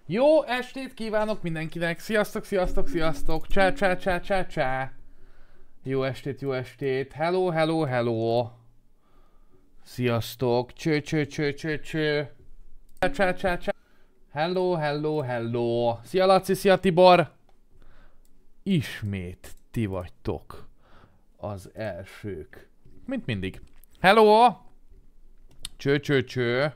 Jó estét kívánok mindenkinek! Sziasztok, sziasztok, sziasztok! Csá, csá, csá, csá, csá! Jó estét, jó estét! Hello, hello, hello! Sziasztok! Cső, cső, cső, cső, cső! Csá, csá, csá, csá! Hello, hello, hello! Szia Laci, szia Tibor! Ismét ti vagytok az elsők. Mint mindig. Hello! Cső, cső, cső!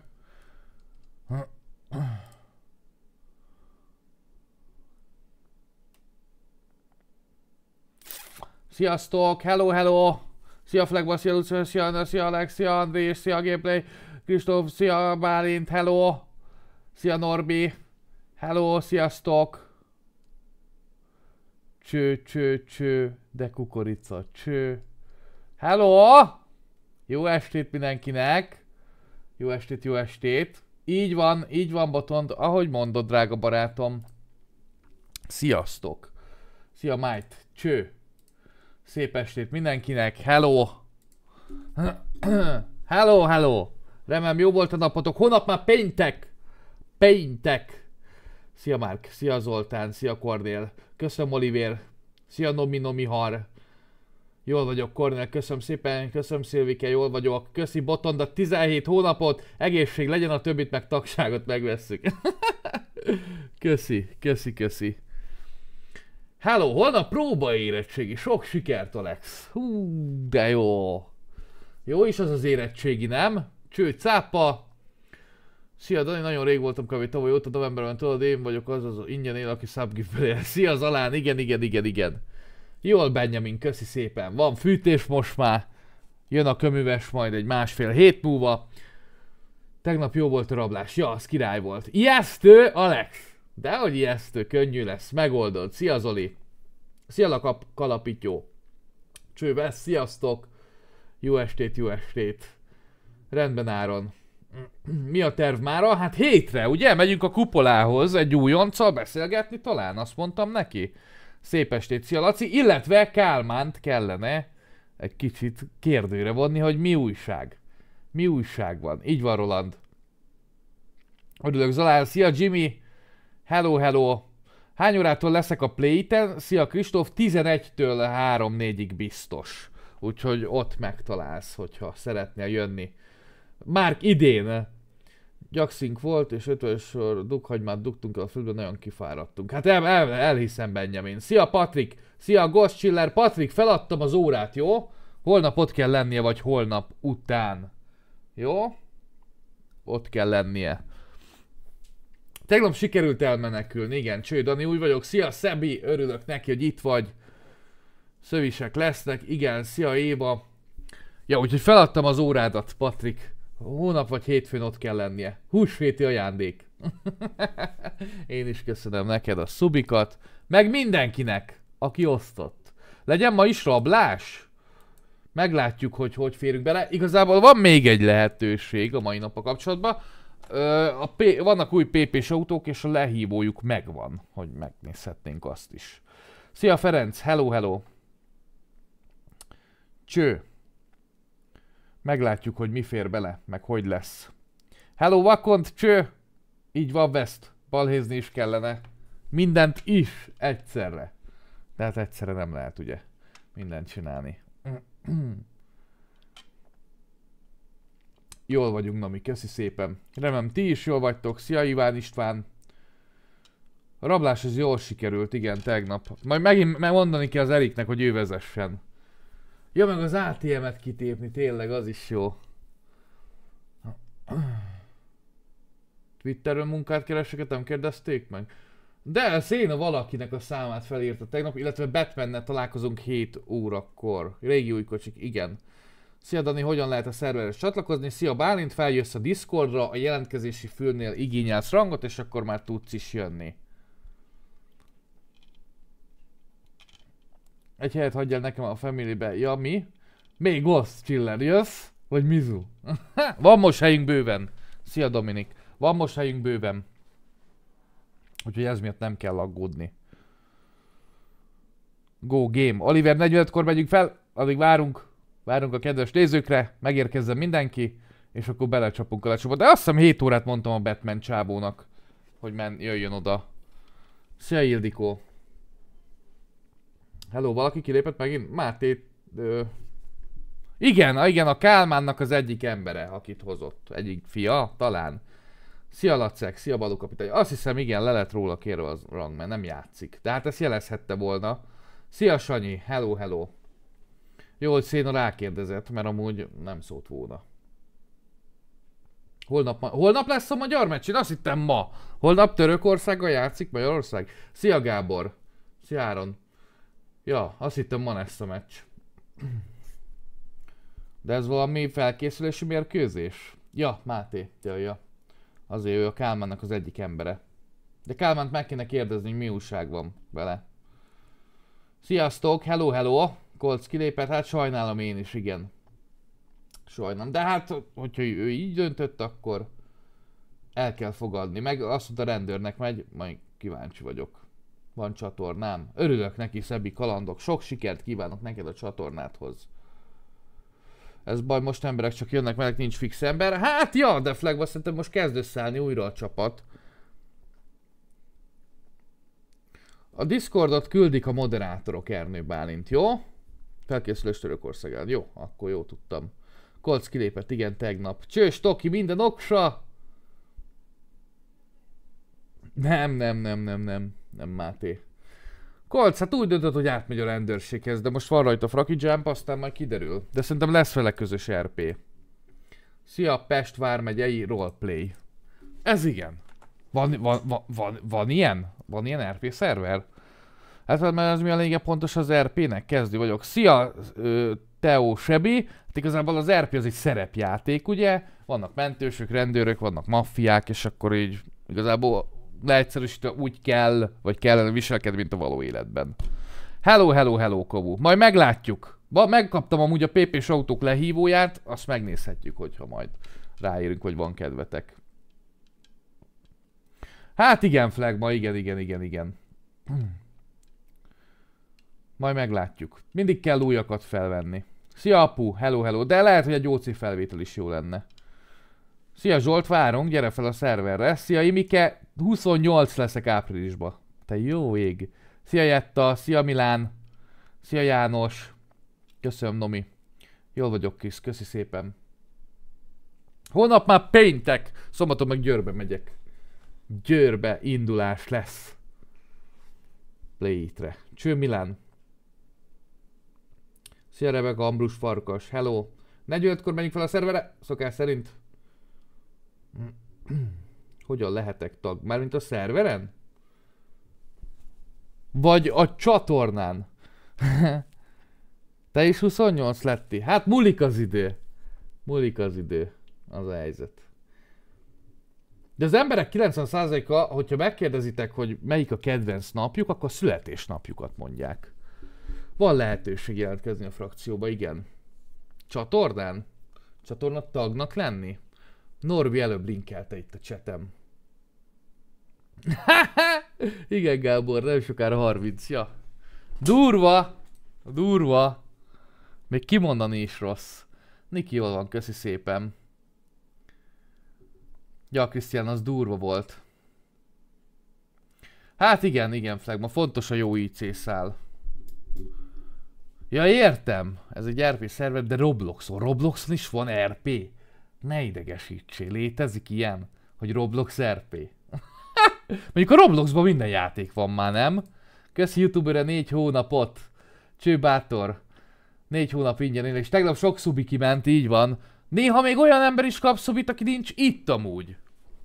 Sziasztok, hello, hello! Szia Flagba, szia Lucifer, szia Anna, szia Alex, szia Andrés, szia Gameplay, Kristóf, szia Bálint, hello! Szia Norbi, hello, sziasztok! Cső, cső, cső, de kukorica, cső. Hello! Jó estét mindenkinek! Jó estét, jó estét! Így van Botond, ahogy mondod, drága barátom. Sziasztok! Szia Might, cső! Szép estét mindenkinek, hello! Hello, hello! Remélem jó volt a napotok, hónap már péntek! Péntek! Szia Márk, szia Zoltán, szia Kornél, köszönöm Olivér, szia Nomi Har. Jól vagyok Kornél, köszönöm szépen, köszönöm Szilvike, jól vagyok, köszi Botonda 17 hónapot, egészség legyen, a többit meg tagságot megvesszük. Köszi. Hello, holnap próbaérettségi, sok sikert Alex. Hú, de jó. Jó is az az érettségi, nem? Cső, cápa. Szia Dani, nagyon rég voltam kb. Tavaly óta novemberben, tudod, én vagyok az ingyen él, aki subgiftből él. Szia Zalán, igen. Jól Benjamin, köszi szépen. Van fűtés most már. Jön a köműves majd egy másfél hét múlva. Tegnap jó volt a rablás. Ja, az király volt. Ijesztő, Alex. Dehogy ijesztő, könnyű lesz, megoldod. Szia Zoli. Szia Kalapítyó. Csővesz, sziasztok. Jó estét, jó estét. Rendben Áron. Mi a terv mára? Hát hétre, ugye? Megyünk a kupolához egy újonccal beszélgetni talán, azt mondtam neki. Szép estét, szia Laci. Illetve Kálmánt kellene egy kicsit kérdőre vonni, hogy mi újság. Mi újság van. Így van Roland. Örülök Zalán, szia Jimmy. Hello, hello. Hány órától leszek a Play-ten? Szia Kristóf, 11-től 3-4-ig biztos. Úgyhogy ott megtalálsz, hogyha szeretnél jönni. Márk idén Gyakszink volt, és 50-sor dughagymát dugtunk el a földbe, nagyon kifáradtunk. Hát elhiszem Benjamin. Szia Patrik, szia Ghost Chiller. Patrik, feladtam az órát, jó? Holnap ott kell lennie, vagy holnap után. Jó? Ott kell lennie. Tegnap sikerült elmenekülni, igen, Cső Dani, úgy vagyok, szia Szebi, örülök neki, hogy itt vagy. Szövisek lesznek, igen, szia Éva. Ja, úgyhogy feladtam az órádat, Patrik. Hónap vagy hétfőn ott kell lennie. Húsvéti ajándék. Én is köszönöm neked a szubikat, meg mindenkinek, aki osztott. Legyen ma is rablás? Meglátjuk, hogy férünk bele. Igazából van még egy lehetőség a mai nappal kapcsolatban. Vannak új PP-s autók, és a lehívójuk megvan, hogy megnézhetnénk azt is. Szia Ferenc, hello, hello. Cső. Meglátjuk, hogy mi fér bele, meg hogy lesz. Hello Vakont, cső. Így van, West. Balhézni is kellene. Mindent is egyszerre. Tehát egyszerre nem lehet, ugye, mindent csinálni. Jól vagyunk, Nami, köszi szépen. Remélem ti is jól vagytok. Szia Iván István. A rablás az jól sikerült, igen, tegnap. Majd megint megmondani kell az Eriknek, hogy ő vezessen. Ja, meg az ATM-et kitépni, tényleg, az is jó. Twitterről munkát kereseket, nem kérdezték meg? De Széna valakinek a számát felírta tegnap, illetve Batman-nel találkozunk 7 órakor. Régi új kocsik, igen. Szia Dani, hogyan lehet a szerverhez csatlakozni? Szia Bálint, feljössz a Discordra, a jelentkezési fülnél igényelsz rangot, és akkor már tudsz is jönni. Egy helyet hagyjál nekem a familybe. Ja, mi? Még Ghost Chiller, jössz? Vagy Mizu? Van most helyünk bőven. Szia Dominik. Van most helyünk bőven. Úgyhogy ez miatt nem kell aggódni. Go game. Oliver 45-kor megyünk fel, addig várunk. Várunk a kedves nézőkre, megérkezzen mindenki, és akkor belecsapunk a lecsapot. De azt hiszem 7 órát mondtam a Batman csábónak, hogy jöjjön oda. Szia Ildikó. Hello, valaki kilépett megint? Máté... Igen, a Kálmánnak az egyik embere, akit hozott. Egyik fia, talán. Szia Lacek, szia Balú kapitány. Azt hiszem igen, le lett róla kérve az rang, mert nem játszik. De hát ezt jelezhette volna. Szia Sanyi, hello. Jó, hogy Széna rákérdezett, mert amúgy nem szólt volna. Holnap lesz a magyar meccs? Én azt hittem ma. Holnap Törökországgal játszik Magyarország. Szia Gábor. Szia Áron. Ja, azt hittem ma lesz a meccs. De ez valami felkészülési mérkőzés? Ja, Máté. Ja. Azért ő a Kálmánnak az egyik embere. De Kálmánt meg kéne kérdezni, hogy mi újság van vele. Sziasztok, hello. Kolc kilépett, hát sajnálom én is, igen. Sajnálom, de hát, hogyha ő így döntött, akkor el kell fogadni. Meg azt mondta, a rendőrnek megy, majd kíváncsi vagyok. Van csatornám. Örülök neki, Szebi kalandok. Sok sikert kívánok neked a csatornádhoz. Ez baj, most emberek csak jönnek, mert nincs fix ember. Hát ja, de Flagba szerintem most kezd összeállni újra a csapat. A Discordot küldik a moderátorok, Ernő Bálint, jó? Felkészülés Törökországán. Jó, akkor jó tudtam. Kolc kilépett, igen, tegnap. Csős, Toki, minden oksa! Nem, Máté. Kolc, hát úgy döntött, hogy átmegy a rendőrséghez, de most van rajta Fraki Jump, aztán majd kiderül. De szerintem lesz vele közös RP. Szia, Pest vármegyei roleplay. Ez igen. Van ilyen? Van ilyen RP szerver? Hát mert ez mi a lényeg pontos az RP-nek? Kezdő vagyok. Szia, Teo Sebi. Hát igazából az RP az egy szerepjáték, ugye? Vannak mentősök, rendőrök, vannak maffiák, és akkor így igazából leegyszerűsítve úgy kell, vagy kellene viselkedni, mint a való életben. Hello, Kobu. Majd meglátjuk. Megkaptam amúgy a PP-s autók lehívóját, azt megnézhetjük, hogyha majd ráérünk, hogy van kedvetek. Hát igen, Flagma, igen. Majd meglátjuk. Mindig kell újakat felvenni. Szia apu, hello, de lehet, hogy egy OC felvétel is jó lenne. Szia Zsolt, várunk, gyere fel a szerverre. Szia Imike, 28 leszek áprilisba. Te jó ég. Szia Jetta, szia Milán. Szia János. Köszönöm Nomi. Jól vagyok kis, köszi szépen. Holnap már péntek. Szombaton meg Győrbe megyek. Győrbe indulás lesz. Play-tre. Cső Milán. Szia Rebeka, Ambrus Farkas. Hello. 45-kor menjünk fel a szerverre? Szokás szerint. Hogyan lehetek tag? Mármint a szerveren? Vagy a csatornán? Te is 28 lettél? Hát múlik az idő. Az a helyzet. De az emberek 90%-a, hogyha megkérdezitek, hogy melyik a kedvenc napjuk, akkor születésnapjukat mondják. Van lehetőség jelentkezni a frakcióba, igen. Csatornán? Csatorna tagnak lenni? Norbi előbb linkelte itt a chatem. Igen Gábor, nem sokára 30, ja. Durva. Még kimondani is rossz. Niki jól van, köszi szépen. Ja, Krisztián, az durva volt. Hát igen, Flagma, fontos a jó IC szál. Ja, értem. Ez egy RP szerver, de Robloxon. Robloxon is van RP. Ne idegesítsél, létezik ilyen, hogy Roblox RP. Mondjuk a Robloxban minden játék van már, nem? Köszi YouTuberre 4 hónapot. Cső bátor. 4 hónap ingyen él, és tegnap sok szubi kiment, így van. Néha még olyan ember is kap szubit, aki nincs itt amúgy.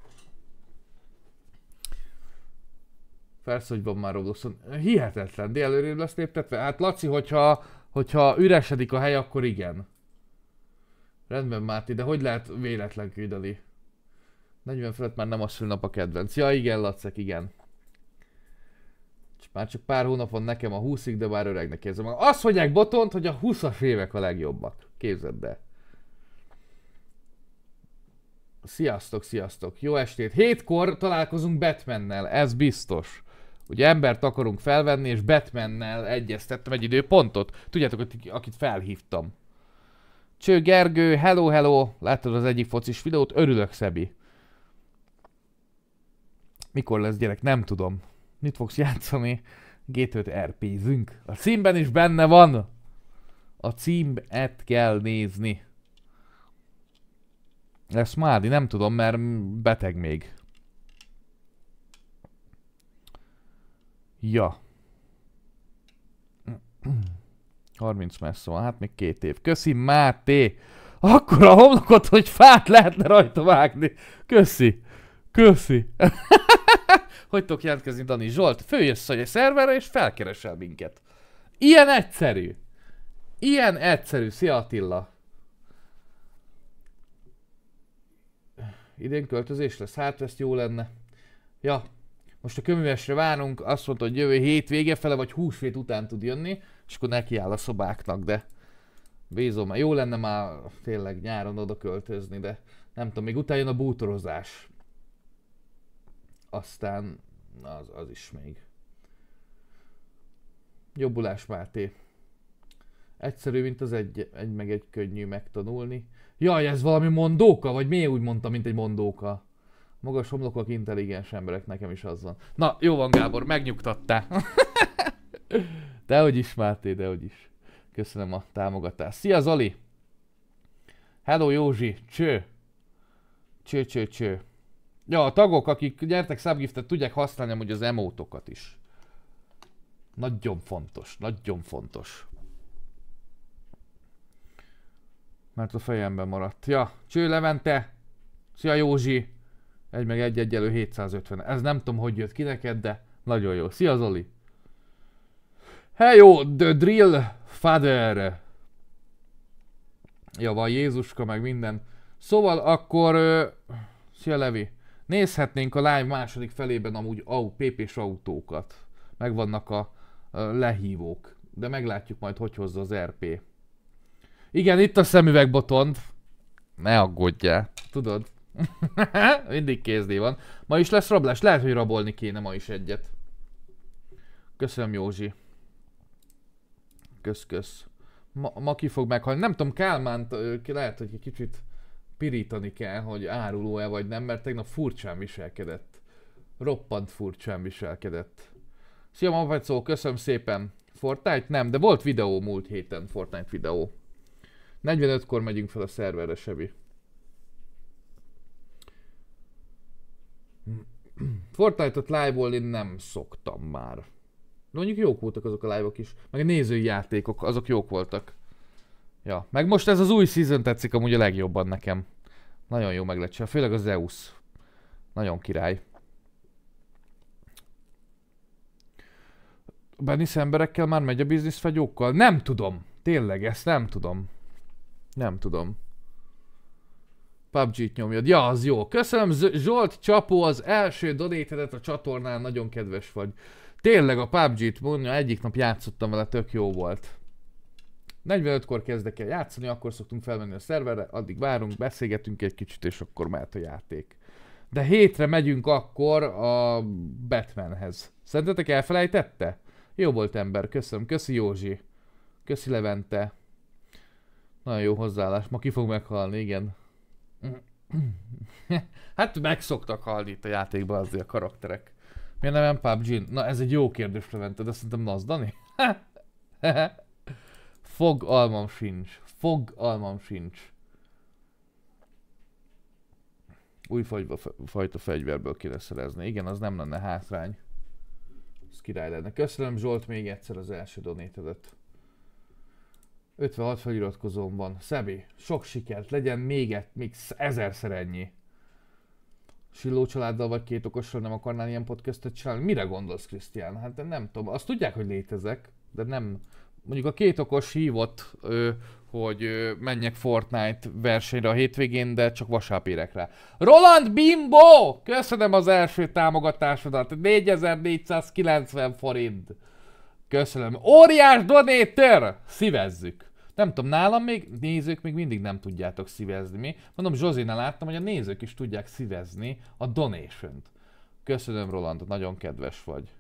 Persze, hogy van már Robloxon. Hihetetlen, de előrébb lesz léptetve. Hát Laci, hogyha üresedik a hely, akkor igen. Rendben Máté, de hogy lehet véletlen küldeni? 40 felett már nem a szülnap a kedvenc. Ja igen, Lacek, igen. Már csak pár hónap van nekem a 20-ig, de már öregnek érzem. Azt mondják Botont, hogy a 20-as évek a legjobbak. Képzeld be. Sziasztok. Jó estét. 7-kor találkozunk Batmannel, ez biztos. Ugye embert akarunk felvenni, és Batmannel egyeztettem egy időpontot. Tudjátok, akit felhívtam. Cső Gergő, hello. Láttad az egyik focis videót? Örülök, Szebi. Mikor lesz gyerek? Nem tudom. Mit fogsz játszani? G5 RP-zünk. A címben is benne van. A címet kell nézni. Lesz Mádi? Nem tudom, mert beteg még. Ja. 30 messze van, hát még 2 év. Köszi, Máté! Akkora homlokot, hogy fát lehetne rajta vágni. Köszi. Köszi. Hogy tudok jelentkezni, Dani? Zsolt, följössz a szerverre és felkeresel minket. Ilyen egyszerű. Ilyen egyszerű. Szia, Attila. Idén költözés lesz, hát ezt jó lenne. Ja, most a köművesre várunk, azt mondta, hogy jövő hét vége fele, vagy húsvét után tud jönni, és akkor nekiáll a szobáknak, de bízom, jó lenne már tényleg nyáron oda költözni, de nem tudom, még utána jön a bútorozás. Aztán az is még. Jobbulás, Máté. Egyszerű, mint az egy meg egy könnyű megtanulni. Jaj, ez valami mondóka? Vagy miért úgy mondta, mint egy mondóka? Magas homlokok, intelligens emberek, nekem is az van. Na, jó van, Gábor, megnyugtattál. Dehogy is, Máté, dehogy is. Köszönöm a támogatást. Szia, Zoli! Hello, Józsi! Cső! Cső. Ja, a tagok, akik gyertek subgiftet, tudják használni amúgy az emótokat is. Nagyon fontos, nagyon fontos. Mert a fejemben maradt. Ja, Cső Levente! Szia, Józsi! 1 meg 1 egyelő 750. Ez nem tudom, hogy jött ki neked, de nagyon jó. Szia, Zoli! Hello, the drill father! Ja, van Jézuska, meg minden. Szóval akkor... Szia, Levi! Nézhetnénk a live második felében amúgy PP-s autókat. Megvannak a lehívók. De meglátjuk majd, hogy hozza az RP. Igen, itt a szemüvegbotond. Ne aggódjál. Tudod? Mindig kézné van. Ma is lesz rablás. Lehet, hogy rabolni kéne ma is egyet. Köszönöm, Józsi. Kösz. Ma ki fog meghalni. Nem tudom, Kálmánt lehet, hogy egy kicsit pirítani kell, hogy áruló-e vagy nem, mert tegnap furcsán viselkedett. Roppant furcsán viselkedett. Szia, Mavacó, köszönöm szépen. Fortnite? Nem, de volt videó múlt héten, Fortnite videó. 45-kor megyünk fel a szerverre, Sebi. Fortnite-ot live-olni nem szoktam már. Mondjuk jók voltak azok a live-ok is. Meg a nézői játékok, azok jók voltak. Ja, meg most ez az új season tetszik amúgy a legjobban nekem. Nagyon jó meglecse, főleg az Zeus. Nagyon király. Benisz emberekkel már megy a bizniszfagyókkal? Nem tudom. Tényleg, ezt nem tudom. Nem tudom. PUBG-t nyomjad. Ja, az jó. Köszönöm, Zsolt Csapó, az első donétedet a csatornán, nagyon kedves vagy. Tényleg a PUBG-t mondja, egyik nap játszottam vele, tök jó volt. 45-kor kezdek el játszani, akkor szoktunk felmenni a szerverre, addig várunk, beszélgetünk egy kicsit, és akkor mehet a játék. De hétre megyünk akkor a Batmanhez. Szerintetek elfelejtette? Jó volt, ember, köszönöm. Köszi, Józsi. Köszi, Levente. Nagyon jó hozzáállás. Ma ki fog meghalni, igen. Hát meg szoktak halni itt a játékban azért a karakterek. Miért nem PUBG? Na, ez egy jó kérdés, Levente, de szerintem az, Dani. Fogalmam sincs. Fogalmam sincs. Új fajta fegyverből kéne szerezni. Igen, az nem lenne hátrány. Ez király lenne. Köszönöm, Zsolt, még egyszer az első donétedet. 56 feliratkozóm van. Szebi, sok sikert, legyen még 1000-szer ennyi. Silló családdal vagy két okossal nem akarnál ilyen podcastet csinálni? Mire gondolsz, Krisztián? Hát nem tudom. Azt tudják, hogy létezek, de nem... Mondjuk a két okos hívott, hogy menjek Fortnite versenyre a hétvégén, de csak vasárnap érek rá. Roland Bimbo! Köszönöm az első támogatásodat. 4490 forint. Köszönöm. Óriás donator! Szívezzük. Nem tudom, nálam még nézők még mindig nem tudjátok szívezni. Mi? Mondom, Zsozénál láttam, hogy a nézők is tudják szívezni a donation-t. Köszönöm, Roland, nagyon kedves vagy.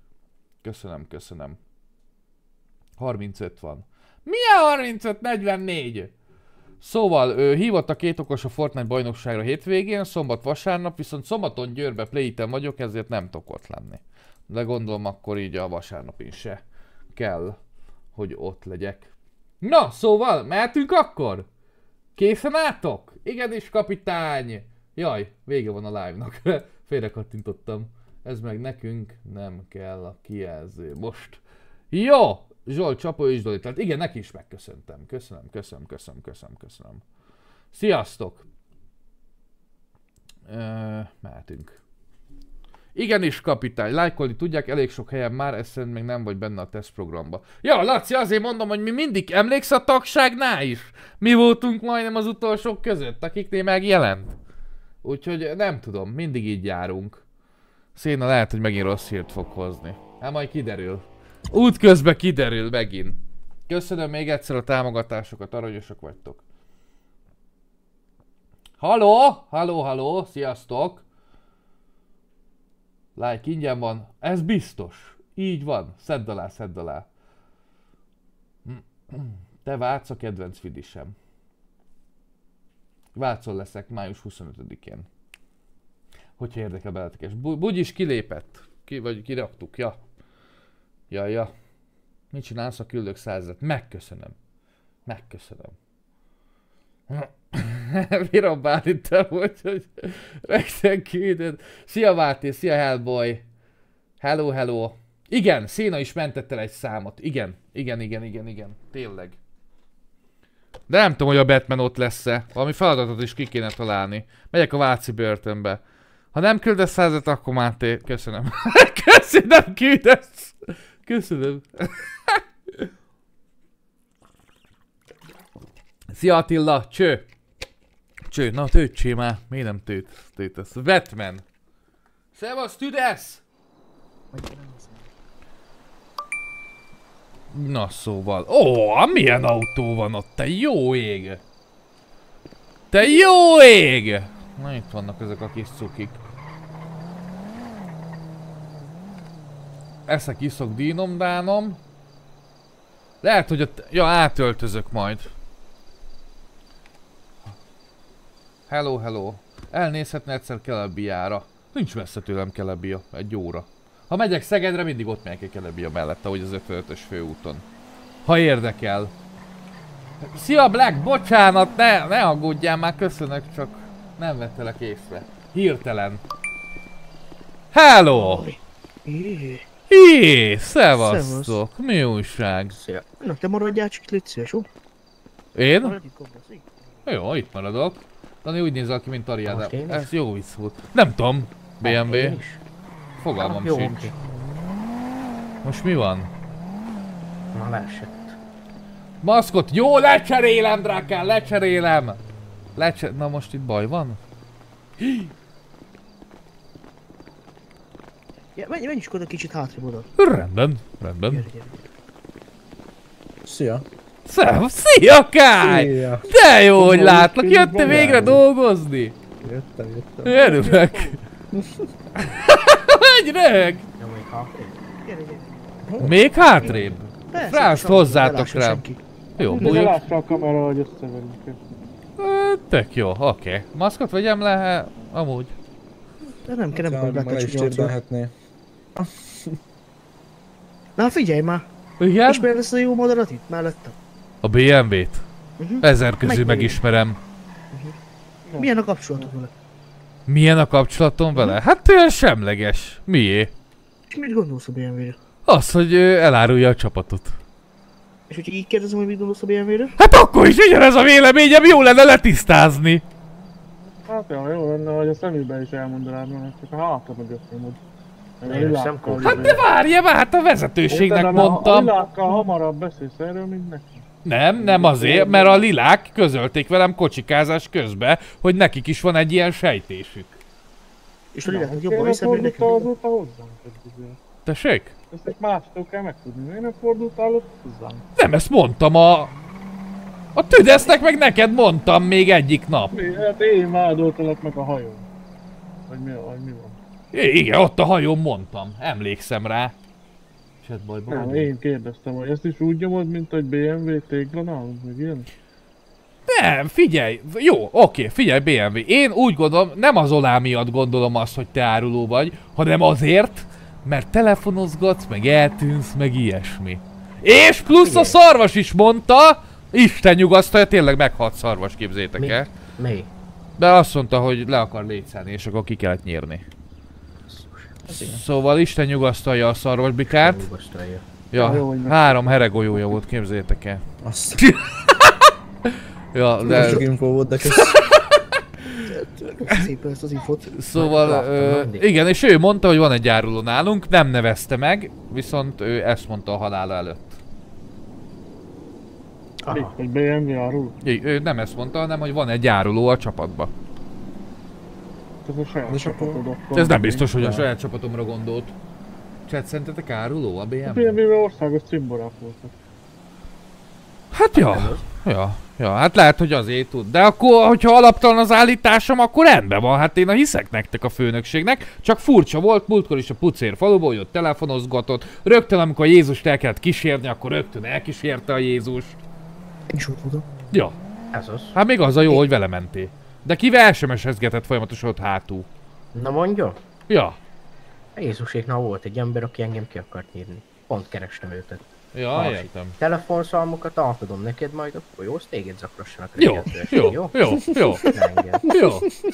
Köszönöm. 35 van. Milyen 35? 44? Szóval hívott a két okos a Fortnite bajnokságra hétvégén, szombat-vasárnap, viszont szombaton Győrbe Playten vagyok, ezért nem tudok ott lenni. De gondolom akkor így a vasárnapin se kell, hogy ott legyek. Na, szóval, mehetünk akkor? Készen álltok? Igenis, kapitány! Jaj, vége van a live-nak. Félre kattintottam. Ez meg nekünk nem kell a kijelző. Most. Jó! Zsolt, Csapó és Doli. Tehát igen, neki is megköszöntem. Köszönöm. Sziasztok! Mehetünk. Igenis, kapitány, lájkolni tudják, elég sok helyen már, ez szerint még nem vagy benne a tesztprogramba. Ja, Laci, azért mondom, hogy mi mindig emléksz a tagságnál is? Mi voltunk majdnem az utolsók között, akiknél megjelent. Úgyhogy nem tudom, mindig így járunk. Széna lehet, hogy megint rossz hírt fog hozni. Hát majd kiderül. Útközben kiderül megint. Köszönöm még egyszer a támogatásokat, aranyosak vagytok. Halló, sziasztok! Like ingyen van, ez biztos. Így van, szedd alá. Te Vác a kedvenc vidisem. Vácon leszek május 25-én. Hogyha érdekel beletekes. Bugyis kilépett. Vagy kiraktuk, ja. Ja. Mit csinálsz, ha küldök 100 000-et? Megköszönöm. Virom Bálinttel volt, hogy megszeg küldöd. Szia Máté, szia Hellboy. Hello. Igen, Széna is mentett el egy számot. Igen. Tényleg. De nem tudom, hogy a Batman ott lesz-e. Valami feladatot is ki kéne találni. Megyek a Váci börtönbe. Ha nem küldesz 100 000-et, akkor Máté, köszönöm. Köszönöm, küldesz. Köszönöm. Szia Attila, cső, na töltsél már, miért nem töltesz? Batman! Szevasz, tüdesz! Na szóval, milyen autó van ott, te jó ég! Na itt vannak ezek a kis cukik. Eszek, iszok, dínom, dánom. Lehet, hogy ott, átöltözök majd. Hello. Elnézhetne egyszer Kelebiára. Nincs messze tőlem Kelebia, 1 óra. Ha megyek Szegedre, mindig ott megyek Kelebia mellett, ahogy az 55-ös főúton. Ha érdekel. Szia Black, bocsánat, ne aggódjál már, köszönök, csak nem vettelek észre. Hirtelen. Hello! Szevasztok! Mi újság? Szia. Na, te maradjál csak, légy szíves, jó? Én? Jó, itt maradok. Dani úgy nézel ki, mint Ariada. Ez jó vicc volt. Nem tudom. BMW. Fogalmam sincs. Most mi van? Na, leesett. Maszkot. Jó, lecserélem, drákán, lecserélem. Na most itt baj van? Ja, menj is oda kicsit hátrébb oda. Rendben. Gyere. Szia! Szia Kály! De jó, hogy látlak, jöttél végre dolgozni? Jöttem. Örülök. Menj röhög! Ja, még hátrébb. Gyere. Még hátrébb? Persze, Frászt hozzátok rám. Jó, De bújjuk. lássa a kamera, hogy összevenni. Tök jó, oké. Maszkot vegyem le, amúgy. De nem kell, nem Már kell is becsülni. térdelhetné. Na figyelj már! Igen? Ismered ezt a jó madarat itt mellettem? A BMW-t? 1000 közül Meg- megismerem. Milyen a kapcsolatod vele? Milyen a kapcsolatom vele? Hát olyan semleges. Mié? És mit gondolsz a BMW-re? Az, hogy elárulja a csapatot. És hogyha így kérdezem, hogy mit gondolsz a BMW-re? Hát akkor is ugyanez a véleményem, jó lenne letisztázni. Hát jó lenne, hogy a szemébe is elmondanád meg, csak a hátra mögött nyomod. Hát de várja már, hát a vezetőségnek mondtam. A lilákkal hamarabb beszélsz erről, mint neki. Nem azért, mert a lilák közölték velem kocsikázás közben, hogy nekik is van egy ilyen sejtésük. És a léleknek jobban hiszem, hogy nekünk. Azóta hozzánk egy. Tessék? Ezt egy mástól kell megtudni. Miért nem fordultál ott hozzánk? Nem, ezt mondtam a tüdesznek, meg neked mondtam még egyik nap. Hát én vádoltalak meg a hajón. Vagy mi van? Igen, ott a hajón mondtam. Emlékszem rá. Chatboyban Nem, vagyok. én kérdeztem, hogy ezt is úgy nyomod, mint hogy BMW tégla nálunk, meg ilyen? Nem, figyelj, jó, oké, figyelj BMW, én úgy gondolom, nem az Olá miatt gondolom azt, hogy te áruló vagy, hanem azért, mert telefonozgatsz, meg eltűnsz, meg ilyesmi. És plusz a szarvas is mondta, Isten nyugasztalja, tényleg meghalt szarvas, képzétek el. Mi? De azt mondta, hogy le akar létszállni, és akkor ki kellett nyírni. Szóval Isten nyugasztalja a szarvasbikát. Nyugasztalja. Ja, Jó, hogy 3 heregolyója volt, képzétek el. Azt. Ja, De... de... Sok info volt, de kösz. Szépen ezt az infot. Szóval, Láttam, mindig. igen, és ő mondta, hogy van egy áruló nálunk, nem nevezte meg, viszont ő ezt mondta a halála előtt. Mi? Aha. Hogy BMW árul? Ő nem ezt mondta, hanem hogy van egy áruló a csapatba. Ez a saját És akkor- csapatod akkor. Ez nem biztos, hogy a saját csapatomra gondolt. Chat, szerintetek áruló a A BMW? BMW-ben országos cimborák voltak. Hát ja, hát lehet, hogy azért tud. De akkor, hogyha alaptalan az állításom, akkor rendben van. Hát én hiszek nektek a főnökségnek. Csak furcsa volt, múltkor is a Pucér faluban, hogy ott telefonozgatott. Rögtön, amikor a Jézust el kellett kísérni, akkor rögtön elkísérte a Jézust. Én is ott voltam. Ja, Ez az. hát még az a jó, hogy vele mentél. De kivel SMS-ezgetett folyamatosan ott hátul? Na mondja. Ja. Jézuséknál volt egy ember, aki engem ki akart írni. Pont kerestem őket. Ja, Másik. értem. Telefonszalmokat átadom neked, majd akkor jó, azt téged zakrassanak Jó, reggeltől, jó, jó? jó, jó, Ne engem. jó.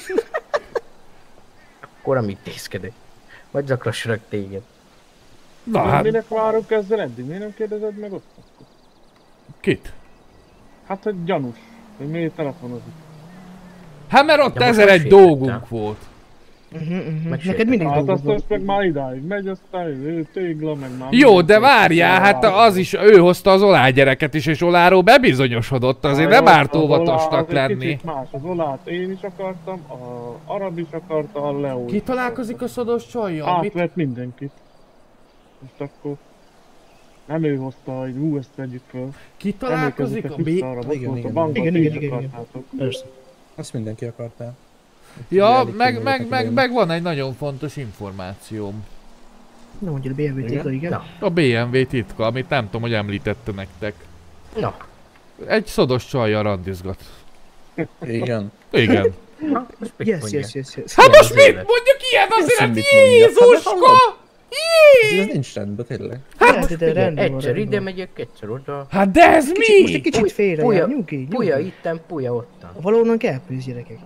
Akkor nem intézkedek. Majd zakrassanak téged. Na hát, Minek várunk ezzel eddig? Miért nem kérdezed meg ott? kit? Hát, hogy gyanús. Hogy miért telefonozik. Hát mert ott Ja, most 1001 megsértettem. dolgunk volt. Neked mindig Hát dolgod azt van. meg már idáig megy, aztán ő tégla, meg már... Jó, mindenki. de várjál, hát az is, ő hozta az Olá gyereket is, és Oláról bebizonyosodott, azért nem árt Az Olá óvatosnak az egy lenni. kicsit más. Az Olát én is akartam, a Arab is akarta, a Leo is. Ki találkozik a szodos csajjal? Mit? Átvett mindenkit. Most akkor... Nem ő hozta, hogy hú, ezt vegyük föl. Ki találkozik a Emlékezzetek B? vissza arra, ott Igen, volt a igen. bankban, Igen, ti igen, is igen, igen. akartátok. Persze. Azt mindenki akartál. Ja, Elég meg, kényelmetlen meg, meg, idején. meg van egy nagyon fontos információm. Nem mondja, a BMW titka, igen. Na, A BMW titka, amit nem tudom, hogy említette nektek. na. Egy szodos csajjal randizgat. Igen. Igen. Na, most mit Yes, mondja? yes, yes, yes. Hát Ilyen most az mit élet. mondjuk ilyen azért, mit mondjak? Jézuska! Ez nincs rendben, tényleg. De rendben van, Egyszer ide rendben van. megyek, egyszer oda. Hát de ez Most egy mi? kicsit félre Pulya- jár, nyugi, Pulya nyugi. itten, pulya ottan. Valahonnan kell pénz, gyerekek.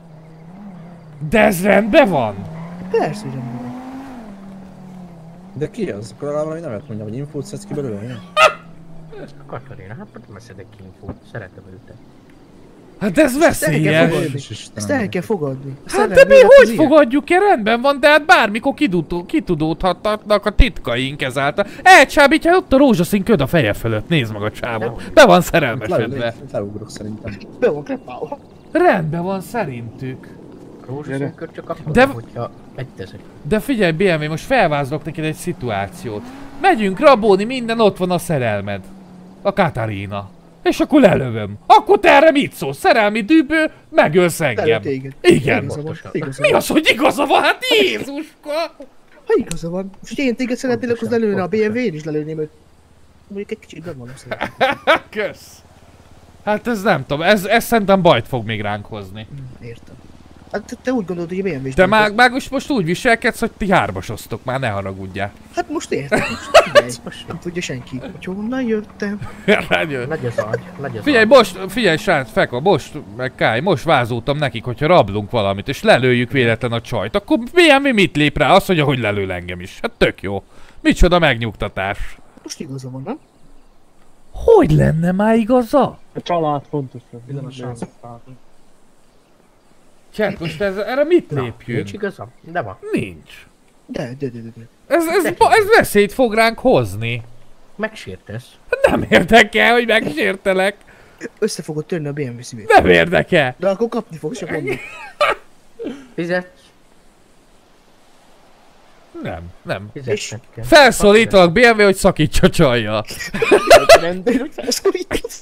De ez rendben van? Persze, hogy rendben van. De ki az? Akkor legalább valami nevet mondja, hogy infót szedsz ki belőle, mi? Katarina, hát nem szedek ki infót, szeretem őket. Hát ez veszélyes. Jézus Istenem. Ezt el kell fogadni. Hát de mi hogy fogadjuk el? Rendben van, de hát bármikor kitudódhatnak a titkaink ezáltal. Elcsábítja ott a rózsaszín köd a feje fölött, nézd meg a csávot. Be van szerelmesedve. Leugrok szerintem. Be van krepálva. Rendben van szerintük. Rózsaszínkör csak akkor, De- hogyha egyezek. De figyelj BMW, most felvázolok neked egy szituációt. Megyünk rabolni, minden, ott van a szerelmed. A Katarina. És akkor lelövöm. Akkor te erre mit szólsz? Szerelmi dübő, megölsz engem. Lelő téged. Igen. Igaza van, igaza Mi van. az, hogy igaza van? Hát Jézuska! Ha igaza van. Most én téged szeretnélek, akkor Pontosan, lelőne a pontosan. BMW-n is lelőném őt. Mondjuk egy kicsit bevallom szerintem. Kösz. Hát ez nem tudom, ez szerintem bajt fog még ránk hozni. Értem. Hát te úgy gondolod, hogy a BMW is Te döntött. már most úgy viselkedsz, hogy ti hármasoztok, már ne haragudjál. Hát most értem. Most figyelj. Nem tudja senki, hogy honnan jöttem. Rájön. Nagy az agy, nagy az Figyelj, agy. figyelj srác, Feka, most, meg Kály, most vázoltam nekik, hogyha rablunk valamit, és lelőjük véletlen a csajt, akkor BMW mit lép rá? Azt mondja, hogy lelő engem is. Hát tök jó. Micsoda megnyugtatás. Most igaza van, nem? Hogy lenne már igaza? A család fontos. Ezen a srácok. Cset, most erre mit Na, lépjünk? nincs igazam? De van. Nincs. De. Ez veszélyt fog ránk hozni. Megsértesz. Nem érdekel, hogy megsértelek. Össze fogod törni a BMW szívét. Nem érdekel. De akkor kapni fogsz, csak mondom. Fizetsz? Nem. Fizetnek kell. Felszólítalak BMW, hogy szakíts a csajjal. Rendben, hogy felszólítasz.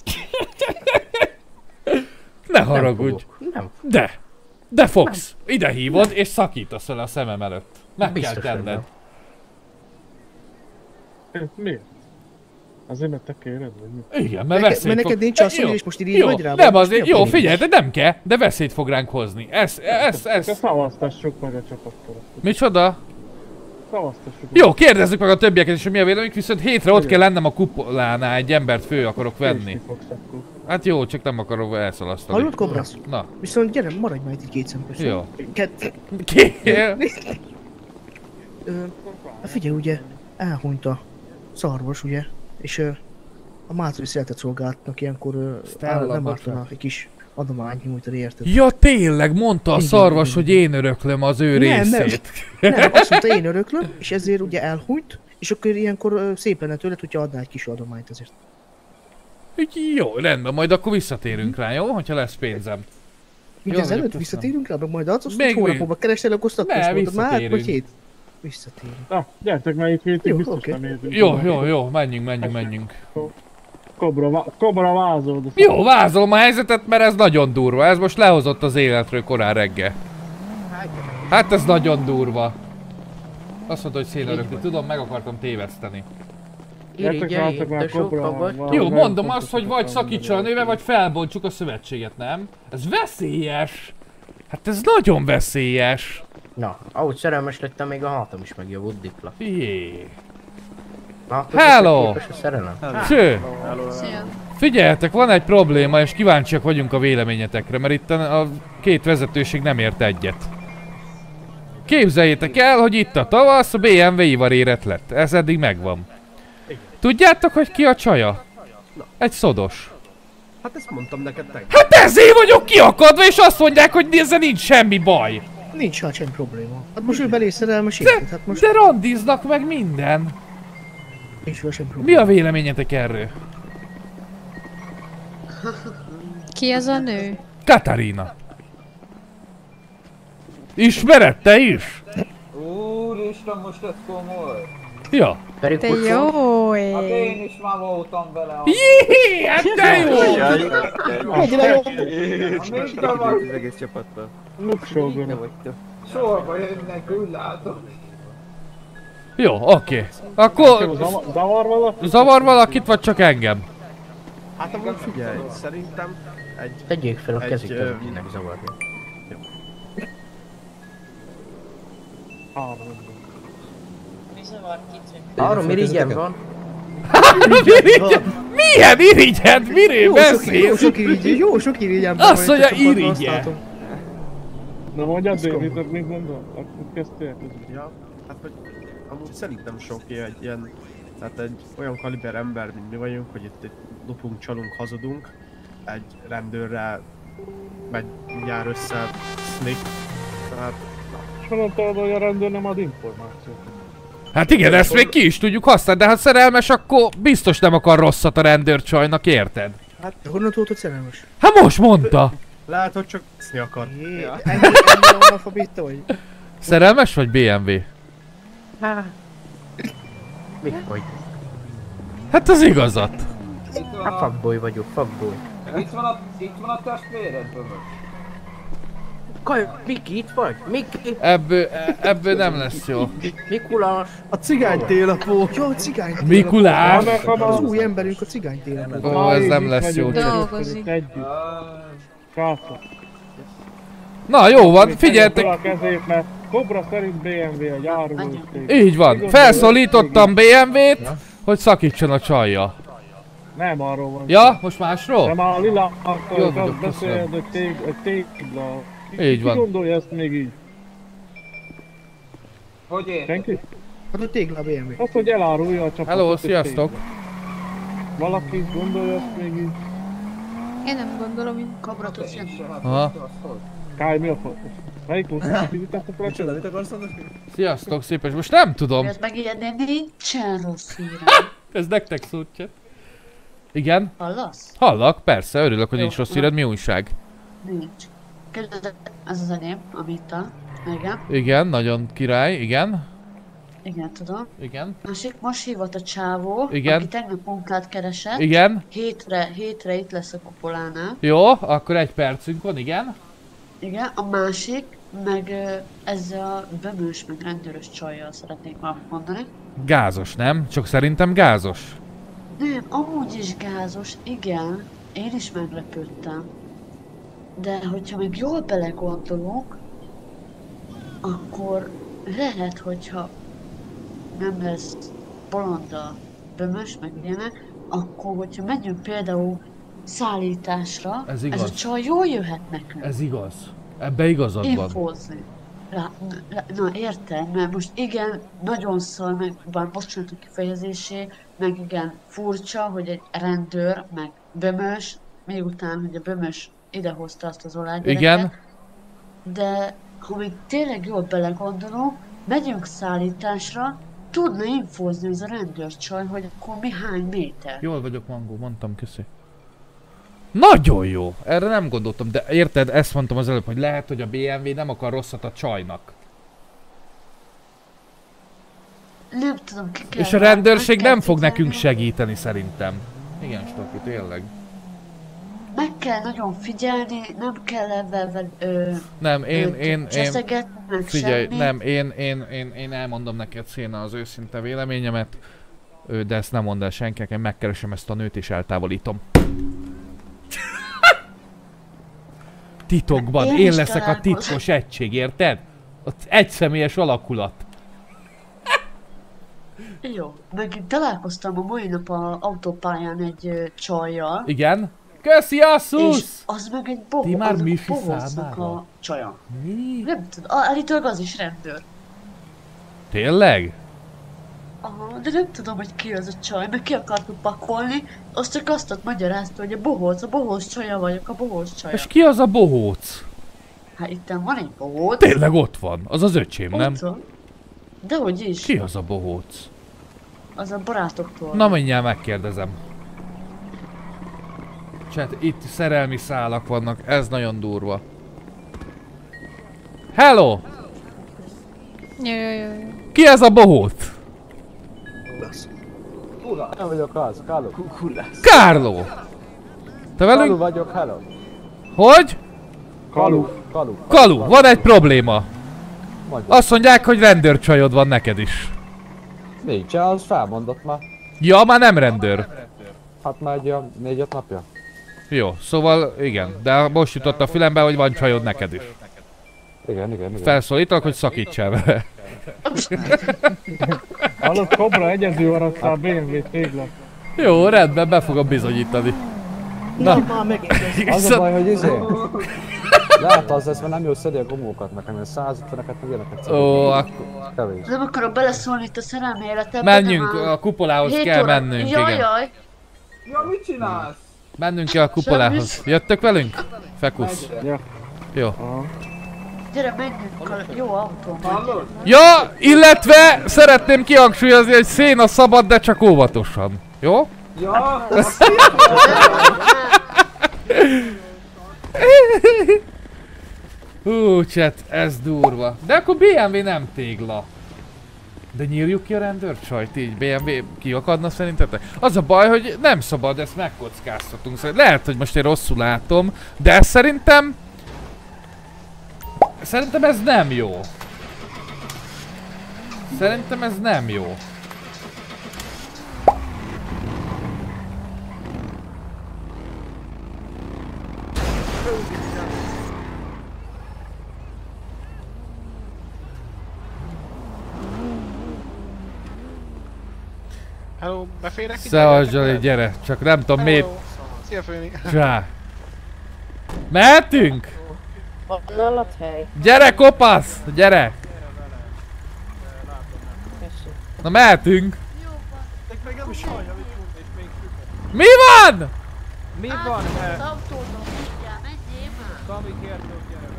Ne Nem haragudj. fogok. Nem. De fogsz. Ide hívod, és szakítasz el a szemem előtt. Meg Biztos, kell hogy tenned. nem. Miért? Azért mert te kéred, vagy mi? Igen, mert veszélyt Mert neked nincs az, Jó, hogy és most így jó, vagy rá. nem vagy azért, most mi a jó, probléma? figyelj, de nem kell, de veszélyt fog ránk hozni. Ez. Te szavaztassuk meg a csapattal. Micsoda? Szavaztassuk meg. Jó, kérdezzük meg a többieket is, hogy mi a véleményük, viszont hétre ott kell lennem a kupolánál, egy embert fő akarok venni. Késni fogsz akkor. Hát jó, csak nem akarok elszalasztani. Hallod, Kobrasz? Na, Viszont gyere, maradj már itt egy két szempes. jó. Ki? Ki? Figyelj, ugye, elhunyt a szarvas, ugye, és a Mátrix életet szolgáltnak ilyenkor Stella nem Batra. ártana egy kis adományt nyújtani, érted? Ja, tényleg, mondta a Igen, szarvas, igen. hogy én öröklöm az ő Nem, részét. Nem, azt mondta, én öröklöm, és ezért ugye elhunyt, és akkor ilyenkor szép lenne tőled, hogyha adnál egy kis adományt ezért. Úgy jó, rendben, majd akkor visszatérünk rá, jó? Hogyha lesz pénzem. Mint Jó, ezelőtt köszönöm. visszatérünk rá, meg majd adsz, azt Még egy hónapokba keresel, akkor azt Ne, mondtad már, visszatérünk. vagy hét. Visszatérünk. Na, gyertek melyik hétig, Jó, biztos oké. nem érünk. Jó, menjünk. Kobra vázolod. Jó, vázolom a helyzetet, mert ez nagyon durva. Ez most lehozott az életről korán reggel. Hát ez nagyon durva. Azt mondta, hogy szénörökli. Tudom, meg akartam téveszteni. Irigyel itt a sokkal Jó, mondom azt, hogy vagy szakítsa a nőve, vagy felbontsuk a szövetséget, nem? Ez veszélyes! Hát ez nagyon veszélyes! Na, ahogy szerelmes lettem, még a hátam is megjavult dipla. Jé. Látod, Hello! hogy képes a szerelem? Cső! Szia. Figyeljetek, van egy probléma, és kíváncsiak vagyunk a véleményetekre, mert itt a két vezetőség nem ért egyet. Képzeljétek el, hogy itt a tavasz, a BMW ivar érett lett. Ez eddig megvan. Tudjátok, hogy ki a csaja? Egy szodos. Hát ezt mondtam neked tegnap. Hát ezért vagyok kiakadva, és azt mondják, hogy ezzel nincs semmi baj. Nincs hát semmi probléma. Hát most ő belé szerelmes érted, hát most De randiznak meg minden. nincs vele semmi Mi probléma. a véleményetek erről? Ki az a nő? Katarina. Ismered te is? Úristen, most ez komoly. Ja. Pedig Te hogy jó Hát ég. én is már voltam vele. Jé, hát de jó! Még te vagy, Az egész csapattal. Luksógor. sorba jönnek, úgy látom. Jó, oké. Akkor Zavar valaki? zavar valakit, vagy csak engem? Hát amúgy figyelj, szerintem egy... tegyék fel a Egy, kezüket, ö, hogy kinek zavarja. Arról irigyem van. Milyen irigyed? Miről Jó beszélsz? sok irigyem. Azt mondja, irigye. Na mondjad, David, mit mondod? Akkor kezdtél? Ja, hát hogy amúgy szerintem sok ilyen, tehát egy olyan kaliber ember, mint mi vagyunk, hogy itt lopunk, csalunk, hazudunk, egy rendőrrel megy, jár össze, sneak, tehát És mondtad, hogy a rendőr nem ad információt. Hát igen, ezt még ki is tudjuk használni, de ha szerelmes, akkor biztos nem akar rosszat a rendőrcsajnak, érted? Honnan tudod, hogy szerelmes? Hát most mondta. lehet, hogy csak szni akar. Ennyi analfabéta vagy? Szerelmes vagy BMW? Mit vagy? Hát az igazat. Hát fuckboy vagyok, fuckboy. Itt van a testvéred, Bömös. Miki, itt vagy? Miki? Ebből nem lesz jó. Mikulás? A cigány télapó! Jó, a cigány. Mikulás? Az új emberünk a cigány télen. Ó, ez nem lesz jó. Dolgozik. Együtt. Srácok. Na jó van, Fel figyeljetek. a kezét, mert Cobra szerint BMW egy árulóség. Így van, felszólítottam BMW-t, hogy szakítson a csajja. Nem arról van. Ja, most másról? Nem a lila Jó akkor vagyok, azt beszéled, hogy tégla. Így van. Ki gondolja ezt még így? Hogy érted? Senki? Hát a tégla BMW. Az, hogy elárulja a csapatot. Hello, és sziasztok. tégla. Valaki gondolja ezt még így? Én nem gondolom, hogy Kobra tudsz jönni. Aha. Kály, mi a fontos? Melyik volt? Kizítettek rá? Micsoda, mit akarsz mondani? Sziasztok szépen, és most nem tudom. Ez megijedni, nincsen rossz hírem. Ez nektek szúrtja. Igen? Hallasz? Hallak, persze, örülök, hogy Jó, nincs rossz na. híred, mi újság? Nincs. Kérdezett, ez az enyém, amit a... Igen. Igen, nagyon király, igen. Igen, tudom. Igen. Másik, most hívott a csávó, Igen. aki tegnap munkát keresett. Igen. Hétre itt lesz a Popolánál. Jó, akkor egy percünk van, igen. Igen, a másik, meg ez a bömös, meg rendőrös csajjal szeretnék valamit mondani. Gázos, nem? Csak szerintem gázos. Nem, amúgy is gázos, igen. Én is meglepődtem. De hogyha még jól belegondolunk, akkor lehet, hogyha nem lesz bolonda, bömös, meg ilyenek, akkor hogyha megyünk például szállításra, Ez ez igaz. a csaj jól jöhet nekünk. Ez igaz. Ebbe igazad van. Infózni. Na érted, mert most igen, nagyon szar, meg bár bocsánat a kifejezésé, meg igen, furcsa, hogy egy rendőr, meg bömös, miután, hogy a bömös idehozta azt az olajgyereket. Igen. De ha még tényleg jól belegondolunk, megyünk szállításra, tudna infózni ez a rendőrcsaj, hogy akkor mi hány méter. Jól vagyok, Mangó, mondtam, köszi. Nagyon jó! Erre nem gondoltam, de érted, ezt mondtam az előbb, hogy lehet, hogy a BMW nem akar rosszat a csajnak. Nem tudom, ki kell És a várni, rendőrség meg kell nem fog nekünk figyelni. segíteni szerintem. Igen, Staki, tényleg. Meg kell nagyon figyelni, nem kell ebben Nem, én cseszegetni, meg figyelj, semmi. nem, én elmondom neked Széna az őszinte véleményemet, de ezt nem mondd el senkinek, én megkeresem ezt a nőt és eltávolítom. Titokban, Én én is leszek a találkozom. titkos egység, érted? Ott egyszemélyes alakulat. Jó, meg én találkoztam a mai nap a autópályán egy csajjal, Igen? Köszi, Assus! és az meg egy Ti már annak Misi bohóznak számára? a csaja. Mi? Nem tudom, állítólag az is rendőr. Tényleg? Aha, de nem tudom, hogy ki az a csaj, meg ki akartuk pakolni, azt csak azt magyarázta, hogy a bohóc csaja vagyok, a bohóc csaja. És ki az a bohóc? Hát itten van egy bohóc. Tényleg ott van, az az öcsém, nem? Ott van. Dehogy is, Ki az a bohóc? az a barátoktól. Na mindjárt megkérdezem. Chat, itt szerelmi szálak vannak, ez nagyon durva. Hello! Jó. Ki ez a bohóc? Nem vagyok az, Kalu. Kárló! Te Kalu velünk? vagyok, hello. Hogy? Kalu. Kalu, van egy probléma. Mondja. Azt mondják, hogy rendőrcsajod van neked is. Nincs, az felmondott már. Ja, már nem rendőr. Hát már egy 4-5 napja. Jó, szóval igen, de most jutott a fülembe, hogy van csajod neked is. Igen. Felszólítalak, hogy szakítsál vele. Hallod, Kobra egyedül maradt a BMW tégla. Jó, rendben, be fogom bizonyítani. Na, már megint ez. Az a baj, hogy lehet az lesz, mert nem jó szedi a gomókat nekem, ilyen 150-eket meg ilyeneket. Ó, akkor Kevés. Nem akarok beleszólni itt a szerelmi életembe, menjünk, de már a kupolához 7 kell óra. mennünk, Jaj, igen. jaj. Ja, mit csinálsz? Mennünk kell a kupolához. Jöttök velünk? Fekusz. Ja. Jó. Gyere, menjünk a jó autón. Hallod? Ja, illetve szeretném kihangsúlyozni, hogy Széna szabad, de csak óvatosan. Jó? Ja, Hú, chat, ez durva. De akkor BMW nem tégla. De nyírjuk ki a rendőrcsajt így, BMW kiakadna szerintetek? Az a baj, hogy nem szabad, ezt megkockáztatunk. Lehet, hogy most én rosszul látom, de szerintem ez nem jó. Szerintem ez nem jó. Hello, beférek ide? Szia Zsali, gyere, csak nem tudom miért. Szia Főni. Csá. Mehetünk? Hallott hely. Gyere kopasz! Gyere! Na mehetünk! Meg nem is hallja, mit mond, és még süket. Mi van? mi van? Az autódon, mindjárt, menjél már. Kami kértől, gyere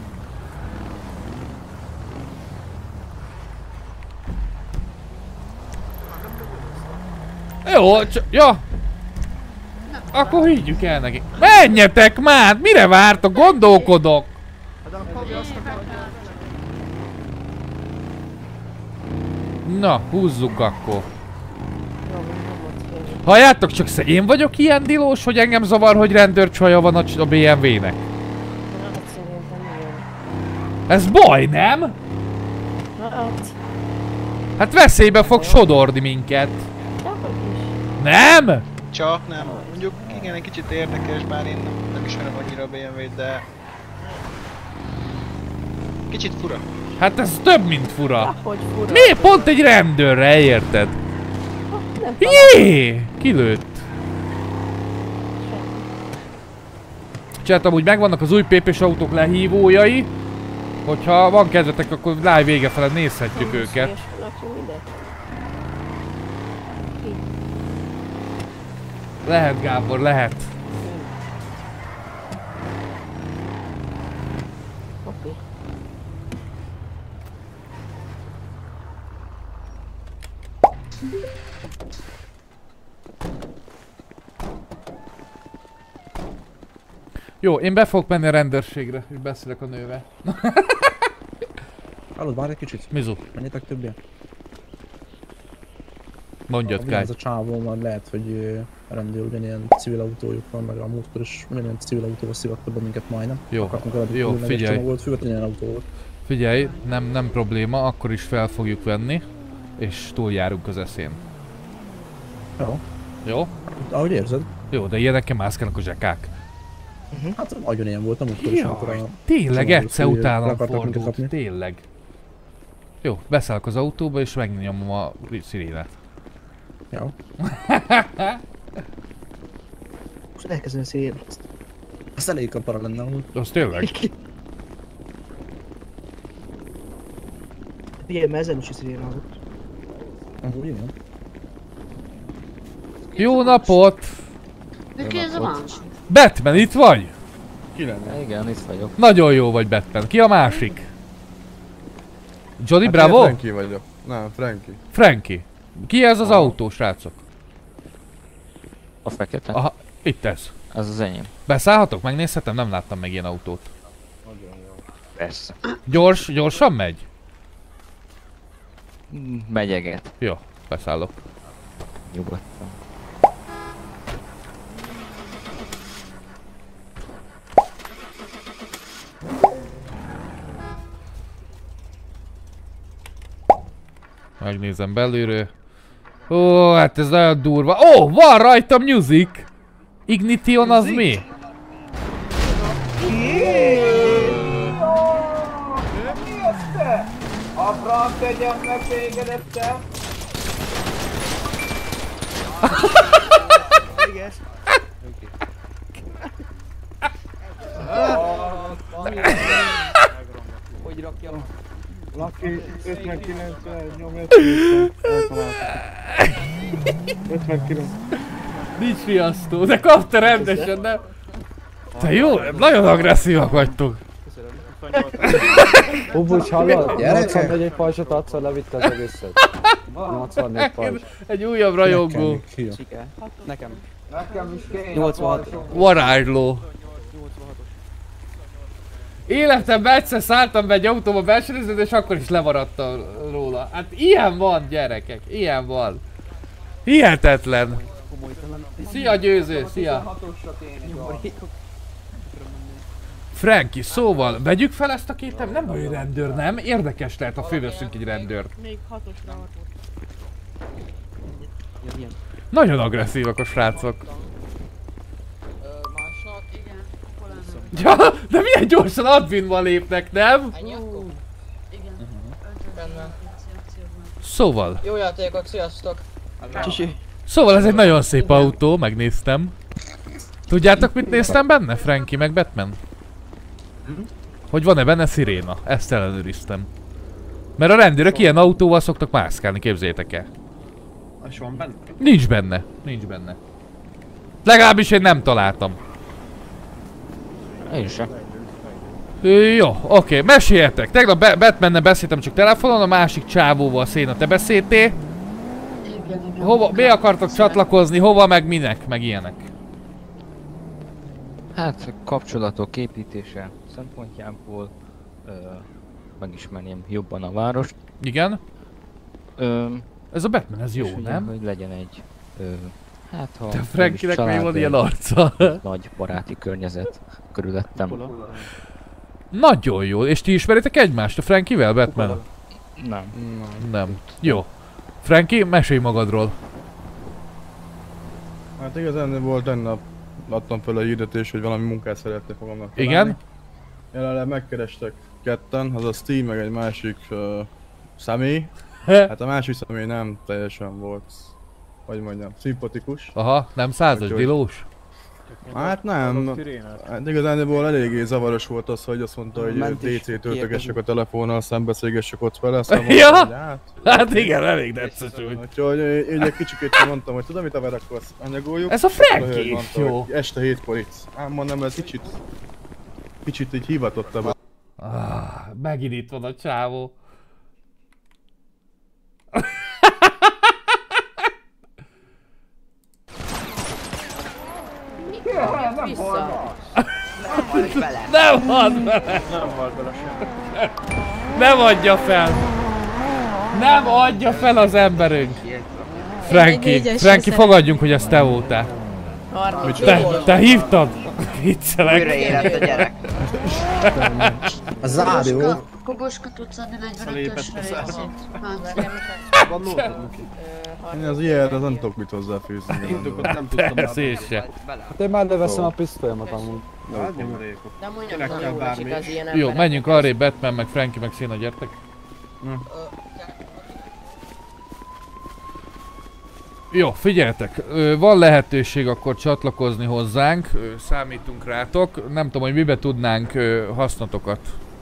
vele. Jó, ja. Akkor higgyük el neki. Menjetek már! Mire vártok? Gondolkodok! De a Kami azt akarja. Na, húzzuk akkor. Halljátok, csak én vagyok ilyen dilós, hogy engem zavar, hogy rendőrcsaja van a BMW-nek. Hát szerintem igen. Ez baj, nem? Hát, Hát veszélybe fog sodorni minket. dehogy is. Nem? Csak nem. Mondjuk igen, egy kicsit érdekes, bár én nem ismerem annyira a BMW-t, de... Kicsit fura. Hát ez több, mint fura. Hogy fura. Miért pont egy rendőrre, érted? Jé! Kilőtt. Csinált, amúgy megvannak az új PP-s autók lehívójai. Hogyha van kedvetek, akkor live vége felett nézhetjük őket. Lehet, Gábor, lehet. Jó, én be fogok menni a rendőrségre, és beszélek a nővel. Hallod, várj egy kicsit. Mizu? Menjetek többje. Mondjad, Kály. Ez a csávó már lehet, hogy rendőr ugyanilyen civil autójuk van, meg a múltkor is ugyanilyen civil autóval szivatta be minket majdnem. Jó, jó, figyelj. Volt, függetlenül ilyen autó volt. Figyelj, nem probléma, akkor is fel fogjuk venni, és túljárunk az eszén. Jó. Jó? Ahogy érzed. Jó, de ilyenekkel mászkálnak a zsekák. Hát nagyon ilyen voltam, amikor is, amikor a... Tényleg egyszer utánam fordult, tényleg. Jó, beszállok az autóba és megnyomom a szirénát. Jó. Most elkezdeni a szirénát. Az elég a para lenne amúgy. Az tényleg? Figyelj, mert ezen is a szirénát. Amúgy igen. Jó napot! De ki ez a másik? Batman, itt vagy? Ki lenne? Igen, itt vagyok. Nagyon jó vagy, Batman. Ki a másik? Johnny Hát Bravo? Frankie vagyok. Nem, Frankie. Frankie. Ki ez az autó, srácok? A fekete? Aha, itt ez. Ez az enyém. Beszállhatok? Megnézhetem? Nem láttam meg ilyen autót. Nagyon jó. Persze. Gyorsan megy? Megyeget. Jó, beszállok. Nyugodtan. Megnézem belülről. Ó, hát ez nagyon durva. Ó, van rajta music! Ignition az mi? A franc tegyen meg téged te! Hogy rakjam? Lucky 59 nyomja, eltaláltam. 59. Nincs riasztó, de kapta rendesen, nem? Te jó, nagyon agresszívak vagytok. Ubus, hallod? 84 egy pajzsot adszol, levitte az egészet. 84 pajzs. Egy újabb rajongó. Nekem. Nekem is kéne 86. Varázsló. Életemben egyszer szálltam be egy autóba belsőrizni, és akkor is lemaradtam róla. Hát ilyen van, gyerekek, ilyen van. Hihetetlen. Szia Győző, szia. Frankie, szóval vegyük fel ezt a két, nem baj, rendőr, nem? Érdekes lehet, ha fölveszünk egy rendőrt. Még 6-osra Nagyon agresszívak a srácok. Másnak? Igen. Ja, de milyen gyorsan adminba lépnek, nem? Ennyi akkor? Igen. Benne. Szóval. Jó játékot, sziasztok! Csisi. Szóval ez egy nagyon szép autó, megnéztem. Tudjátok mit néztem benne, Frankie meg Batman? Hogy van-e benne sziréna? Ezt ellenőriztem. Mert a rendőrök ilyen autóval szoktak mászkálni, képzeljétek el. És van benne? Nincs benne. Nincs benne. Legalábbis én nem találtam. Én sem. Jó, oké, meséljetek. Tegnap Batmannel beszéltem csak telefonon, a másik csávóval Széna, te beszéltél. Hova, mi akartok csatlakozni, hova, meg minek, meg ilyenek? Hát kapcsolatok építése szempontjából megismerném jobban a várost. Igen? Ez a Batman, ez jó, ugye, nem? hogy legyen egy hát ha te Frankinek mi van ilyen arca? Nagy baráti környezet körülöttem. Nagyon jó, és ti ismeritek egymást a Frankivel, Batman? Nem. Nem. Jó. Frankie, mesélj magadról. Hát igazán volt tegnap, adtam fel a hirdetést, hogy valami munkát szeretne magamnak Igen? találni. Jelenleg megkerestek ketten, az a Steve meg egy másik személy. Hát a másik személy nem teljesen volt, hogy mondjam, szimpatikus. Aha, nem százas Úgyhogy- dilós? Hát nem, hát igazából eléggé zavaros volt az, hogy azt mondta, hogy Ment is, DC töltögessek a telefonnal, szembeszélgessek ott vele, szóval Ja! mondtam, hogy Hát igen, elég necces úgy. Úgyhogy így egy kicsikét mondtam, hogy tudom, mit a verakarsz, anyagoljuk. Ez a Frankie Akkor is mondta, jó. hogy este 7-kor itt. Ám mondom, ez kicsit így hivatottabb. Megint itt van a csávó. Nem hallom. Nem halt bele. Nem halt bele sem. Nem adja fel. Nem adja fel az emberünk. Frankie, fogadjunk, hogy ez te voltál. Te hívtad? Viccelek. Újra élet a gyerek. A záró. Kogoska tudsz adni 45-ösre részét? Én az ilyen, az nem tudok mit hozzáfűzni. Nem tudtam. Persze se. Hát én már leveszem a pisztolyomat amúgy. De mondjam, hogy jól esik az ilyen Jó, emberek. menjünk arrébb, Batman, meg Frankie, meg Széna, gyertek. Jó, figyeljetek, van lehetőség akkor csatlakozni hozzánk, számítunk rátok. Nem tudom, hogy mibe tudnánk hasznatokat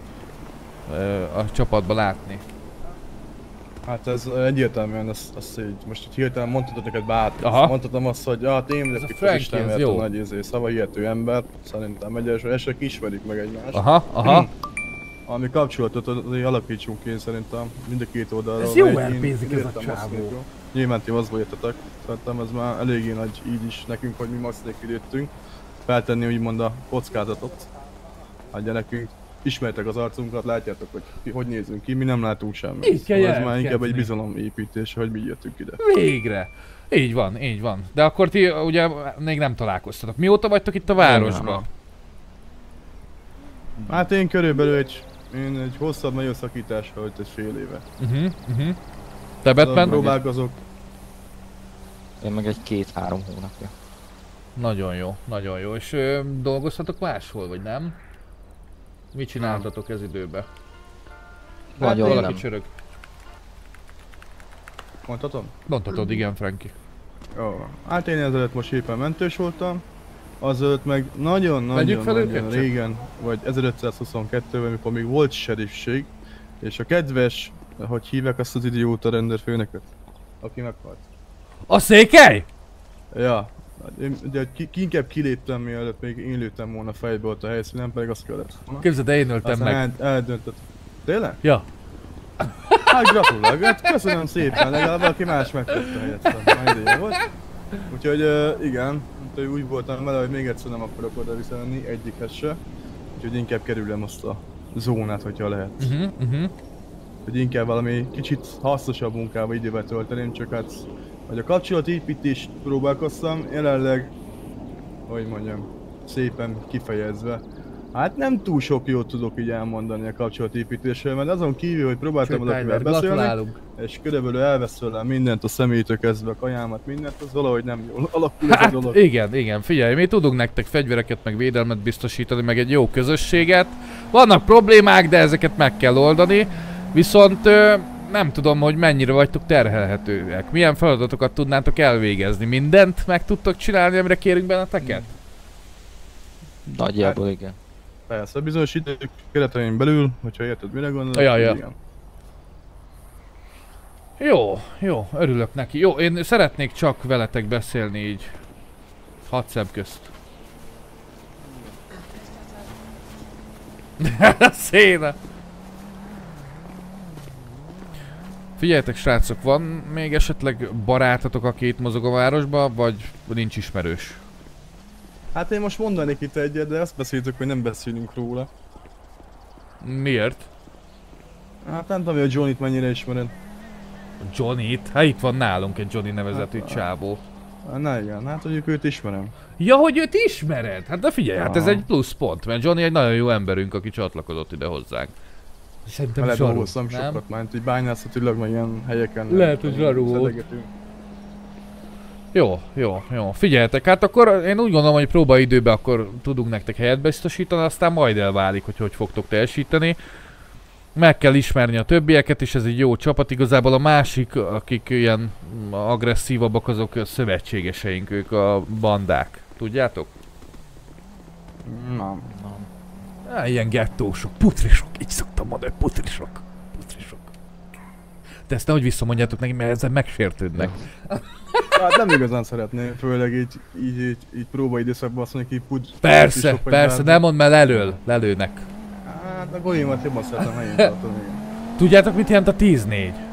a csapatba látni. Hát ez egyértelműen, azt így, most így hirtelen mondhatod neked bármit. Aha. Mondhatom azt, hogy hát én vagyok itt az Frankie, Isten, ez mert jó. a nagy szavahihető ember. Szerintem egyesek ismerik meg egymást. Aha. Ami kapcsolatot azért alakítsunk ki, szerintem mind a két oldalról. Ez jó Én elpénzik ez a értem azt, csávó. hogy nyilván ti azból jöttetek. Szerintem ez már eléggé nagy így is nekünk, hogy mi max nélkül jöttünk. Feltenni úgymond a kockázatot. Hát nekünk ismertek az arcunkat, látjátok, hogy hogy nézünk ki, mi nem látunk semmit. Így kell ez már inkább jelentkezni. egy bizalomépítés, hogy mi jöttünk ide. Végre! Így van, így van. De akkor ti ugye még nem találkoztatok. Mióta vagytok itt a városban? Hát én körülbelül egy hosszabb nagyon szakítás volt egy fél éve. Te Batman? Próbálkozok. Én meg egy 2-3 hónapja. Nagyon jó, nagyon jó. És dolgoztatok máshol, vagy nem? Mit csináltatok ez időben? Nagyon valaki nem. csörög. Mondhatom? Mondhatod, igen, Frankie. Jó. Hát én ezelőtt most éppen mentős voltam. Azelőtt meg nagyon régen, vagy 1522-ben, amikor még volt serifség, és a kedves, hogy hívják azt az idióta rendőrfőnököt, aki meghalt. A székely? Ja. De inkább kiléptem, mielőtt még én lőttem volna fejbe ott a helyszínen, pedig azt kellett volna. Képzeld, én öltem meg. Eldöntött. Tényleg? Ja. Hát gratulálok, hát köszönöm szépen, legalább valaki más megtette helyettem, már ideje volt. Úgyhogy igen, úgy voltam vele, hogy még egyszer nem akarok oda visszamenni, egyikhez se. Úgyhogy inkább kerülem azt a zónát, hogyha lehet. Hogy inkább valami kicsit hasznosabb munkába idővel tölteném, csak hát hogy a kapcsolatépítést próbálkoztam, jelenleg, hogy mondjam, szépen kifejezve. Hát nem túl sok jót tudok így elmondani a kapcsolatépítésről, mert azon kívül, hogy próbáltam valakivel beszélni, és körülbelül elvesz tőlem mindent, a személytől kezdve a kajámat, mindent, az valahogy nem jól alakul ez a dolog. Igen, figyelj, mi tudunk nektek fegyvereket, meg védelmet biztosítani, meg egy jó közösséget. Vannak problémák, de ezeket meg kell oldani, viszont nem tudom, hogy mennyire vagytok terhelhetőek. Milyen feladatokat tudnátok elvégezni? Mindent meg tudtok csinálni, amire kérünk benneteket? Nagyjából igen. Persze, bizonyos idők keretein belül, hogyha érted, mire gondolok, Ja. igen. Jó, örülök neki. Jó, én szeretnék csak veletek beszélni így 6 szem közt. Széna! Figyeljetek srácok, van még esetleg barátotok, aki itt mozog a városba, vagy nincs ismerős? Hát én most mondanék itt egyet, de azt beszéltük, hogy nem beszélünk róla. Miért? Hát nem tudom, hogy a Johnnyt mennyire ismered. Johnnyt? Hát itt van nálunk egy Johnny nevezetű csávó. Na igen, hát mondjuk őt ismerem. Ja, hogy őt ismered? Hát de figyelj, hát ez egy plusz pont, mert Johnny egy nagyon jó emberünk, aki csatlakozott ide hozzánk. Szerintem zsaru, dolgoztam sokat, már így bányászatilag, meg ilyen helyeken. Lehet, hogy zsaru volt. szedegetünk. Jó, jó, jó. Figyeljetek, hát akkor én úgy gondolom, hogy próbaidőben akkor tudunk nektek helyet biztosítani, aztán majd elválik, hogy fogtok teljesíteni. Meg kell ismerni a többieket, és ez egy jó csapat. Igazából a másik, akik ilyen agresszívabbak, azok szövetségeseink, ők a bandák. Tudjátok? Nem. Ilyen gettósok, putrisok, így szoktam mondani, putrisok. De ezt nehogy visszamondjátok neki, mert ezzel megsértődnek. Hát nem igazán szeretném, főleg így próbaidőszakban azt mondjuk így Persze, persze, nem mondd, mert lelőnek. Hát a golyémat jobban szeretem helyén tartani. Tudjátok, mit jelent a 10-4?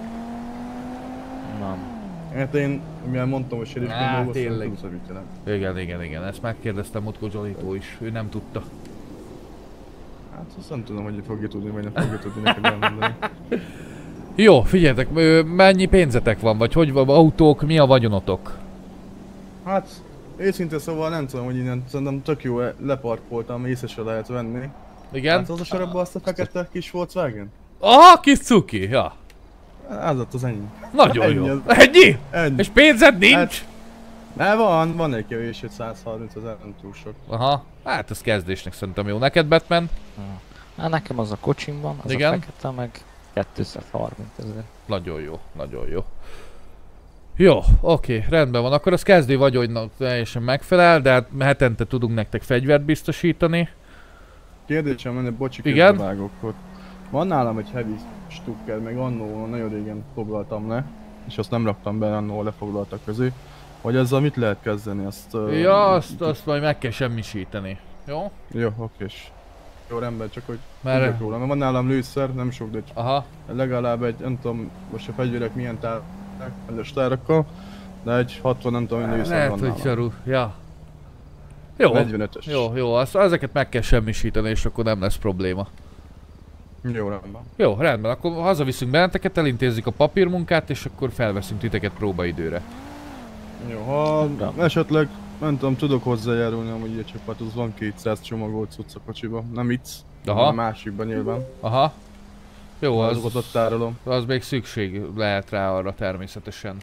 Nem. Hát én, mivel mondtam, hogy serifként dolgoztam, nem tudom, mit jelent. Igen, ezt megkérdeztem Mutko Zsolitól is, ő nem tudta. Hát azt nem tudom, hogy fogja tudni, vagy nem fogja tudni neked elmondani. Jó, figyeljetek, mennyi pénzetek van, vagy hogy van, autók, mi a vagyonotok? Hát, őszintén szóval nem tudom, hogy innen szerintem tök jó leparkoltam, észre se lehet venni. Igen? Hát az a sorokban azt a fekete kis Volkswagen? Aha, kis cuki, ja. Ez ott az ennyi. Nagyon ennyi jó. Az... Ennyi? Ennyi? És pénzed nincs? Hát, van egy kevés, hogy 130 000, nem túl sok. Aha, hát ez kezdésnek szerintem jó. Neked, Batman? Hát nekem az a kocsim van, az igen? A fekete, meg 230 000. Nagyon jó, nagyon jó. Jó, oké, rendben van. Akkor az kezdő vagyonnak teljesen megfelel, de hát hetente tudunk nektek fegyvert biztosítani. Kérdésem lenne, bocsi, igen? Vágok, hogy van nálam egy heavy stukker, meg annó nagyon régen foglaltam le, és azt nem raktam be annó lefoglaltak közé. Hogy ezzel mit lehet kezdeni? Ja, azt majd meg kell semmisíteni. Jó? Jó, okés. Jó, rendben, csak hogy tudjak róla. Mert van nálam lőszer, nem sok, de aha. Legalább egy, nem tudom, most a fegyverek milyen tárakkal, de egy 60, nem tudom, lőszer lehet, van nálam. hogy zsarú, ja. Jó, 45-ös. Jó, ezeket meg kell semmisíteni, és akkor nem lesz probléma. Jó, rendben. Jó, rendben, akkor hazaviszünk benneteket, elintézzük a papírmunkát, és akkor felveszünk titeket próbaidőre. Jó, ha esetleg, nem tudom, tudok hozzájárulni, amúgy egy csapat, az van 200 csomagolt cucc a kocsiba, nem itt, a másikban nyilván. Aha. Jó, azokat ott tárolom. Az még szükség lehet rá arra természetesen.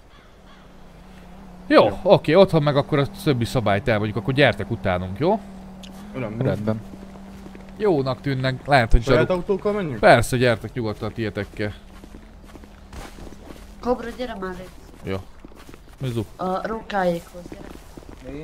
Jó, oké, otthon meg akkor a többi szabályt elmondjuk, akkor gyertek utánunk, jó? Rendben. Jónak tűnnek, lehet, hogy saját autókkal menjünk? Persze, gyertek nyugodtan a tietekkel. Kobra, gyere már itt. Jó. Mizu? A rókáékhoz, gyere. Mi?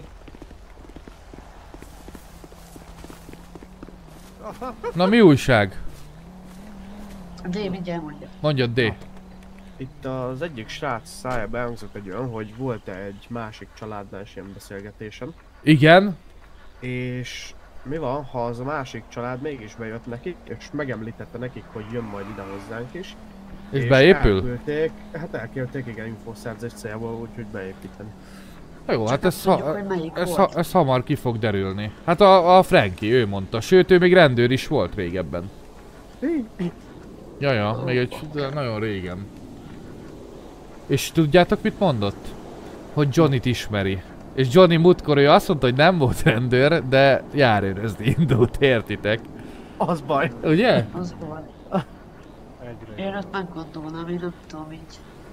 Na mi újság? D, mindjárt mondja. Mondjad, D. Itt az egyik srác szájába elhangzott egy olyan, hogy volt egy másik családnál is ilyen beszélgetésen. Igen? És mi van, ha az a másik család mégis bejött nekik, és megemlítette nekik, hogy jön majd ide hozzánk is. És beépül? Elküldték, hát elküldték, igen, infoszerzés céljából, úgyhogy beépíteni. Jó, hát ez hamar ki fog derülni. Hát a Frankie, ő mondta. Sőt, ő még rendőr is volt régebben. Jaja, még egy nagyon régen. És tudjátok, mit mondott? Hogy Johnnyt ismeri. És Johnny múltkor ő azt mondta, hogy nem volt rendőr, de járőrözni indult, értitek? Az baj. Ugye? Az baj. Én ott meggondolnám, én nem tudom így.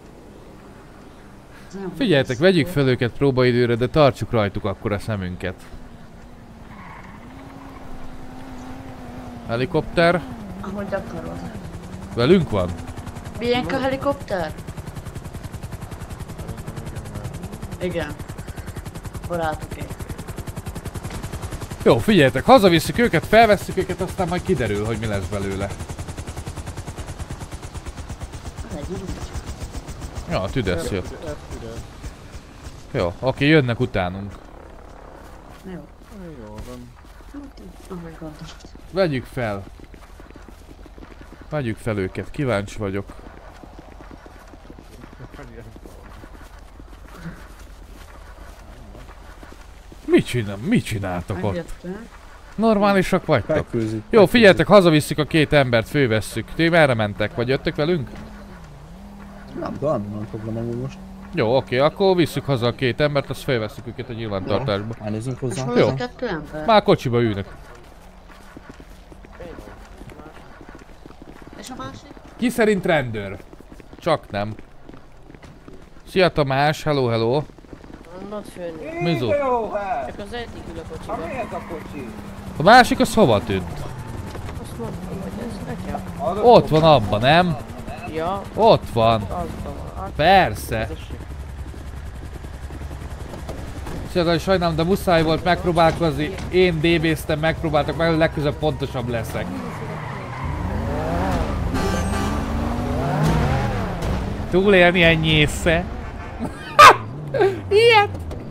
Figyeljetek, vegyük fel őket próbaidőre, de tartsuk rajtuk akkor a szemünket. Helikopter. Ahogy akarod. Velünk van? Milyen a helikopter? Igen. Barátoké. Jó, figyeljetek, hazavisszük őket, felvesszük őket, aztán majd kiderül, hogy mi lesz belőle. Ja, a tüdesz jött. Jó, oké, jönnek utánunk. Jó. Jó van. Vegyük fel. Vegyük fel őket, kíváncsi vagyok. Mit csináltok ott? Normálisak vagytok? Jó, figyeljetek, hazavisszük a két embert, fővesszük. Ti merre mentek? Vagy jöttök velünk? Nem probléma most. Jó, oké, akkor visszük haza a két embert, azt felvesszük őket a nyilvántartásba. Elnézzünk hozzá. Jó. Már kocsiba ülnek. És a másik? Ki szerint rendőr? Csak nem. Szia Tamás, hello. Hallod főnök? Mizu? Csak az egyik ül a kocsiba. Mi ez a kocsi? A másik az hova tűnt? Azt mondtam, hogy ez nekem. Ott van abban, nem? Ja. Ott van. Azban van. Persze. Szia, sajnálom, de muszáj volt megpróbálkozni. Én DB-ztem, megpróbáltak meg, legközelebb pontosabb leszek. Túlélni ennyi észre. Ilyet!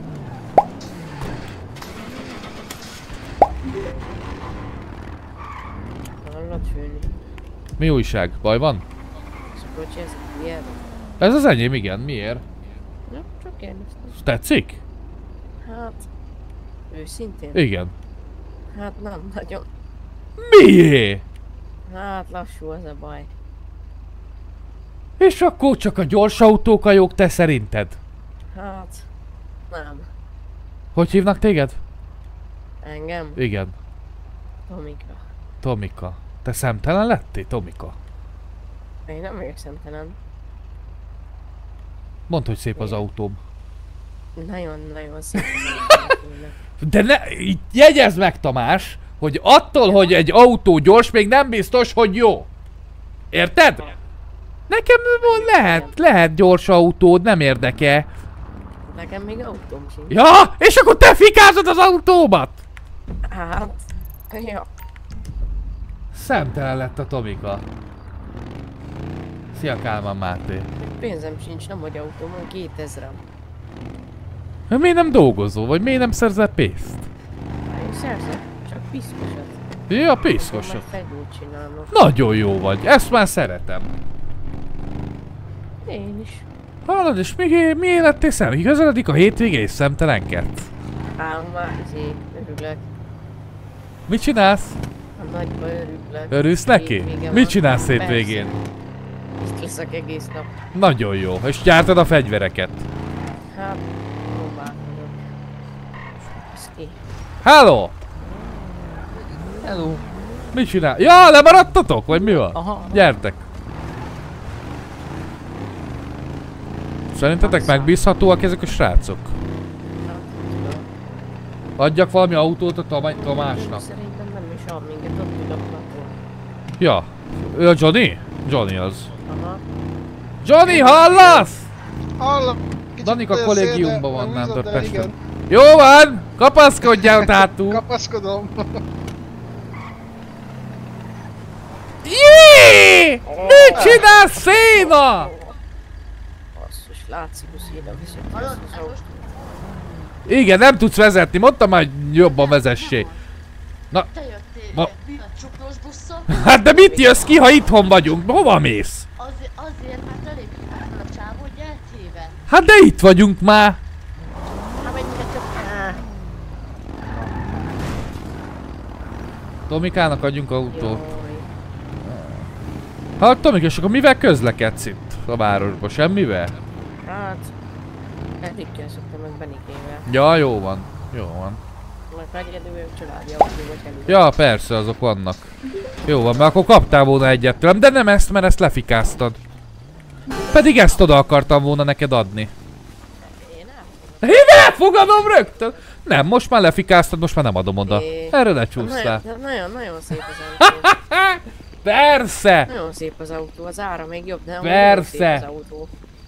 Hallod főnök? Mi újság? Baj van? Ez a kocsi, ez miért? Ez az enyém, igen. Miért? Ja, csak kérdeztem. Tetszik? Hát... Őszintén? Igen. Hát nem nagyon. Mié? Hát lassú az a baj. És akkor csak a gyors autók a jók, te szerinted? Hát... Nem. Hogy hívnak téged? Engem? Igen. Tomika. Tomika. Te szemtelen lettél, Tomika? Én nem vagyok szemtelen. Mondd, hogy szép az autóm. Nagyon-nagyon szép. De ne, jegyezd meg, Tamás, hogy attól, hogy egy autó gyors, még nem biztos, hogy jó. Érted? Nekem lehet gyors autód, nem érdekel. Nekem még autóm sincs. Ja, és akkor te fikázod az autómat? Hát... Ja. Szemtelen lett a Tomika. Szia, Kálmán Máté. Pénzem sincs, nem vagy autóm, 2000-em. Miért nem dolgozol, vagy miért nem szerzel pénzt? Én szerzek, csak piszkosat. Ja, piszkosat. Fegyót csinálok. Nagyon jó vagy, ezt már szeretem. Én is. Hallod, és miért lettél szem? Közeledik a hétvége és szemtelenkedsz? Ám már örülök. Mit csinálsz? A nagyba örülök. Örülsz neki? Mit csinálsz hétvégén? Itt leszek egész nap. Nagyon jó, és gyártod a fegyvereket. Hát, próbálkozok. Ez ki? Hello! Hello! Mit csinál? Ja, lemaradtatok? Vagy mi van? Aha. Gyertek! Szerintetek megbízhatóak ezek a srácok? Adjak valami autót a Tamásnak. Szerintem nem is ad minket, ott ül a platón. Ja. Ő a Johnny? Johnny az. Aha. Johnny, hallasz? Hallom. Danika kollégiumban van, nem tudod Pesten. Jó van! Kapaszkodjál ott hátul! Kapaszkodom. Jé! Mit csinálsz, Széna? Basszus, látszik, hogy Széna viszont az autó. Igen, nem tudsz vezetni, mondtam már, hogy jobban vezessé. Na, Te jöttél a csuklós busszal? hát de mit jössz ki, ha itthon vagyunk? Hova mész? Azért, mert elég fel a csávó, hogy eltéve. Hát de itt vagyunk már. Hát mennyire több. Tomikának adjunk autót. Hát Tomika, és akkor mivel közlekedsz itt a városba? Semmivel? Hát... Edikkel szoktam meg Benikével. Ja, jó van. Jó van. Meg egyedül családi autó vagy elég. Ja, persze, azok vannak. Jó van, mert akkor kaptál volna egyet tőlem, de nem ezt, mert ezt lefikáztad. Pedig ezt oda akartam volna neked adni. Én elfogadom rögtön! Nem, most már lefikáztad, most már nem adom oda. Erre lecsúsztál. Nagyon szép az autó. Persze! Nagyon szép az autó, az ára még jobb, de persze. Szép az autó.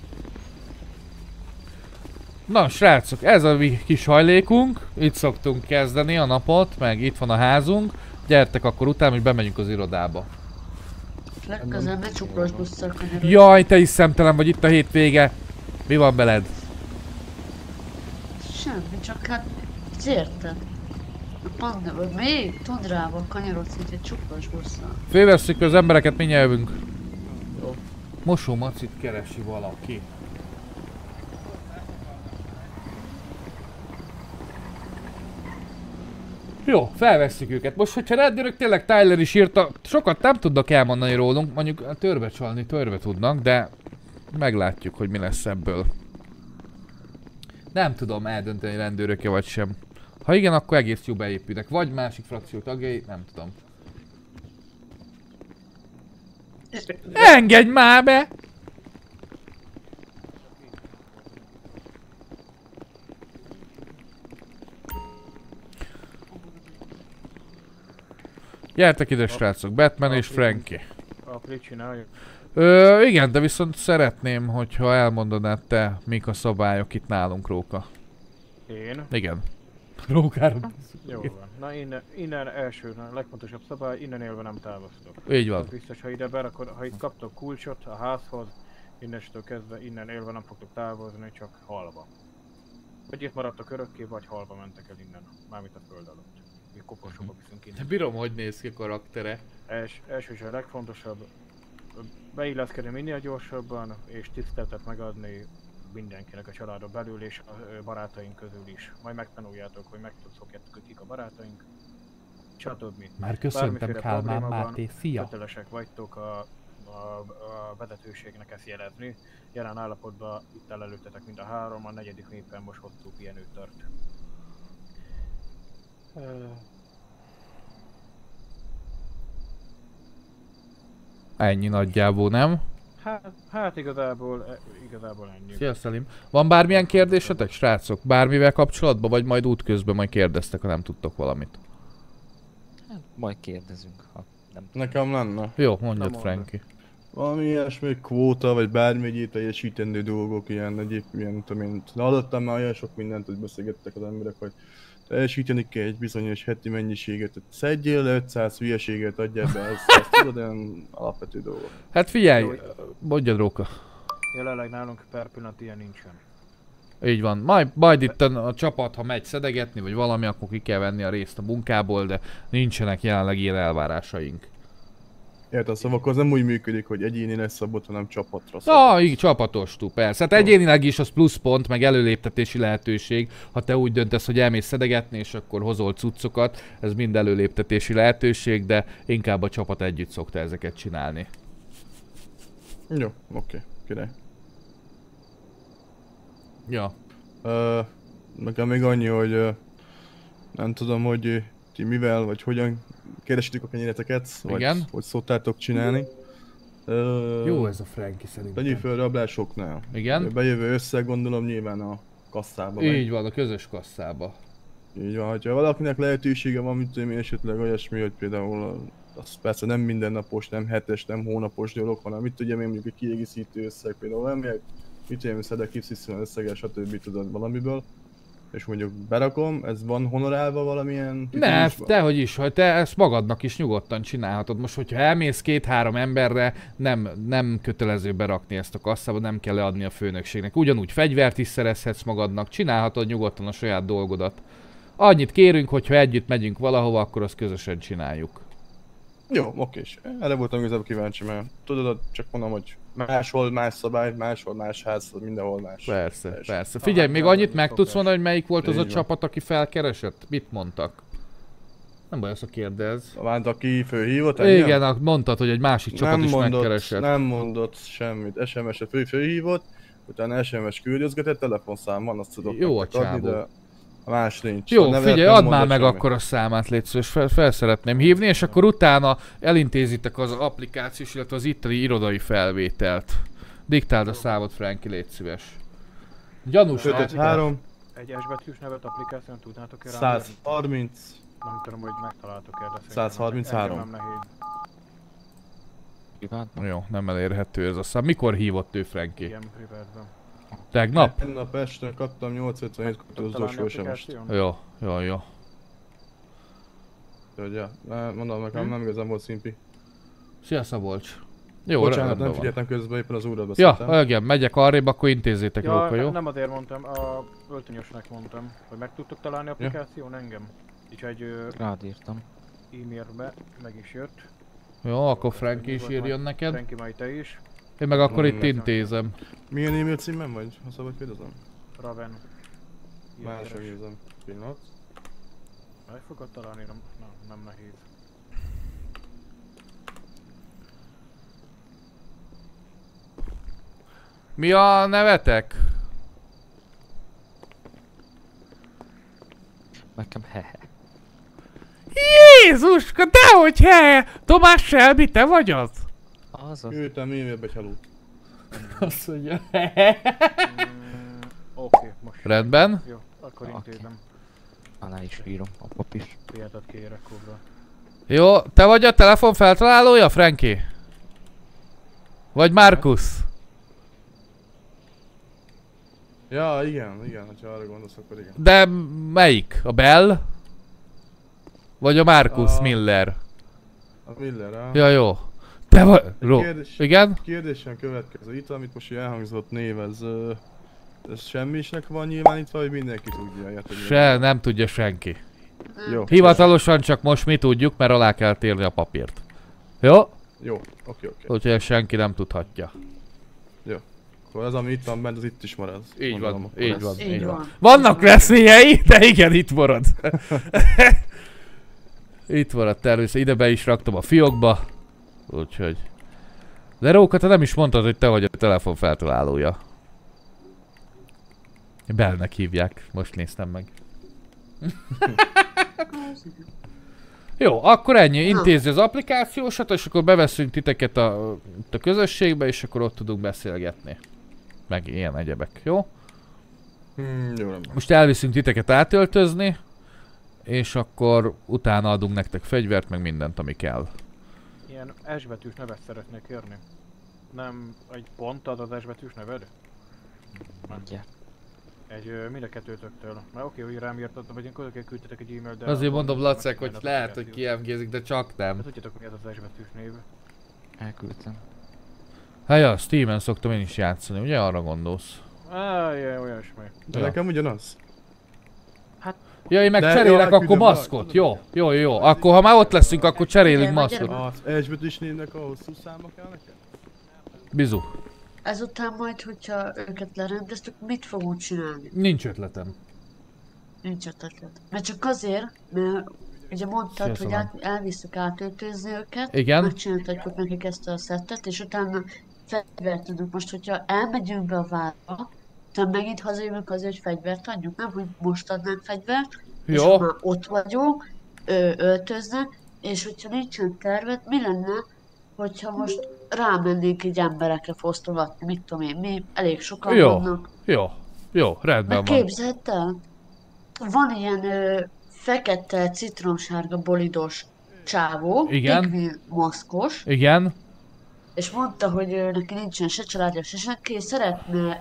Na srácok, ez a mi kis hajlékunk. Itt szoktunk kezdeni a napot, meg itt van a házunk. Gyertek akkor utána, hogy bemegyünk az irodába. Legközelebb ne csuklós busszal kanyarodj. Jaj, te is szemtelen vagy, itt a hétvége. Mi van veled? Semmi, csak hát érted. Panda, vagy még Tundrával kanyarodsz itt egy csuklós busszal. Félvesszük az embereket, mindjárt jövünk. Mosómacit keresi valaki. Jó, felvesszük őket. Most, hogyha rendőrök tényleg Tyler is írta, sokat nem tudnak elmondani rólunk, mondjuk törve csalni, törve tudnak, de meglátjuk, hogy mi lesz ebből. Nem tudom eldönteni, rendőrök-e vagy sem. Ha igen, akkor egész jó beépülnek. Vagy másik frakció tagjai, nem tudom. Engedj már be! Gyertek ide, srácok, Batman és Frankie. Apri csináljuk. Igen, de viszont szeretném, hogyha elmondanád te, mik a szabályok itt nálunk, Róka. Én? Igen. Rókára. Jó van. Na innen első, a legfontosabb szabály, innen élve nem távoztok. Így van. Az biztos, ha ide berakod, ha itt kaptok kulcsot a házhoz, innestől kezdve innen élve nem fogtok távozni, csak halva. Vagy itt maradtok örökké, vagy halva mentek el innen, mármint a föld alatt. Mi koporsóba viszünk innen. Bírom, hogy néz ki a karaktere. Első és a legfontosabb, beilleszkedni minél gyorsabban, és tiszteletet megadni mindenkinek a családon belül és a barátaink közül is. Majd megtanuljátok, hogy megszokjátok, kik a barátaink. Stb. Már köszöntem, Kálmán Máté, szia! Kötelesek vagytok a vezetőségnek ezt jelezni. Jelen állapotban itt előttetek mind a három, a negyedik éppen most hosszú pihenőt tart. Ennyi nagyjából, nem? Hát igazából ennyi. Szia, Szelim. Van bármilyen kérdésetek, srácok? Bármivel kapcsolatban, vagy majd útközben majd kérdeztek, ha nem tudtok valamit? Hát, majd kérdezünk, ha nem. Nekem lenne. Jó, mondjad, Frankie. Valami ilyesmi kvóta, vagy bármi egyéb teljesítendő dolgok, ilyen egyéb, ilyen tudom én. Hallottam már olyan sok mindent, hogy beszélgettek az emberek, hogy teljesíteni kell egy bizonyos heti mennyiséget, szedjél le 500 hülyeséget, adjál be, ezt tudod, olyan alapvető dolgok. Hát figyelj, mondjad, Róka. Jelenleg nálunk per pillanat ilyen nincsen. Így van, majd itt a csapat, ha megy szedegetni, vagy valami, akkor ki kell venni a részt a munkából, de nincsenek jelenleg ilyen elvárásaink. Érted, szóval akkor az nem úgy működik, hogy egyéni lesz szabott, hanem csapatra szabott. Így csapatos tú, persze. Hát egyénileg is az pluszpont, meg előléptetési lehetőség. Ha te úgy döntesz, hogy elmész szedegetni, és akkor hozol cuccokat, ez mind előléptetési lehetőség, de inkább a csapat együtt szokta ezeket csinálni. Jó, oké, király. Ja. Nekem még annyi, hogy nem tudom, hogy ti mivel, vagy hogyan keresitek a kenyereteket, vagy hogy szoktátok csinálni. Jó ez a Frankie szerintem. Tegyük fel rablásoknál. Igen. Bejövő összeg gondolom nyilván a kasszába. Így van, a közös kasszába. Így van, hogyha valakinek lehetősége van, mint én esetleg olyasmi, hogy például az persze nem mindennapos, nem hetes, nem hónapos dolog, hanem mit tudjam én mondjuk egy kiegészítő összeg, például nem mit tudjam, szedek kipszisztően összeges, stb. Tudod valamiből. És mondjuk berakom, ez van honorálva valamilyen Ne, dehogy is, hogy te ezt magadnak is nyugodtan csinálhatod. Most, hogyha elmész 2-3 emberre, nem kötelező berakni ezt a kasszába, nem kell leadni a főnökségnek. Ugyanúgy fegyvert is szerezhetsz magadnak, csinálhatod nyugodtan a saját dolgodat. Annyit kérünk, hogyha együtt megyünk valahova, akkor azt közösen csináljuk. Jó, okés. Erre voltam igazából kíváncsi, mert tudod, csak mondom, hogy máshol más szabály, máshol más ház, mindenhol más. Persze, persze. Figyelj, még annyit meg tudsz mondani, hogy melyik volt az a csapat, aki felkeresett? Mit mondtak? Nem baj, azt kérdez. Vált, aki fölhívott engem? Igen, mondtad, hogy egy másik csapat is megkeresett. Nem mondott semmit. SMS-et fölhívott, utána SMS küldözgetett, telefonszám van, azt tudok jó a csávó. de más nincs. Jó, figyelj, add már meg akkor a számát, légy szíves, fel szeretném hívni, és akkor utána elintézitek az applikációs, illetve az itteni irodai felvételt. Diktáld a számot, Frankie, légy szíves. Gyanús. 553. Egy S-betűs nevet applikáción tudnátok-e 130. Nem tudom, hogy megtaláltok-e, de 133. Nem nehéz. Jó, nem elérhető ez a szám. Mikor hívott ő, Frankie? Igen, privátban. Tegnap? Tegnap este kaptam 857 kutózós SMS-t. Jó, jó, jó. Ja, mondom nekem, nem igazán volt szimpi. Szia, Szabolcs. Jó, bocsánat, nem figyeltem közben, éppen az úrral beszéltem. Ja, igen, megyek arrébb, akkor intézzétek Róka, jó? Nem azért mondtam, a öltönyösnek mondtam, hogy meg tudtok találni applikáción engem. Úgyhogy rád írtam. E-mailbe meg is jött. Jó, akkor Frankie is írjon neked. Frankie, majd te is. Én meg akkor itt intézem. Milyen e-mail címben vagy? Ha szabad kérdezem? Raven. Másra nézem. Pillanat. Meg fogod találni, nem nehéz. Mi a nevetek? Nekem hehe. Jézuska, dehogy hehe! Tomás Shelby, te vagy az? Az. Küldtem e-mailbe egy helót. Azt mondja. Oké, most. Rendben. Jó, akkor intézem. Alá is írom, a pap is. Piátat kérek, Kobra. Jó, te vagy a telefon feltalálója, Frankie? Vagy Markus? Ja, igen, hogyha arra gondolsz, akkor igen. De melyik? A Bell? Vagy a Markus Miller? A Miller, á? Ja, jó. Te vagy... Igen? Kérdésem következő. Itt, amit most elhangzott név, ez semmisnek van nyilvánítva, hogy mindenki tudja? Nem tudja senki. Jó. Hivatalosan csak most mi tudjuk, mert alá kell térni a papírt. Jó? Jó, oké. Úgyhogy senki nem tudhatja. Jó. Akkor az, ami itt van bent, az itt is marad. Így van, így van, így van. van. Vannak veszélyei, de igen, itt marad. Itt marad természetesen, ide be is raktam a fiókba. Úgyhogy... De Róka, te nem is mondtad, hogy te vagy a telefon feltalálója. Bellnek hívják, most néztem meg. Jó, akkor ennyi, intézi az applikációsat, és akkor beveszünk titeket a közösségbe, és akkor ott tudunk beszélgetni. Meg ilyen egyebek, jó? Jó, most elviszünk titeket átöltözni, és akkor utána adunk nektek fegyvert, meg mindent, ami kell. Ilyen S-betűs nevet szeretnék kérni. Nem egy pontad az S-betűs neved? Mondja. Mind a kettőtöktől. Mert oké, hogy rám írtatok, vagy én küldtetek egy e-mail, de... Azért mondom, Lacek, hogy lehet, hogy kiemgézik, de csak nem. De tudjátok, mi ez az S-betűs név? Elküldtem. Hát ja, Steven szoktam én is játszani, ugye arra gondolsz? Jaj, olyasmi. De nekem ugyanaz. Hát... Ja, én meg cserélek akkor maszkot, jó. Akkor ha már ott leszünk, akkor cserélünk maszkot. Az S-betűs névnek a hosszú száma kell nekem? Bizu. Ezután majd, hogyha őket lerendeztük, mit fogunk csinálni? Nincs ötletem. Nincs ötleted. Mert csak azért, mert ugye mondtad, hogy elviszük átöltözni őket, igen. Megcsináltatjuk nekik ezt a szettet, és utána fegyvert tudunk. Most, hogyha elmegyünk be a várba, utána megint hazajövünk azért, hogy fegyvert adjuk, nem? Hogy most adnánk fegyvert, és ha már ott vagyunk, öltöznek, és hogyha nincsen terved, mi lenne, hogyha most rámennénk így emberekre fosztogatni, mit tudom én, mi elég sokan vannak. Jó, rendben van. Képzeld el, van ilyen fekete citromsárga bolidos csávó, pigmin maszkos. Igen. És mondta, hogy neki nincsen se családja, se senki, szeretne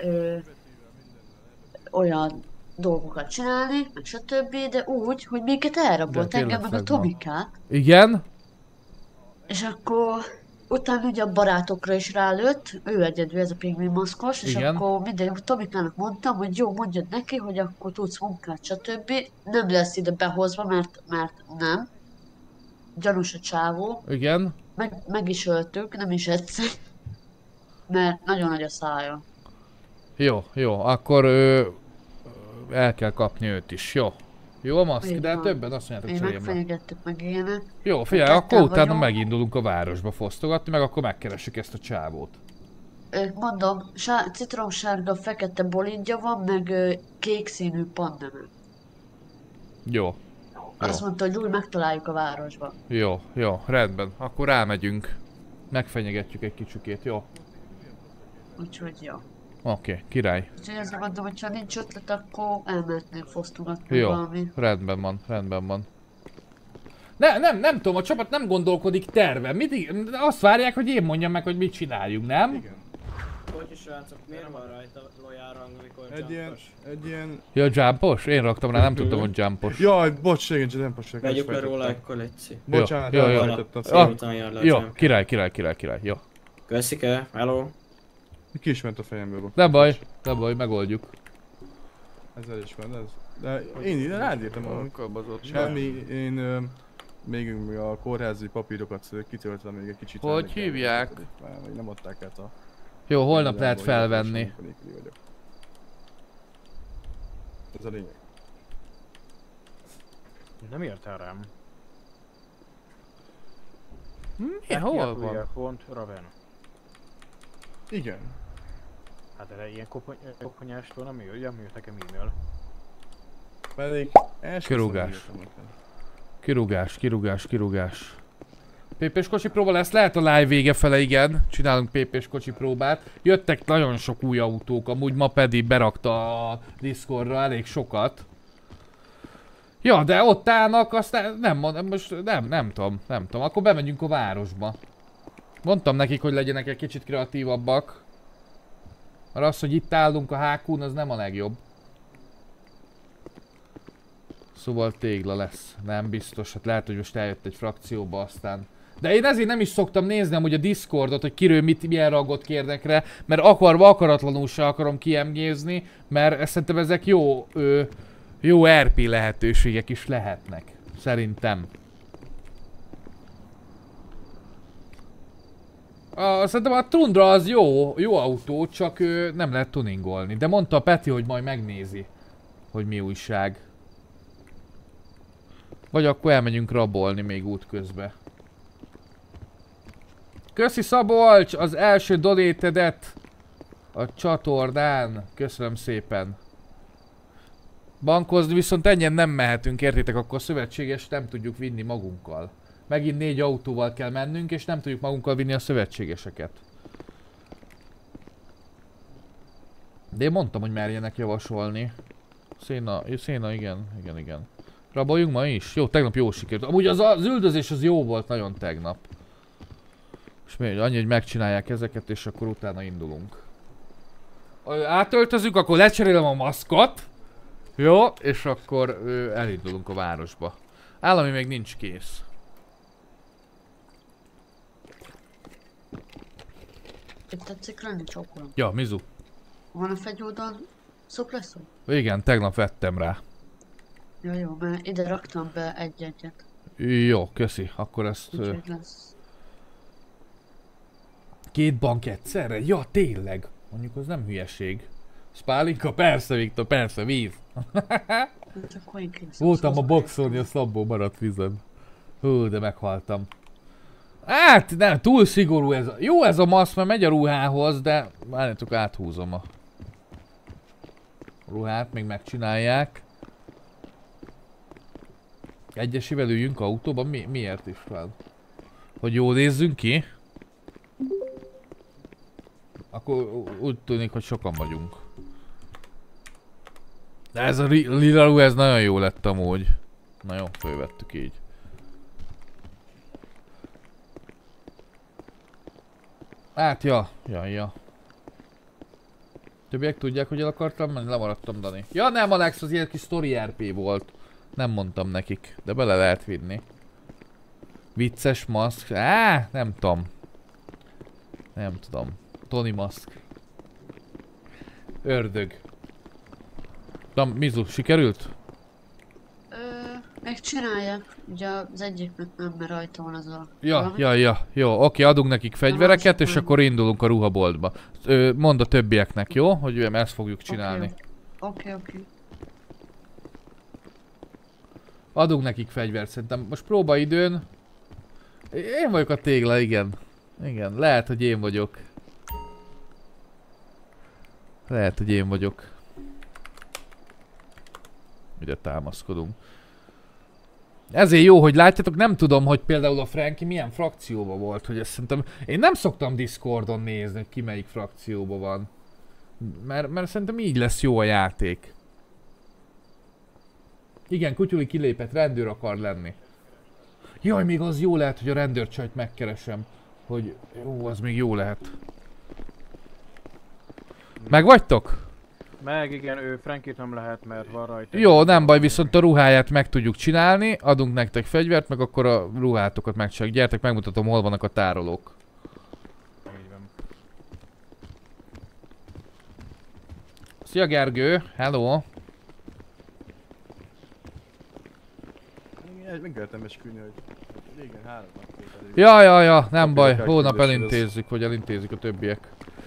olyan dolgokat csinálni, meg stb. De úgy, hogy minket elrabolt, engem meg a Tomikát. Igen. És akkor utána ugye a barátokra is rálőtt, ő egyedül ez a pigmin maszkos, és akkor minden Tomikának mondtam, hogy jó, mondjad neki, hogy akkor tudsz munkát, stb. Nem lesz ide behozva, mert nem. Gyanús a csávó. Igen. Meg is öltük, nem is egyszer. Mert nagyon nagy a szája. Jó, akkor el kell kapni őt is, jó. Jó a maszk, de többen azt mondjátok cserébe. Megfenyegettük meg ilyenek. Jó, figyelj, akkor utána megindulunk a városba fosztogatni, meg akkor megkeressük ezt a csávót. Mondom, citromsárga, fekete bolindja van, meg kék színű pandemon. Jó. Azt mondta, hogy úgy megtaláljuk a városba. Jó, rendben. Akkor rámegyünk. Megfenyegetjük egy kicsikét, jó? Úgyhogy jó. Oké, király. Úgyhogy azt mondom, hogy ha nincs ötlet, akkor elmehetnénk fosztogatni valami. Rendben van. Nem tudom, a csapat nem gondolkodik terve. Azt várják, hogy én mondjam meg, hogy mit csináljunk, nem? Igen. Hogy srácok, miért van rajta lojál rang, amikor jumpos? Egy ilyen... Ja, jumpos? Én raktam rá, nem tudtam, hogy jumpos. Jaj, bocs, igen, jumpos. Vegyük le róla akkor létszi. Bocsánat, jó, király, jó. Köszike, hello. Ki is ment a fejemből. Nem baj, megoldjuk. Ezzel is van ez. De én rád írtam a semmi, én még a kórházi papírokat kitöltve még egy kicsit. Hogy hívják? Nem adták át a... Jó, holnap lehet felvenni. Ez a lényeg. Nem értem rám. Hol van? Pont Raven. Igen. Hát erre ilyen koponyástól nem jön nekem e-mail. Pedig Kirúgás. PP-s kocsi próba lesz, lehet a live vége fele, igen. Csinálunk PP-s kocsi próbát. Jöttek nagyon sok új autók, amúgy ma pedig berakta a Discordra elég sokat. Ja, de ott állnak, aztán nem mondom, most nem tudom. Akkor bemegyünk a városba. Mondtam nekik, hogy legyenek egy kicsit kreatívabbak. Mert az, hogy itt állunk a HQ-n, az nem a legjobb. Szóval tégla lesz. Nem biztos, hát lehet, hogy most eljött egy frakcióba aztán. De én ezért nem is szoktam nézni amúgy a Discordot, hogy kiről milyen rangot kérnek rá, mert akarva akaratlanul se akarom kiemgézni, mert szerintem ezek jó RP lehetőségek is lehetnek. Szerintem. Szerintem a Tundra az jó autó, csak nem lehet tuningolni. De mondta a Peti, hogy majd megnézi, hogy mi újság. Vagy akkor elmegyünk rabolni még útközben. Köszi Szabolcs az első donétedet a csatornán. Köszönöm szépen. Bankozni viszont ennyien nem mehetünk, értitek? Akkor a szövetséges nem tudjuk vinni magunkkal. Megint 4 autóval kell mennünk, és nem tudjuk magunkkal vinni a szövetségeseket. De én mondtam, hogy merjenek javasolni. Széna, igen. Raboljunk ma is? Jó, tegnap jó sikerült. Amúgy az üldözés az jó volt nagyon tegnap. És még annyi, hogy megcsinálják ezeket, és akkor utána indulunk. Átöltözünk, akkor lecserélem a maszkot. Jó, és akkor elindulunk a városba. Állami még nincs kész. Itt tetszik lenni, csókolom. Ja, Mizu. Van a fegyódon szopresszor? Igen, tegnap vettem rá. Jó, mert ide raktam be egy-egyet. Jó, köszi. Akkor ezt... Úgyhogy lesz. 2 bank egyszerre? Ja, tényleg. Mondjuk az nem hülyeség. Spálinka? Persze, Viktor, persze, víz. Voltam a boxolni, a szabból maradt vizem. Hú, de meghaltam. Hát, nem, túl szigorú ez a... Jó ez a maszk, mert megy a ruhához, de... Várjátok, áthúzom a... ruhát, még megcsinálják. Egyesével üljünk autóban? Miért is fel? Hogy jól nézzünk ki? Akkor úgy tűnik, hogy sokan vagyunk. De ez a lila ruha, ez nagyon jó lett amúgy. Na jó, fölvettük így. Hát, ja. Többiek tudják, hogy el akartam menni? Lemaradtam, Dani. Ja nem, Alex, az ilyen kis story RP volt. Nem mondtam nekik, de bele lehet vinni. Vicces maszk. Nem tudom. Nem tudom. Tony maszk. Ördög. Mizu, sikerült? Megcsinálják. Ugye az egyiknek nem, mert rajta van az a... Ja. Jó, oké, adunk nekik fegyvereket, és akkor indulunk a ruhaboltba. Mondd a többieknek, jó? Hogy ezt fogjuk csinálni. Oké. Adunk nekik fegyvert, szerintem. Most próbaidőn... Én vagyok a tégla, igen. Igen, lehet, hogy én vagyok. Ide támaszkodunk. Ezért jó, hogy látjátok, nem tudom, hogy például a Frankie milyen frakcióban volt, hogy ezt szerintem... Én nem szoktam Discordon nézni, hogy ki melyik frakcióban van. Mert szerintem így lesz jó a játék. Igen, Kutyuli kilépett, rendőr akar lenni. Jaj, még az jó lehet, hogy a rendőrcsajt megkeresem. Hogy jó, az még jó lehet. Megvagytok? Meg igen, ő Frankit nem lehet, mert van rajta. Jó, nem baj, viszont a ruháját meg tudjuk csinálni. Adunk nektek fegyvert, meg akkor a ruhátokat megcsináljuk. Gyertek, megmutatom, hol vannak a tárolók. Így van. Szia Gergő, hello! Megöltem esküdni, hogy régen 3 nap. Ja, nem baj, holnap elintézzük, vagy elintézik a többiek.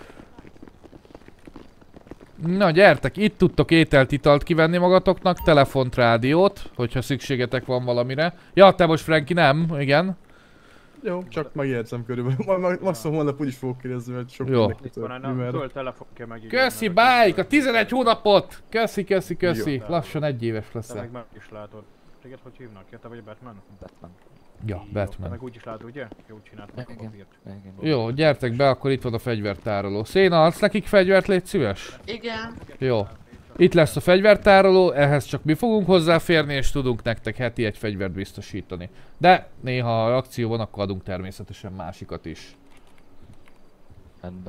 Na gyertek, itt tudtok ételt, italt kivenni magatoknak, telefont, rádiót, hogyha szükségetek van valamire. Ja, te most Frankie nem, igen. Jó, csak megjegyzem körülbelül. Maximum holnap úgyis fogok kérdezni, hogy sok mindenki. Köszi, bájk, a 11 hónapot! Köszi. Lassan 1 éves leszel. Meg is látod. Téged hogy hívnak? Ja, te vagy Batman? Batman. Ja, Batman. Meg úgy is látod, ugye? Jó csináltam a papírt. Jó, gyertek be, akkor itt van a fegyvertároló. Széna, adsz nekik fegyvert, légy szíves? Igen. Jó. Itt lesz a fegyvertároló, ehhez csak mi fogunk hozzáférni, és tudunk nektek heti egy fegyvert biztosítani. De néha akció van, akkor adunk természetesen másikat is. Rendben.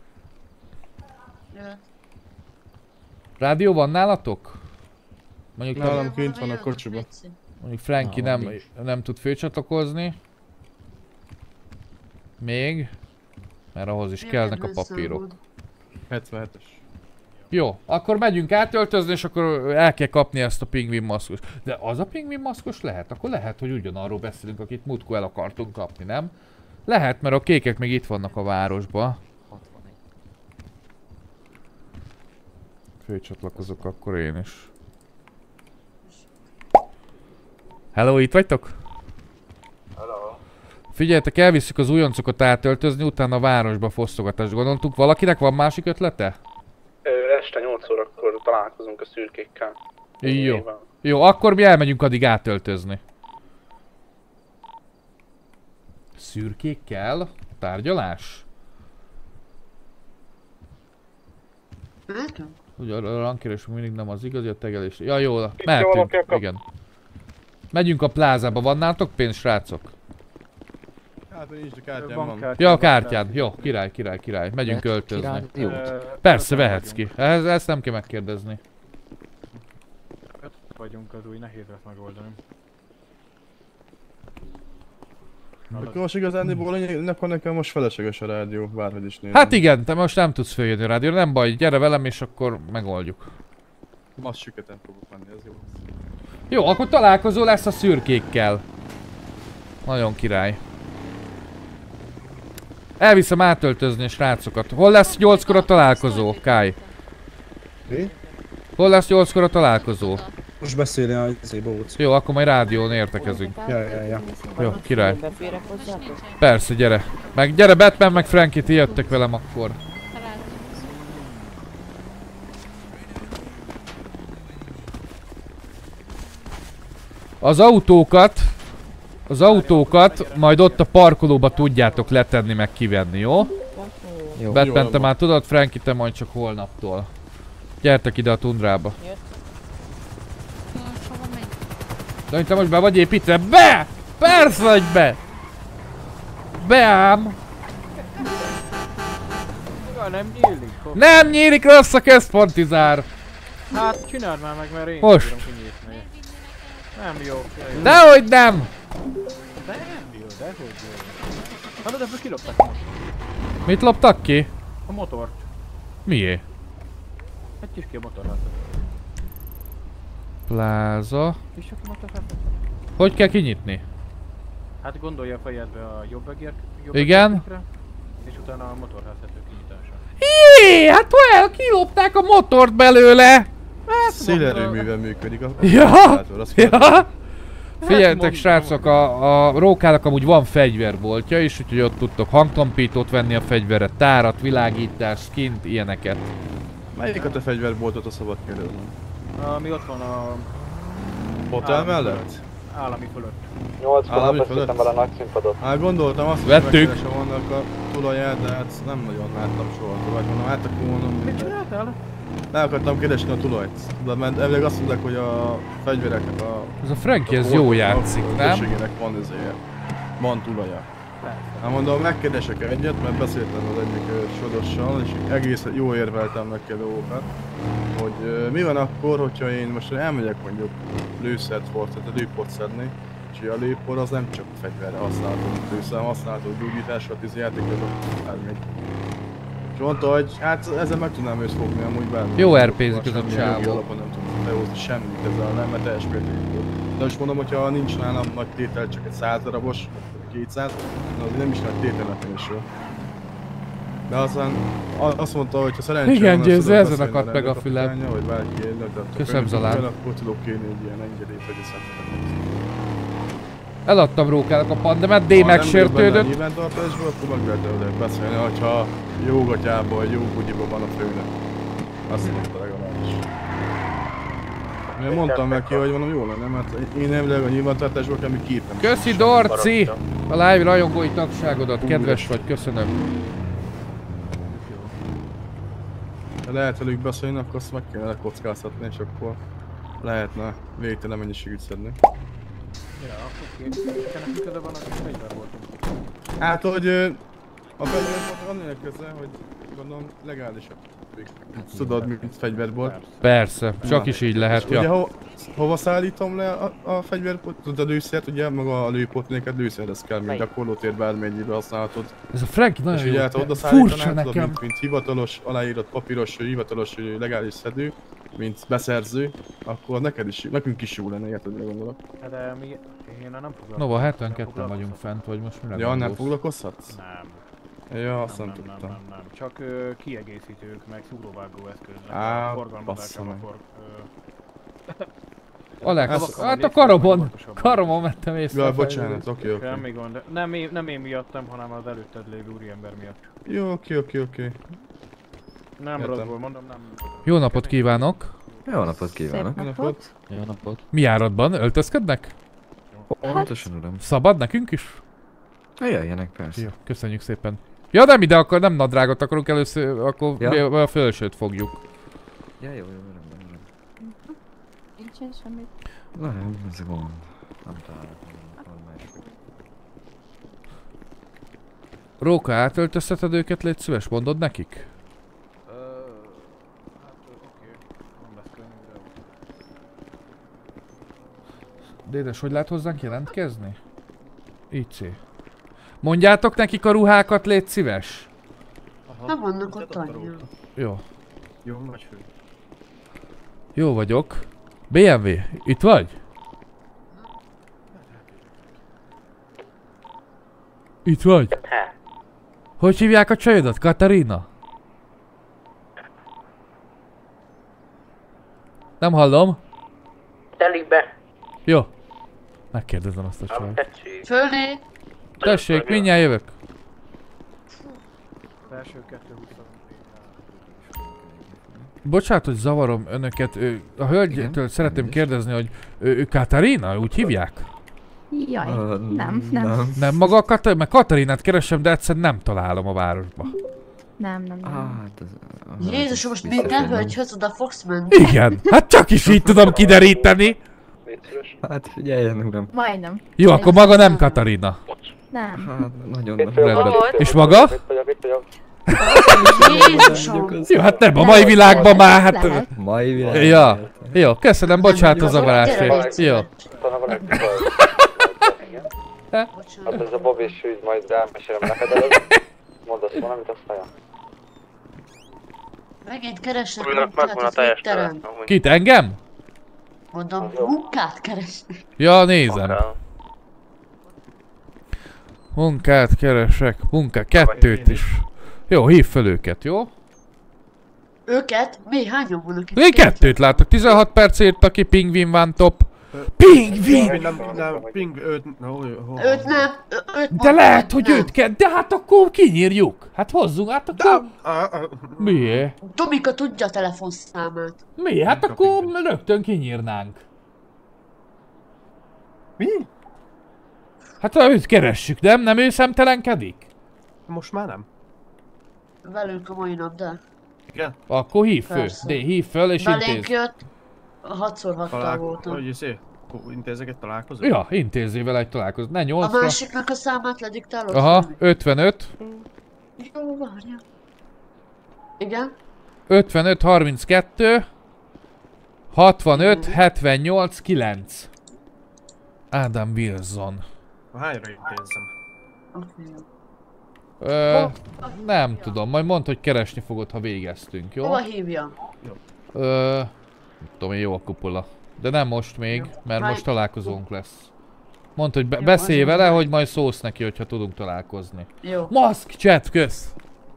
Rádió van nálatok? Mondjuk nálam kint van a kocsiba. Mondjuk Frankie nem tud főcsatlakozni. Még. Mert ahhoz is kellnek a papírok. 77-es. Jó, akkor megyünk átöltözni, és akkor el kell kapni ezt a pingvin maszkos. De az a pingvin maszkos lehet? Akkor lehet, hogy ugyanarról beszélünk, akit múltkor el akartunk kapni, nem? Lehet, mert a kékek még itt vannak a városban. Főcsatlakozok akkor én is. Hello, itt vagytok? Hello. Figyeljetek, elviszük az újoncokat átöltözni, utána a városba fosztogatást gondoltunk. Valakinek van másik ötlete? Este 8 órakor találkozunk a szürkékkel. Jó. Jó, akkor mi elmegyünk addig átöltözni. Szürkékkel? Tárgyalás? Ugye a rankérés mindig nem az igazi, a tegelés. Ja, jó, mehetünk, igen. Megyünk a plázába, van nálatok pénz, srácok? Hát nincs, a kártyán van. Ja, a kártyán, jó, király. Megyünk öltözni. Persze, vehetsz ki. Ezt nem kell megkérdezni. Vagyunk, az új nehéz lesz megoldani. Akkor most igazándiból akkor nekem most felesleges a rádió, bárhogy is nézem. Hát igen, te most nem tudsz följönni a rádióra, nem baj, gyere velem és akkor megoldjuk. Most süketen fogok menni, ez jó. Jó, akkor találkozó lesz a szürkékkel. Nagyon király. Elviszem átöltözni a srácokat. Hol lesz 8-kor a találkozó, Kai? Mi? Hol lesz 8-kor a találkozó? Most beszélni a Bóc. Jó, akkor majd rádión értekezünk. Ja. Jó, király. Persze, gyere. Meg gyere Batman, meg Frankie, ti jöttek velem akkor. Az autókat majd ott a parkolóba tudjátok letenni, meg kivenni, jó? Jó. Batman, te már tudod, Frankie, te majd csak holnaptól. Gyertek ide a tundrába. De te most be vagy építve? Be! Persze, hogy be! Be ám! Nem nyílik. Nem nyílik, rossz a központi zár! Hát csináld már meg, mert én most tudom kinyitni. Nem jó. Dehogy nem! De nem jó, dehogy jó. Hallod, ebből kiloptak a motort. Mit loptak ki? A motort. Mié? Egy kis ki a motorral. Pláza. Kis ki a motorral. Hogy kell kinyitni? Hát gondolja a fejedbe a jobb igen? És utána a motorházhető kinyitása. Jé, hát olyan kilopták a motort belőle! Szélerőművel működik a ja. Figyeljetek srácok, a rókának amúgy van fegyverboltja is, úgyhogy ott tudtok hangtompítót venni a fegyverre, tárat, világítást, skint, ilyeneket. Melyiket a fegyverboltot a szabad kerülni? Ami ott van a... Hotel mellett? Állami fölött. 8-kor beszéltem vele a nagy színpadot. Hát gondoltam azt, hogy megkeresem annak a tulaját, de hát nem nagyon láttam soha a tulajt. Mondom, hát akkor mondom... Mit csináltál? Le akartam keresni a tulajt. De mert elvileg azt mondták, hogy a fegyvereknek a... Ez a Frankie, ez jó játszik, nem? Van ezért. Van tulaja. Hát mondom, megkeresek egyet, mert beszéltem az egyik sodossal, és egész jó érveltem neki a dolgokat. Hogy mi van akkor, hogyha én most elmegyek mondjuk lőszert lőport szedni, és a lőpor az nem csak fegyverre használható, lőszer használható, gyógyításra, játékokra, bármi. És mondta, hogy hát ezzel meg tudnám őt fogni amúgy bármi. Jó RP-zik ez a csávó. Alapon nem tudom behozni semmit ezzel, nem, mert teljes mértékű. De most mondom, hogyha nincs nálam nagy tétel, csak egy 100 darabos, 200, az nem is nagy tételnek minősül. De aztán azt mondta, hogy ha szerencsém igen, Győző, ezen akadt meg a fülem. Köszönöm, Zalán. Akkor tudok kérni egy ilyen engedélyt, hogy ezt eladtam rókának a pandemet, D megsértődött. Ha nem nyilvántartásból, akkor meg lehet előre beszélni, hogyha jó gatyában, jó bugyiban van a főnök. Azt mondta legalábbis. Én mondtam neki, hogy mondom, jó lenne, mert én elvileg a nyilvántartásból kell mi képem. Köszi Dorci! A live rajongói tagságodat, kedves vagy, köszönöm. Ha lehet velük beszélni, akkor azt meg kellene lekockáztatni, és akkor lehetne végtelen mennyiségűt szedni. Ja, akkor nekünk köze van, hogy fegyver voltunk. Hát, hogy a belőle annak köze, hogy gondolom legálisabb. Tudod, mint fegyverbort. Persze, csak is így lehet, ja. Ugye hova szállítom le a fegyverpot? Tudod, a lőszert, ugye maga a lőpot neked lőszerhez kell, mint gyakorlótér bármennyibe használhatod. Ez a Frank nagyon jó. És ugye hát oda szállítanál, tudod, mint hivatalos, aláírott papíros, hivatalos, legális szedő, mint beszerző, akkor nekünk is jó lenne, érted, mire gondolok. De mi... Én nem foglalkozom. Nova 72-en vagyunk fent, vagy most mire gondolsz? Ja, nem foglalkozhatsz? Nem. Ja, azt nem tudtam. Nem. Csak kiegészítők, meg szúróvágó eszközök. Á, bassza meg. Alex, hát a karomon vettem észre. Ja, bocsánat, oké. Semmi gond. Nem én miattam, hanem az előtted lévő úriember miatt. Jó, oké. Nem rosszból mondom, nem... Jó napot kívánok! Jó napot kívánok! Szép napot! Jó napot! Mi járatban? Öltözködnek? Pontosan, uram. Szabad nekünk is? Jöjjenek, persze. Jó, köszönjük szépen. Ja, nem ide akar, nem nadrágot akarunk először, akkor a fölsőt fogjuk. Ja, jó, rendben. Nincsen semmit. Nem, ez gond. Nem találok. Róka, átöltözteted őket, légy szíves, mondod nekik? Dédes, hogy lehet hozzánk jelentkezni? IC. Mondjátok nekik a ruhákat, légy szíves. Nem vannak ott annyira. Jó. Jó, vagy fő. Jó vagyok. BMW, itt vagy? Itt vagy? Hogy hívják a csajodat? Katarina? Nem hallom. Telik be. Jó. Megkérdezem azt a csajt. Fölé. Tessék, mindjárt jövök. Első 2-20. Bocsánat, hogy zavarom önöket. A hölgytől szeretném kérdezni, hogy ő Katarina? Úgy hívják? Jaj, nem. Nem maga a Katarina? Mert Katarinát keresem, de egyszerűen nem találom a városba. Nem. Jézus, most minden hölgyhöz oda fogsz menni? Igen, hát csak is így tudom kideríteni. Hát figyeljen, uram. Majdnem. Jó, akkor maga nem Katarina. Nem. Hát nagyon rendben. És maga? Jézusom! Jó, hát nem a mai világban már, hát... Mai világban. Ja. Jó, köszönöm, bocsánat a zavarásért. Jó. Hát ez a Bob és Sűz, majd elmesélem neked előtt. Mondasz valamit, aztán jön. Megint keresnek munkát az étteren. Kit, engem? Mondom, munkát keresnek. Ja, nézem. Munkát keresek, kettőt is. Jó, hív fel őket, jó? Őket? Mi? Hányan vannak itt? Én kettőt látok, 16 perc írtak ki, Pingvin van top. Pingvin! Nem, Ping, őt nem. De lehet, hogy őt kell, de hát akkor kinyírjuk. Hát hozzunk, hát akkor... Miért? Tomika tudja a telefonszámát. Mi? Hát akkor rögtön kinyírnánk. Mi? Hát őt keressük, nem? Nem ő szemtelenkedik? Most már nem. Velünk a mai nap, de... Igen? Akkor hív föl, hív föl és belénk intéz. jött, 6x6-tal voltam. Hogy izé? Intézek egy találkozót? Ja, intézzél vele egy találkozót. Ne 8-ra. A másiknak a számát lediktálod? Aha, 55. Jó, várja. Igen? 55, 32. 65, 78, 9. Adam Wilson. Hányra intézzem? Nem tudom, majd mondd, hogy keresni fogod, ha végeztünk, jó? Hova hívjam? Nem tudom én, jó a kupola. De nem most még, mert most találkozónk lesz. Mondd, hogy beszélj vele, hogy majd szólsz neki, hogyha tudunk találkozni. Jó. Maszk, chat, kösz!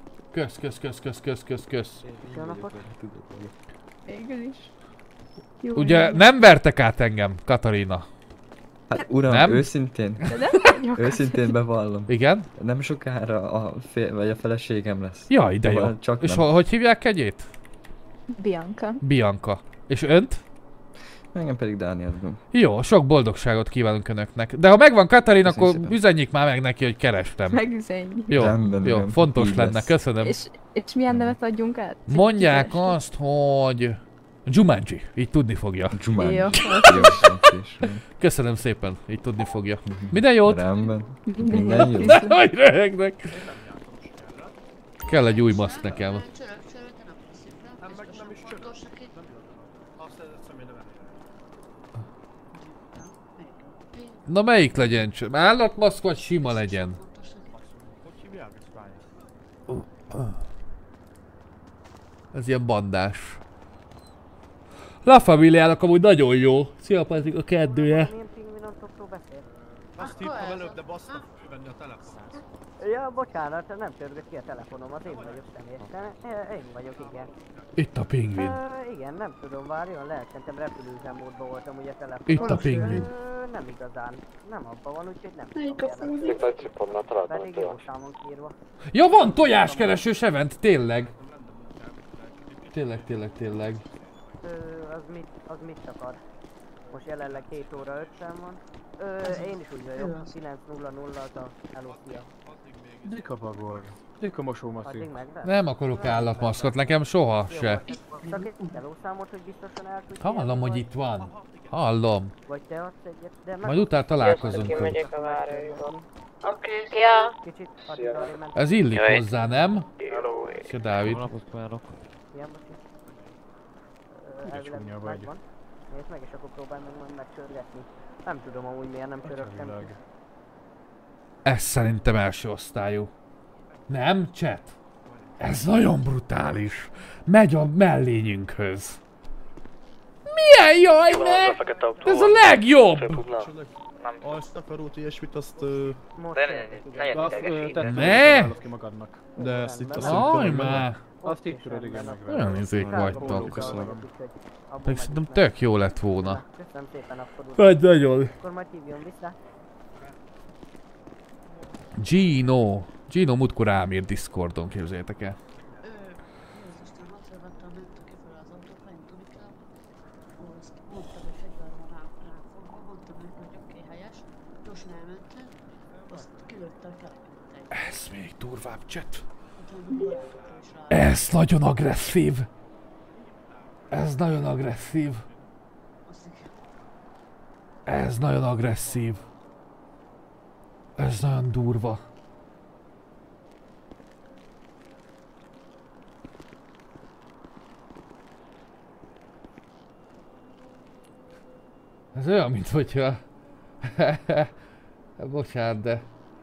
Kösz. Jó napot. Végül is. Jó, Ugye nem vertek át engem, Katarina? Hát uram, nem? Őszintén bevallom. Igen? Nem sokára a feleségem lesz. Jaj, de jó. Csak és nem. hogy hívják kegyét? Bianca. Bianca. És önt? Engem pedig Dánielben. Jó, sok boldogságot kívánunk önöknek. De ha megvan Katalin, akkor üzenjük már meg neki, hogy kerestem. Megüzenjük. Jó, Rendben, jó, igen, fontos így lenne, lesz. köszönöm. És milyen nevet adjunk át? Mondják azt, hogy... Jumanji, így tudni fogja. Jumanji. Jó. Köszönöm szépen, így tudni fogja. Minden jót? Rendben. Minden jót. Nehogy röhögnek. Kell egy új maszk nekem. Na melyik legyen? Állatmaszk vagy sima legyen? Ez ilyen bandás. La Familiának amúgy nagyon jó. Szia Patrik, a kedvője. Azt hittem előbb, de baszta fölvenni a telefont. Ja, bocsánat, nem csörgött ki a telefonomat, én vagyok személyesen. Én vagyok, igen. Itt a pingvin. Igen, nem tudom, várjon, lehet, szerintem repülőüzemmódban voltam ugye telefonon. Itt a pingvin. Nem igazán, nem abban van, úgyhogy nem Melyik tudom. a pingvin? Pedig jó számon kírva. Ja, van tojáskeresős event, tényleg. Tényleg. Az mit akar? Most jelenleg 7 óra 50 van. Én is úgy vagyok, 9:00 az a elosztia. Dika bagor. Dika mosómaszi. Nem akarok állatmaszkot, nekem soha se. Csak egy telószámot, hogy biztosan el tudj. Hallom, hogy itt van. Hallom. Vagy te adsz egyet, de meg... Majd utána találkozunk. Kimegyek a várőjúban. Oké, ja. Kicsit addig ment. Ez illik hozzá, nem? Szia Dávid. Igen, elvileg megvan. Nézd meg, és akkor próbálj meg majd megcsörgetni. Nem tudom amúgy miért nem csörögtem. Ez szerintem első osztályú. Nem, chat? Ez nagyon brutális. Megy a mellényünkhöz. Milyen jaj, ne? Ez a legjobb! Azt akarod, ilyesmit, azt... Ne! De ezt itt azt Jaj, már! Azt itt tudod, igen, Olyan izék vagytok. Köszönöm. Pedig szerintem tök jó lett volna. Köszönöm szépen akkor. Vagy nagyon. Akkor majd hívjon vissza. Gino múltkor rám írt Discordon, képzeljétek el. Ez még durvább, chat. Ez nagyon agresszív. Ez nagyon agresszív. Ez nagyon agresszív. Ez nagyon durva. Ez olyan, mint hogyha... Bocsánat, de...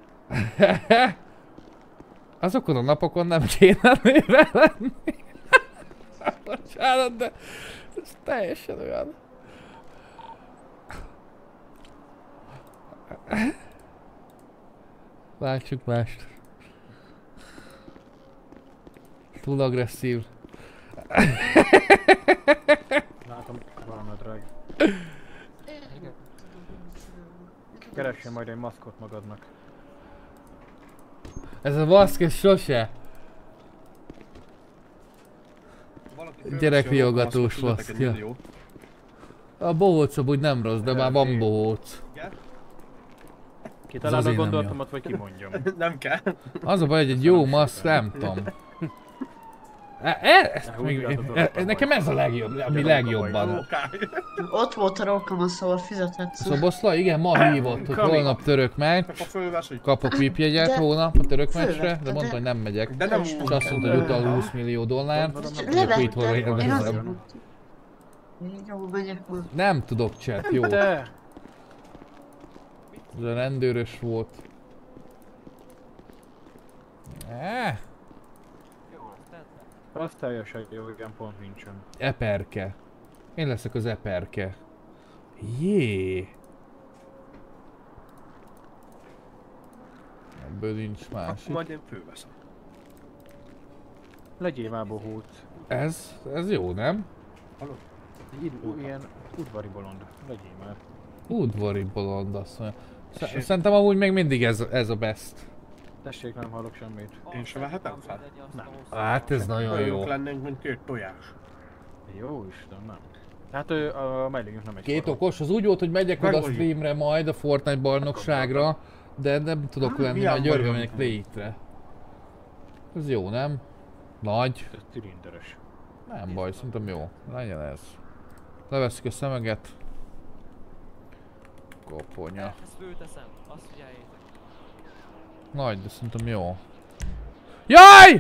Azokon a napokon nem kéne nőve lenni. Bocsánat, de... Ez teljesen olyan... Váltsuk mást. Túl agresszív. Látom, valami drág. Keressél majd egy maszkot magadnak. Ez a maszk, ez sose. Gyerekviogatós maszkja. A bohóc amúgy nem rossz, de már van bohóc. Kitalálod a gondolatomat, vagy kimondjam? Nem kell. Az a baj, hogy egy jó maszk, nem tudom. Nekem ez a legjobb, ami legjobban. Ott volt a Rókama, szóval fizetett. Szoboszla? Igen, ma hívott, hogy holnap török meccs. Kapok VIP jegyet holnap a török meccsre, de mondta, hogy nem megyek. És azt mondta, hogy utal 20 millió dollárt, és akkor itt hol élvezem. Jó, megyek már. Nem tudok, chat, jó. Ez a rendőrös volt. Az teljesen jó, igen, pont nincsen. Eperke. Én leszek az eperke. Jé. Ebből nincs másik. Majd én fölveszem. Legyél már bohóc. Ez jó, nem? Ilyen udvari bolond. Legyél már. Udvari bolond, azt mondja. Szerintem amúgy még mindig ez a best. Tessék, nem hallok semmit. Én se vehetem fel? Nem. Hát ez nagyon jó. Lennénk, mint 2 tojás. Jó Isten, nem. Hát a mellényünk nem egy Két okos, az úgy volt, hogy megyek oda a streamre majd a Fortnite bajnokságra, de nem tudok lenni, mert Győrbe megyek Play-re. Ez jó, nem? Nagy. Ez cilinderes. Nem baj, szerintem jó. Legyen ez. Leveszik a szemeget. Koponya. Ezt fölteszem, azt figyeljétek. Nagy, de szerintem jó. Jaj!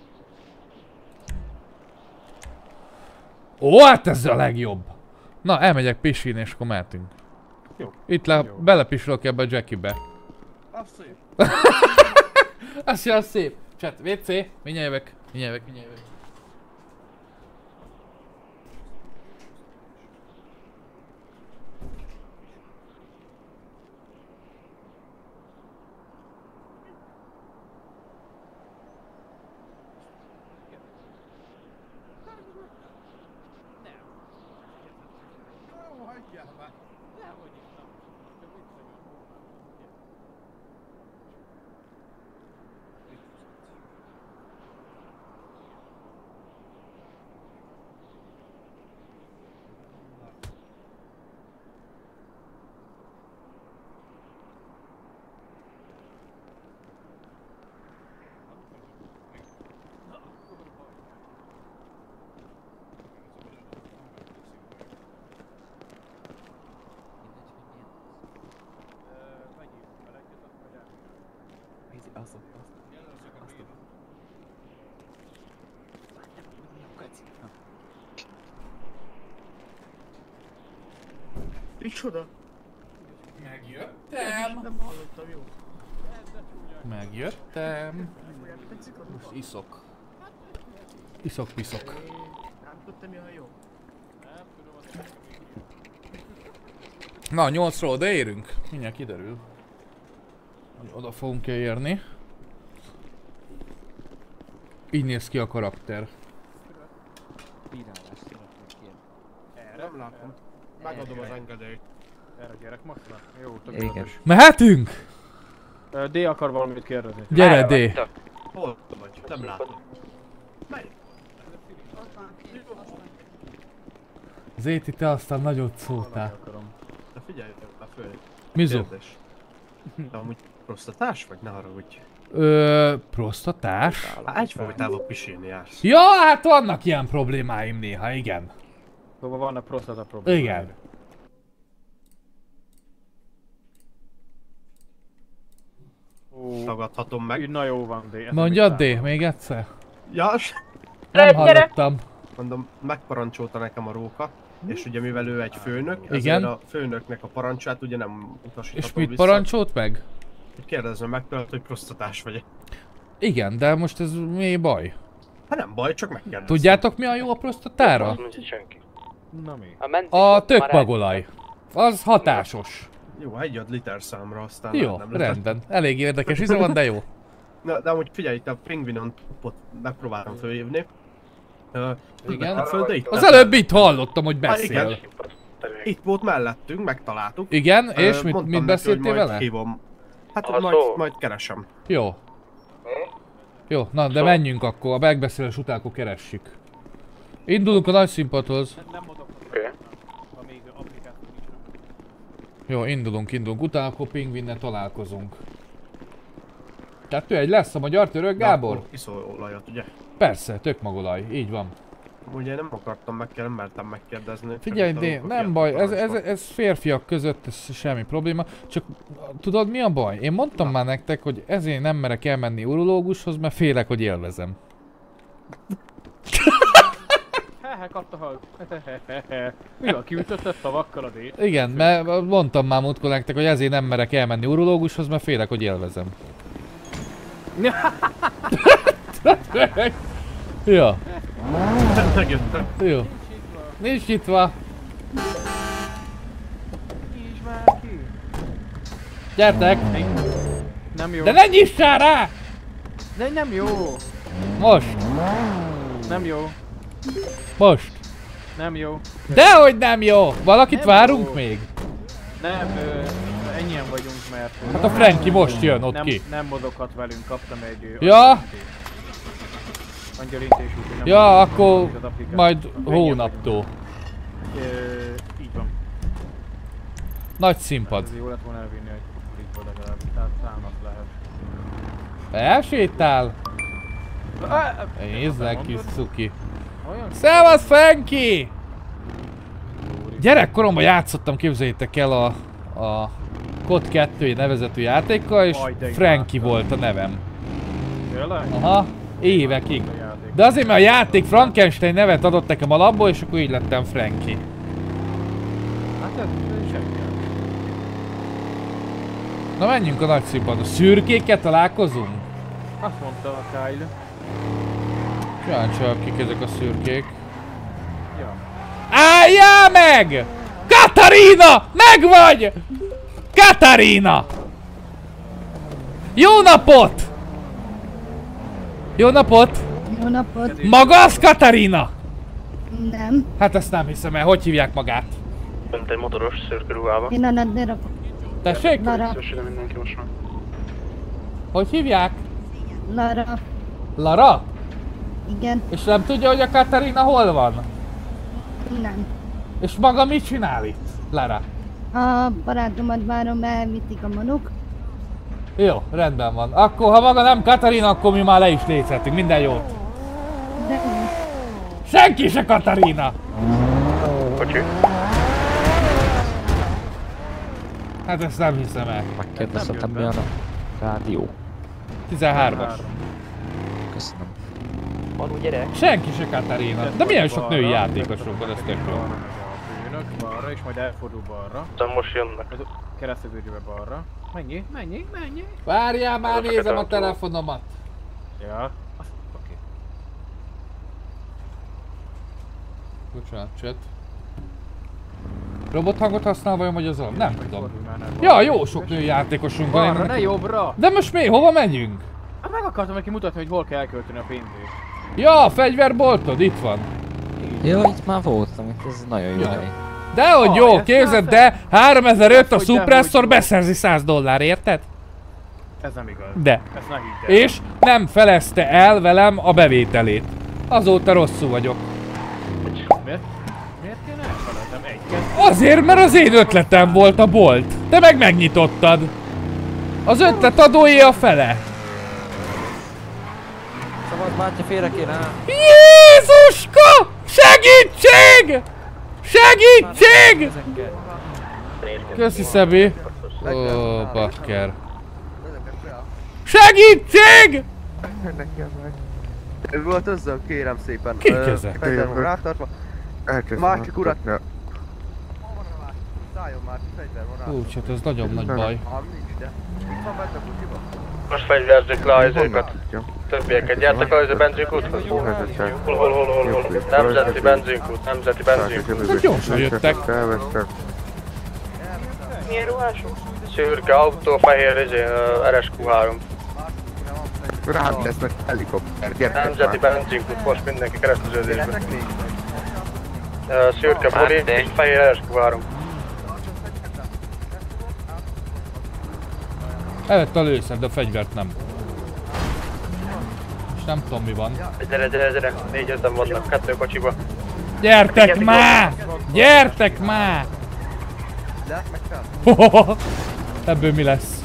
Ó, hát ez a legjobb! Na, elmegyek pisilni és akkor mehetünk. Jó. Itt belepisilok ebbe a Jackie-be. Az szép. Az olyan szép. Chat, WC, mindjárt jövök. Mindjárt jövök. Micsoda? Megjöttem! Nem hallottam, jó. Megjöttem! Most iszok. Iszok-piszok. Nem tudtam, mi a jó. Na, 8-ról odaérünk. Mindjárt kiderül. Hogy oda fogunk érni. Így néz ki a karakter. Nem látom. Megadom az engedélyt. Erre gyerek most már? Jó, Igen. tökéletes. Mehetünk? D akar valamit kérdezni. Gyere, D! Hol vagy? Nem látom. Melyik? Zéti, te aztán nagyot szóltál. De figyelj, a föl. Mizu? Kérdés. De amúgy prostatás vagy? Ne haragudj. Prostatás? Egyfolytában pisilni jársz. Ja, hát vannak ilyen problémáim néha, igen. Szóval vannak prostata problémáim. Igen. Tagadhatom meg. Na jó van, D. Mondjad, D, még egyszer? Ja, nem hallottam. Mondom, megparancsolta nekem a róka, és ugye mivel ő egy főnök, ezért igen? a főnöknek a parancsát ugye nem utasíthatom És mit vissza. parancsolt meg? Kérdezem meg tőled, hogy prostatás vagy. Igen, de most ez mi baj? Hát nem baj, csak megkérdezem. Tudjátok mi a jó a prostatára? Na mi? A tökmagolaj. Az hatásos. Jó, egy ad liter számra, aztán jó, nem rendben. Elég érdekes íze van, de jó. Na, de amúgy figyelj, itt a pingvinon megpróbáltam fölhívni. Igen? Föl, de itt az előbb itt hallottam, hogy beszél. Igen. Itt volt mellettünk, megtaláltuk. Igen, és mit beszéltél vele? Hívom. Hát majd keresem. Jó. Jó, na de menjünk akkor, a megbeszélés után akkor keressük. Indulunk a nagy színpadhoz. Jó, indulunk, utána akkor pingvinnel találkozunk. 2-1 lesz a magyar török, Gábor? Iszol olajat, ugye? Persze, tökmagolaj, így van. Ugye nem akartam nem mertem megkérdezni. Figyelj, D, nem baj, ez férfiak között, ez semmi probléma. Csak tudod mi a baj? Én mondtam már nektek, hogy ezért nem merek elmenni urológushoz, mert félek, hogy élvezem. Kapta hal. Mi van, kiütötted szavakkal a D-t? Igen, mert mondtam már múltkor nektek, hogy ezért nem merek elmenni urológushoz, mert félek, hogy élvezem. Ja. Megjöttem. Jó. Nincs nyitva. Nyisd már ki. Gyertek! Nem jó. De ne nyissál rá! De nem jó. Most. Nem jó. Most. Nem jó. Dehogy nem jó! Valakit nem várunk jó. még? Nem, ennyien vagyunk, mert... Hát a Frankie most jön ott nem, ki. Nem mozoghat velünk, kaptam egy... Ja! Angyalintés, úgyhogy nem ja, mozoghat akkor az applikáció. majd hónaptól. Így van. Nagy színpad. Ez jó lett volna elvinni, hogy itt legalább. Tehát számnak lehet. Elsétál? Nézzek, kis cuki. Szevasz, Frankie! Gyerekkoromban játszottam, képzeljétek el a COD 2 nevezetű játékkal, és Frankie volt a nevem. Aha, évekig. De azért, mert a játék Frankenstein nevet adott nekem alapból, és akkor így lettem Frankie. Hát ez senki. Na menjünk a nagy színpadra. Szürkékkel találkozunk? Azt mondta a Kyle. Kíváncsiak, kik ezek a szürkék. Ja. Álljál meg! Katarina! Megvagy! Katarina! Jó napot! Jó napot! Jó napot! Maga az Katarina? Nem. Hát ezt nem hiszem el. Hogy hívják magát? Önt egy motoros szürke ruhába. Én a Nadera. Tessék? Lara. Mindenki most van. Hogy hívják? Lara. Lara? Igen. És nem tudja, hogy a Katarina hol van? Nem. És maga mit csinál itt, Lara? A barátomat várom, elvitték a manuk. Jó, rendben van. Akkor, ha maga nem Katarina, akkor mi már le is létezhetünk. Minden jót. De nem. Senki se Katarina! Kocsi. Hát ezt nem hiszem el. Megkérdezhetem, milyen a rádió. 13-as. Köszönöm. Van úgy gyerek? Senki se Katarina. De milyen sok női játékosunk van, ezt tök jó. Bűnök balra, és majd elfordul balra. De most jönnek. Kereszteződjébe balra. Mennyi? Mennyi? Mennyi? Várjál már, nézem a telefonomat. Ja. Oké. Bocsánat, chat. Robothangot használ vajon, vagy azon? Nem tudom. Ja, jó sok női játékosunk van. Balra, ne jobbra! De most mi? Hova megyünk? Hát meg akartam neki mutatni, hogy hol kell elkölteni a pénzét. Ja, a fegyverboltod, itt van. Jó, itt már voltam, itt ez nagyon jó hely. Dehogy jó, képzeld, de 3005 a Suppressor beszerzi $100, érted? Ez nem igaz. De. Ezt ne hidd el. És nem felezte el velem a bevételét. Azóta rosszul vagyok. Miért? Miért kéne elfelejtem? Egy-kettő. Azért, mert az én ötletem volt a bolt. Te meg megnyitottad. Az ötlet adóé a fele. Szabad bátya, félre kéne. Jézuska! Segítség! Segítség! Köszi, Szabi. Ó, bakker. Segítség! Ő volt azzal, kérem szépen. Kik ezek? Fegyver rátartva. Másik urat. Szálljon már, fegyver van rá. Hú, hát ez nagyon nagy baj. Nincs, de. Itt van bent a kocsiba. Most fegyverzik le ajzékat. Többieket. Gyertek a benzinkúthoz. Hol. Nemzeti benzinkút, nemzeti benzinkút. Hát gyorsan jöttek. Milyen ruhások? Szürke autó, fehér RSQ3. Rám lesznek helikopter, gyertek Nemzeti benzinkút, most mindenki kereszteződésbe. Szürke boli és fehér RSQ3. Elvette a lőszert, de a fegyvert nem. És nem tudom mi van. Gyere, 4-5-en vannak, 2 kocsiba. Gyertek már! Gyertek már! Ebből mi lesz?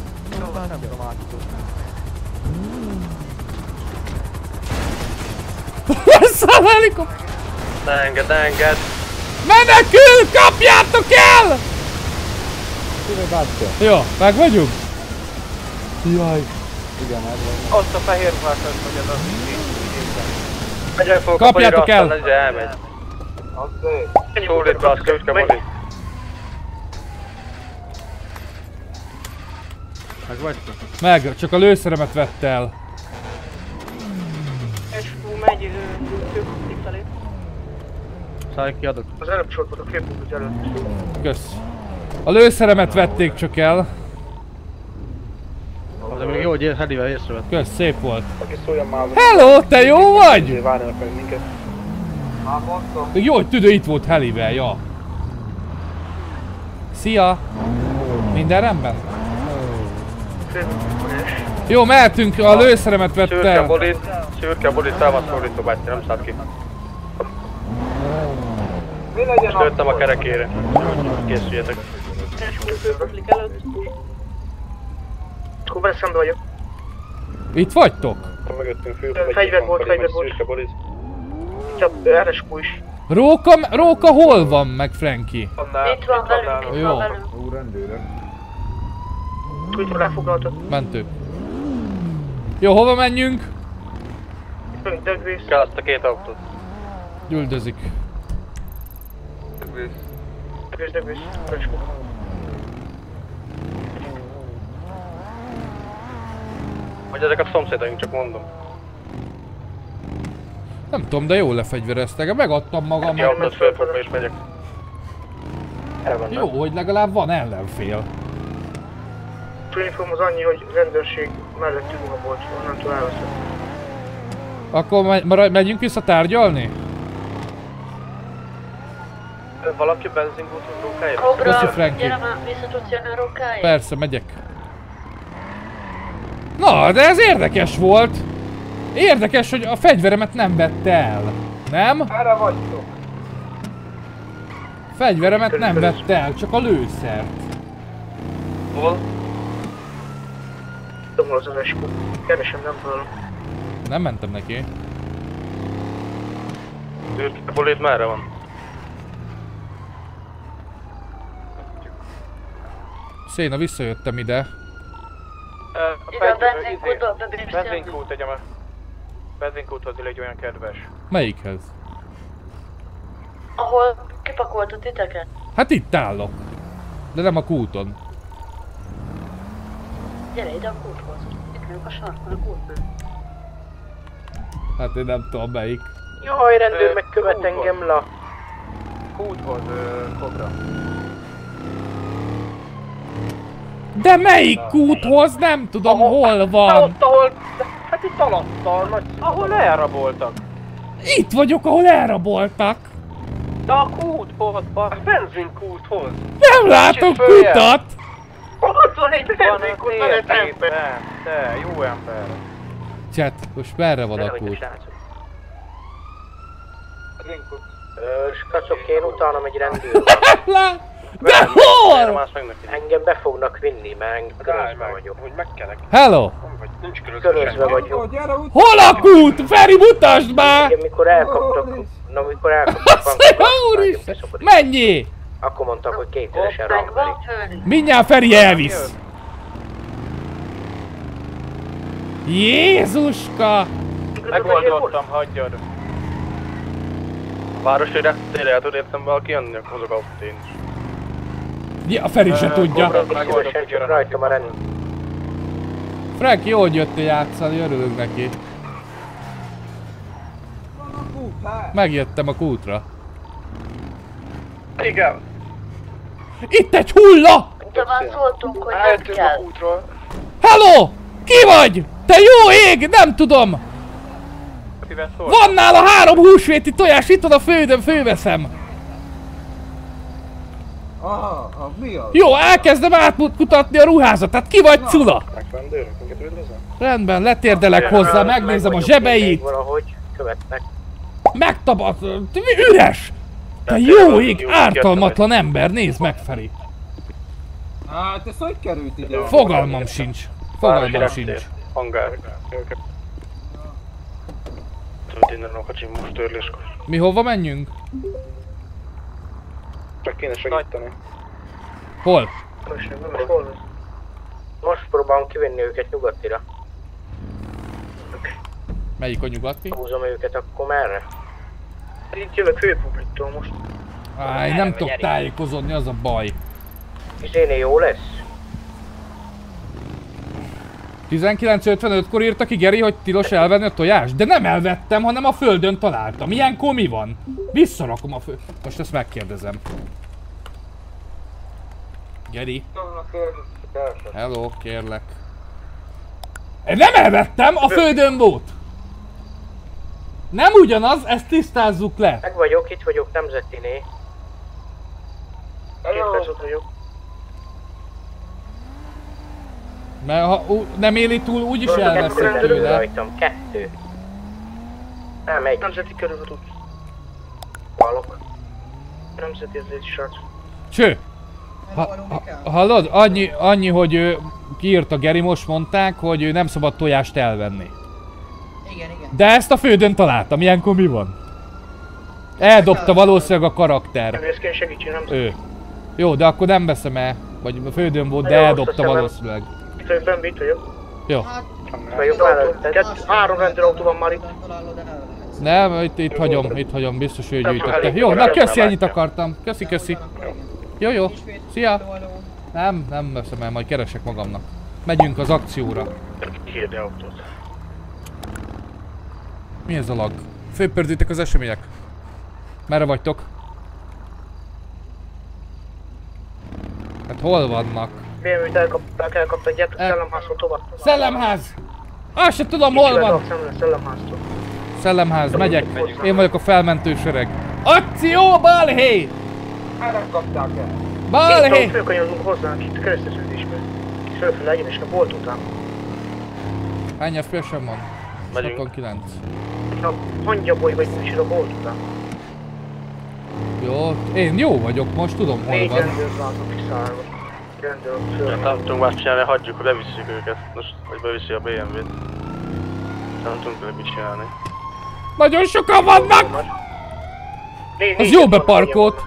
Vissza a helikopter! Enged! Menekül! Kapjátok el! Jó, meg vagyunk? Jaj. Igen, ez van. Azt a fehér ruhásat, hogy ez a... Kapjátok el! Elmegy. Szólít be a szürke molit. Meg vagy? Meg, csak a lőszeremet vett el. Megy felé. Szállj ki, adok. Az előbb sorban a képút előtt. Kösz. A lőszeremet vették csak el. Az még jó, hogy Helivel észrevett. Kösz, szép volt. Hello, te jó vagy? Várjanak meg minket. Még jó, hogy tüdő itt volt Helivel, ja. Szia! Minden rendben? Jó, mehetünk, a lőszeremet vett el. Szürke bolit, fel van szólító bátyja, nem szállt ki. Most lőttem a kerekére. Készüljetek. Főpublik előtt. Húban szembe vagyok. Itt vagytok? Fegyver volt. Csak RSQ is. Róka hol van meg Frankie? Itt van velünk, Jó. Ó, rendőrök. Tudjuk lefoglaltat. Mentők. Jó, hova menjünk? Dögvész. Kell azt a két autót. Üldözik. Dögvész. RSQ. Hogy ezek a szomszédaink, csak mondom. Nem tudom, de jól lefegyvereztek. Megadtam magam. Autót fölfogva és megyek. Jó, hogy legalább van ellenfél. Uniform az annyi, hogy rendőrség mellettünk volt, onnantól elveszett. Akkor megyünk vissza tárgyalni? Valaki benzinkúton rókáért? Köszi, Frankie. Gyere már, vissza tudsz jönni a rókáért? Persze, megyek. Na, de ez érdekes volt. Érdekes, hogy a fegyveremet nem vette el. Nem? Erre vagytok. Fegyveremet nem vette el, csak a lőszert. Hol? Tudom, az RSQ. Keresem, nem találom. Nem mentem neki. A bolét merre van? Széna, visszajöttem ide. Ide a benzinkútba, bebépszelni. Benzinkút, tegyem el. Benzinkúthoz légy olyan kedves. Melyikhez? Ahol kipakoltat titeket? Hát itt állok. De nem a kúton. Gyere ide a kúthoz. Itt vagyok a sarkon, a kútnál. Hát én nem tudom melyik. Jaj, rendőr megkövet engem la. Kúthoz, Kobra. De melyik kúthoz? Nem tudom, hol van. Ahol... Hát itt alattal, nagy... Ahol elraboltak. Itt vagyok, ahol elraboltak. De a kúthoz, a benzinkúthoz. Nem látok kutat. Ott van egy benzinkút, van egy ember. Te, jó ember. Chat, most merre van a kút? Skacok, én utána egy rendőr van. De hol? Engem be fognak vinni, mert körözve vagyok. Hogy megkelek. Hello! Nincs Körözve vagyok. Hol a kút? Feri, mutasd már! Igen, mikor elkaptak, amikor elkaptak Úristen! Mennyi? akkor mondtak, hogy 2000-esen rangverik. Mindjárt Feri elvisz! Jézuska! Megoldottam, hagyjad. A városi reptére el tud értem valaki jönni, akkor hozok autót én is. Ja, a Feri se tudja. Csak rajtam a rendőr. Frank, jól jöttél játszani, örülünk neki. Megjöttem a kútra. Igen. Itt egy hulla! De már szóltunk, hogy nem kell. Hello! Ki vagy? Te jó ég! Nem tudom! Van nála 3 húsvéti tojás, itt van a fődöm, főveszem. Aha, mi az? Jó, elkezdem átkutatni a ruházatát. Ki vagy, Cula? Megvendőrök, minket üldözöl? Rendben, letérdelek hozzá, megnézem a zsebeit. Valahogy követnek. Megtapadt, üres! Te jó ég, ártalmatlan ember, nézd meg, Feri. Hát ez hogy került ide? Fogalmam sincs. Fogalmam sincs. Hangár. Tudod innen a kocsim most törléskor. Mi hova menjünk? Csak kéne segíteni. Hol? Most próbálom kivenni őket nyugatira. Melyik a nyugati? Húzom őket, akkor merre? Itt jövök főpubliktól most. Áj, nem tudok tájékozódni, az a baj. És énél jó lesz? 19:55-kor írta ki Geri, hogy tilos elvenni a tojást? De nem elvettem, hanem a földön találtam. Ilyenkor mi van? Visszarakom a föld... Most ezt megkérdezem. Geri? Hello, kérlek. Én nem elvettem, a földön volt! Nem ugyanaz, ezt tisztázzuk le. Meg vagyok, itt vagyok, nemzetiné. 2 perc ott vagyok. Mert ha nem éli túl, úgyis elveszek tőle. Rajtam, 2. Nem, 1. Nemzeti körülött. Hallok. 19:55-kor írta ki Geri, hogy tilos elvenni a tojást? De nem elvettem, hanem a földön találtam. Ilyenkor mi van? Visszarakom a föld... Most ezt megkérdezem. Meg vagyok, itt vagyok. Nemzeti ez egy srác. Cső! Hallod? Annyi, hogy kiírt a Geri, most mondták, hogy nem szabad tojást elvenni. Igen. De ezt a földön találtam, ilyenkor mi van? Eldobta valószínűleg a karakter. Ezt segítsen, nem Ő. Jó, de akkor nem veszem el. Vagy a földön volt, de eldobta valószínűleg. Itt vagyok. Jó. Három rendőrautó van már itt. Nem, itt hagyom, biztos ő gyűjtötte. Jó, na köszi, ennyit akartam. Köszi. Jó. Szia. Nem veszem el, majd keresek magamnak. Megyünk az akcióra. Hirde autót. Mi ez a lag? Fölpördítek az események. Merre vagytok? Hát hol vannak? BMW-t elkapta egy szellemháztól tovább. Szellemház! Azt se tudom hol van! Szellemháztól. Szellemház, megyek. Én vagyok a felmentő sereg. Akció, balhé! Elkapták el. Balhé! Itt fölkanyarodunk hozzánk itt kereszteződésbe. Fölfele egyenes a bolt után. Hány FPS-en van? Megyünk. 69. A hangyaboly vagy nincs a bolt után. Jó, én jó vagyok most, tudom hol Négy van. rendőrt látok kiszállva. Rendőr föl. Nem tudunk más csinálni, hagyjuk, hogy bevisszük őket. Most, hogy beviszi a BMW-t. Nem tudunk vele mit csinálni. Nagyon sokan vannak! Az jó beparkolt!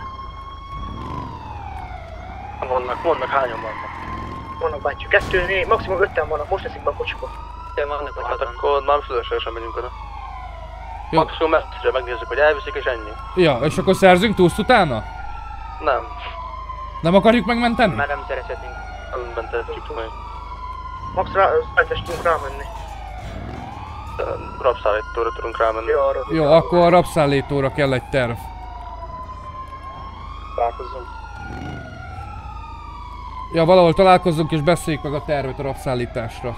Vannak, hányan vannak? Vannak bátyú, 2, 4, maximum 5-en vannak, most eszik be a kocsiba. Hát akkor már fölöslegesen megyünk oda. Jó. Maximum messzire megnézzük, hogy elviszik és ennyi. Ja, és akkor szerzünk túszt utána? Nem. Nem akarjuk megmenteni? Már nem szeretnénk. Nem mentettük meg. Max szállítást tudunk rámenni. Rabszállítóra tudunk rámenni. Jó, akkor a rabszállítóra kell egy terv. Találkozzunk. Ja, valahol találkozzunk és beszéljük meg a tervet a rabszállításra.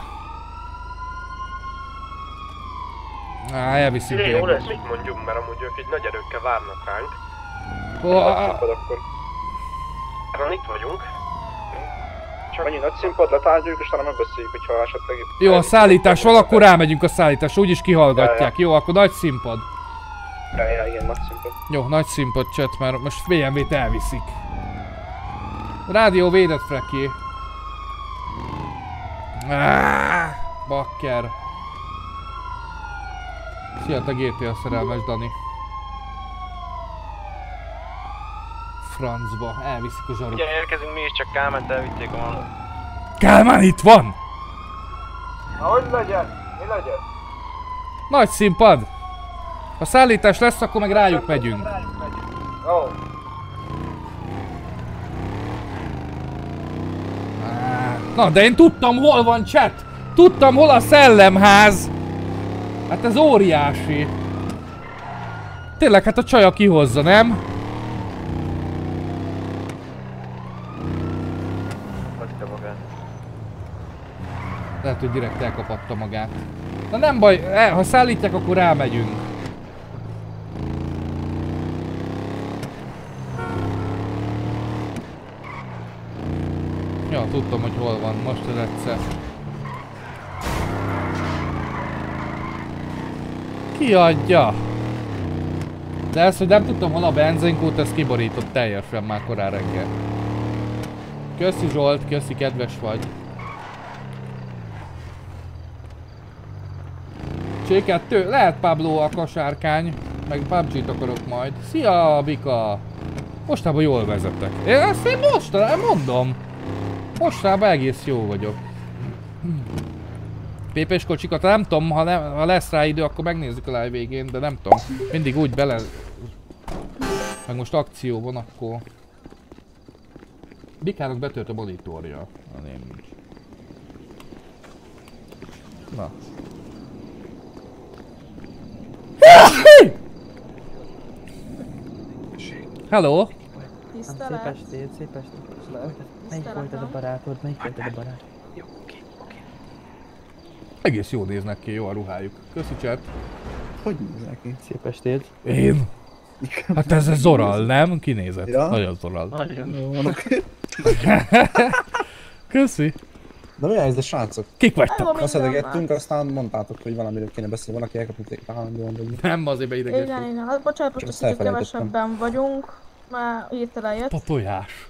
Elviszik Jó én. lesz, mit mondjuk, mert amúgy ők egy nagy erőkkel várnak ránk. Akkor... Erről itt vagyunk. Csak annyi nagy színpad, letárgyaljuk és talán megbeszéljük, hogyha esetleg... Jó, a szállítás van, akkor rámegyünk a szállításra, úgyis kihallgatják. Jó, akkor nagy színpad. Ja, igen, nagy színpad. Jó, nagy színpad chat, mert most BMW-t elviszik. Rádió védett, Freki. Bakker. Szia, te GTA szerelmes Dani. Francba, elviszik a zsaruk. Ugye érkezünk mi is, csak Kálmánt elvitték a manót. Kálmán itt van! Na hogy legyen? Mi legyen? Nagy színpad! Ha szállítás lesz, akkor meg rájuk megyünk. Jó. Na, de én tudtam, hol van chat! Tudtam, hol a szellemház! Hát ez óriási! Tényleg, hát a csaja kihozza, nem? Lehet, hogy direkt elkapatta magát. Na nem baj, ha szállítják, akkor rámegyünk. Ja, tudtam, hogy hol van. Most az egyszer. Ki adja? De ezt, hogy nem tudtam, hol a benzinkút, ez kiborított teljesen már korán reggel. Köszi Zsolt, köszi, kedves vagy. C2, lehet Pablo a kasárkány, meg PUBG-t akarok majd. Szia, Bika! Mostában jól vezetek. Ezt én mostanában mondom. Mostában egész jó vagyok. PP-s kocsikat nem tudom, ha lesz rá idő, akkor megnézzük a live végén, de nem tudom. Mindig úgy bele... Meg most akció van, akkor... Bikának betölt a monitorja. Nincs. Na. Hello! Szép estét, szép estét. Melyik volt ez a barátod? Melyik volt ez a barát? Jó, oké. Egész jól néznek ki, jó a ruhájuk. Köszi chat. Hogy néznek ki? Szép estét. Én? Hát ez a Zoral, nem? Kinézett. Ja? Nagyon Zoral. Nagyon. Jó, van, oké. Köszi. Na mi ez, de srácok? Kik vagytok? Kaszedegettünk, aztán mondtátok, hogy valamiről kéne beszélni, valaki elkapott egy állandóan, vagy... Nem, azért beidegesít. Igen, hát bocsánat, most egy kicsit kevesebben vagyunk. Már hirtelen jött. Papolyás.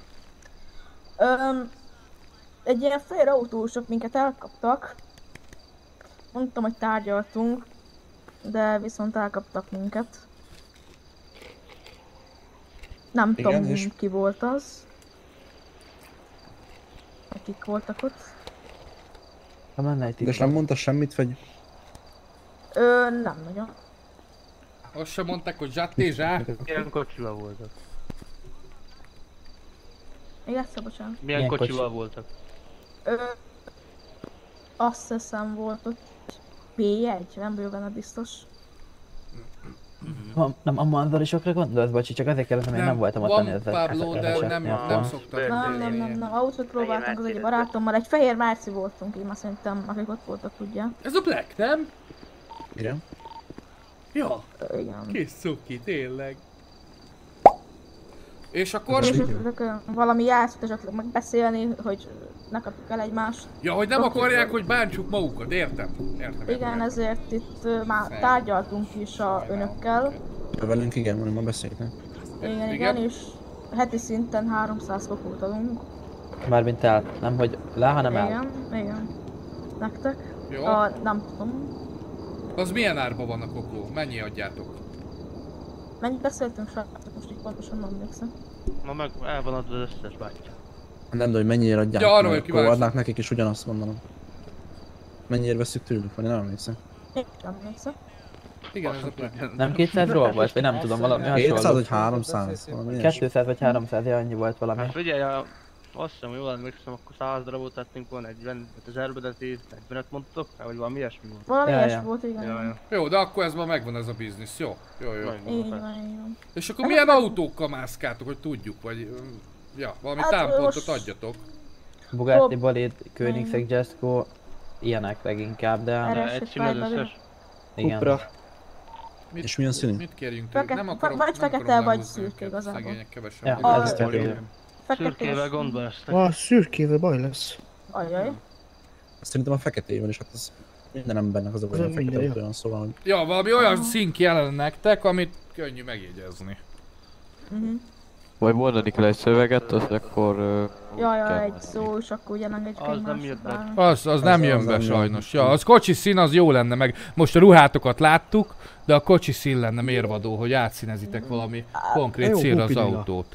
Egy ilyen fehér autósok minket elkaptak. Mondtam, hogy tárgyaltunk, de viszont elkaptak minket. Nem Igen, tudom, és? ki volt az. Akik voltak ott. De és nem mondta semmit, vagy? Nem nagyon. Azt sem mondták, hogy zsattézsá. Milyen kocsival voltak? Igen, bocsánat. Milyen kocsival voltak? Azt hiszem volt ott P1, nem vagyok benne biztos. Nem a mandorisokra gondolsz, bocsi, csak azért kérdezem, én nem voltam ott Van Pablo, de nem szoktam. Nem, autót próbáltunk az egy barátommal, egy fehér Merci voltunk, én azt szerintem, akik ott voltak, tudja. Ez a Black, nem? Igen. Ja. Igen. Kis cuki, tényleg. És akkor... És valami játszot esetleg megbeszélni, hogy ne kapjuk el egymást. Ja, hogy nem akarják, hogy bántsuk magukat, értem? Igen, ezért itt már tárgyaltunk is a önökkel. Velünk igen, mondom, ma beszéltem. Igen, és heti szinten 300 kokót adunk. Mármint el, nem hogy le, hanem el. Igen. Nektek? Jó. Nem tudom. Az milyen árba van a kokó? Mennyi adjátok? Mennyit beszéltünk, srácok, most így pontosan nem emlékszem. Ma meg el van adva az összes bátyja. Nem, de hogy mennyire adják, Ja, arra meg, vagy akkor kíváncsi. adnák nekik is ugyanazt mondanom. Mennyire veszük tőlük, vagy nem emlékszem. Én nem emlékszem. Igen, ez a Black. Nem 200-ról volt, vagy nem tudom, valami hasonló. 200 vagy 300, valami ilyesmi. 200 vagy 300, annyi volt valami. Hát figyelj, azt hiszem, jól emlékszem, akkor 100 darabot tettünk volna, 40 ezerbe, de 40-et mondtok? Vagy valami ilyesmi volt? Valami ilyesmi volt, igen. Jó, de akkor ez már megvan ez a biznisz, jó? Jó. Így van. És akkor milyen autókkal mászkáltok, hogy tudjuk, vagy... Ja, valami támpontot adjatok. Bugatti, Bolid, Koenigsegg, Jesko, ilyenek leginkább, de... Egy sima az összes. Igen. Cupra. És milyen színű? Mit kérjünk tőlük? Nem akarom, vagy fekete, vagy szürke igazából. Szegények kevesen. Ja, ez fekete. Szürkével gondba lesznek. Szürkével baj lesz. Ajaj. Szerintem a feketével is, hát az minden embernek az a olyan fekete olyan, szóval, hogy... Ja, valami olyan szín kellene nektek, amit könnyű megjegyezni. Vagy mondani kell egy szöveget, az akkor... Ja, egy szó, és akkor ugye engedjük Az nem jött be. Az nem jön be sajnos. Ja, az kocsi szín az jó lenne, meg most a ruhátokat láttuk, de a kocsi szín lenne mérvadó, hogy átszínezitek valami konkrét színre az autót.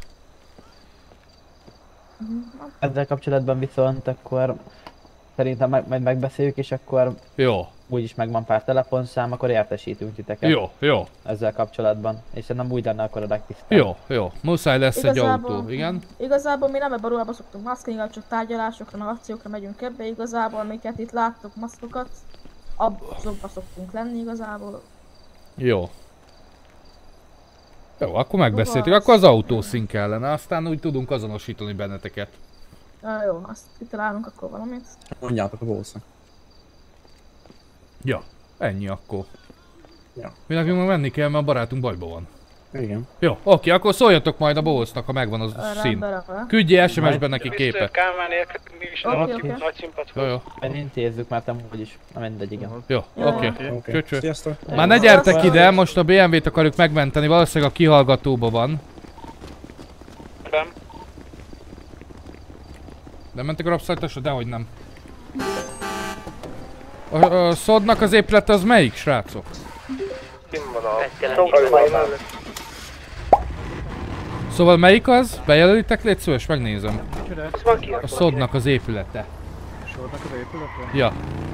Ezzel kapcsolatban viszont akkor szerintem majd megbeszéljük, és akkor jó. Úgyis megvan pár telefonszám, akkor értesítünk titeket. Jó. Ezzel kapcsolatban. És szerintem úgy lenne akkor a legtisztább. Jó. Muszáj lesz egy autó, igen? Igazából mi nem ebben a ruhában szoktunk maszkolni, csak tárgyalásokra, meg akciókra megyünk ebbe. Igazából amiket itt láttok maszkokat, azokba szoktunk lenni igazából. Jó, akkor megbeszéltük, akkor az autószín kellene, aztán úgy tudunk azonosítani benneteket. Jó, azt kitalálunk akkor valamit. Mondjátok a bolsznak. Ja, ennyi akkor. Ja. Mi nekünk meg menni kell, mert a barátunk bajban van. Igen. Jó, oké, akkor szóljatok majd a bossnak, ha megvan a szín. Küldjél SMS-ben neki képet. Jó. Elintézzük, mert amúgy is. Na mindegy, igen. Jó, oké. Cső. Sziasztok. Már ne gyertek ide, most a BMW-t akarjuk megmenteni, valószínűleg a kihallgatóba van. Nem mentek a rabszállításra? Dehogy nem. A szodnak az épülete az melyik, srácok? Szóval melyik az? Bejelölitek, légy szíves, megnézem. A szodnak az épülete. Sodnak az épülete? Ja.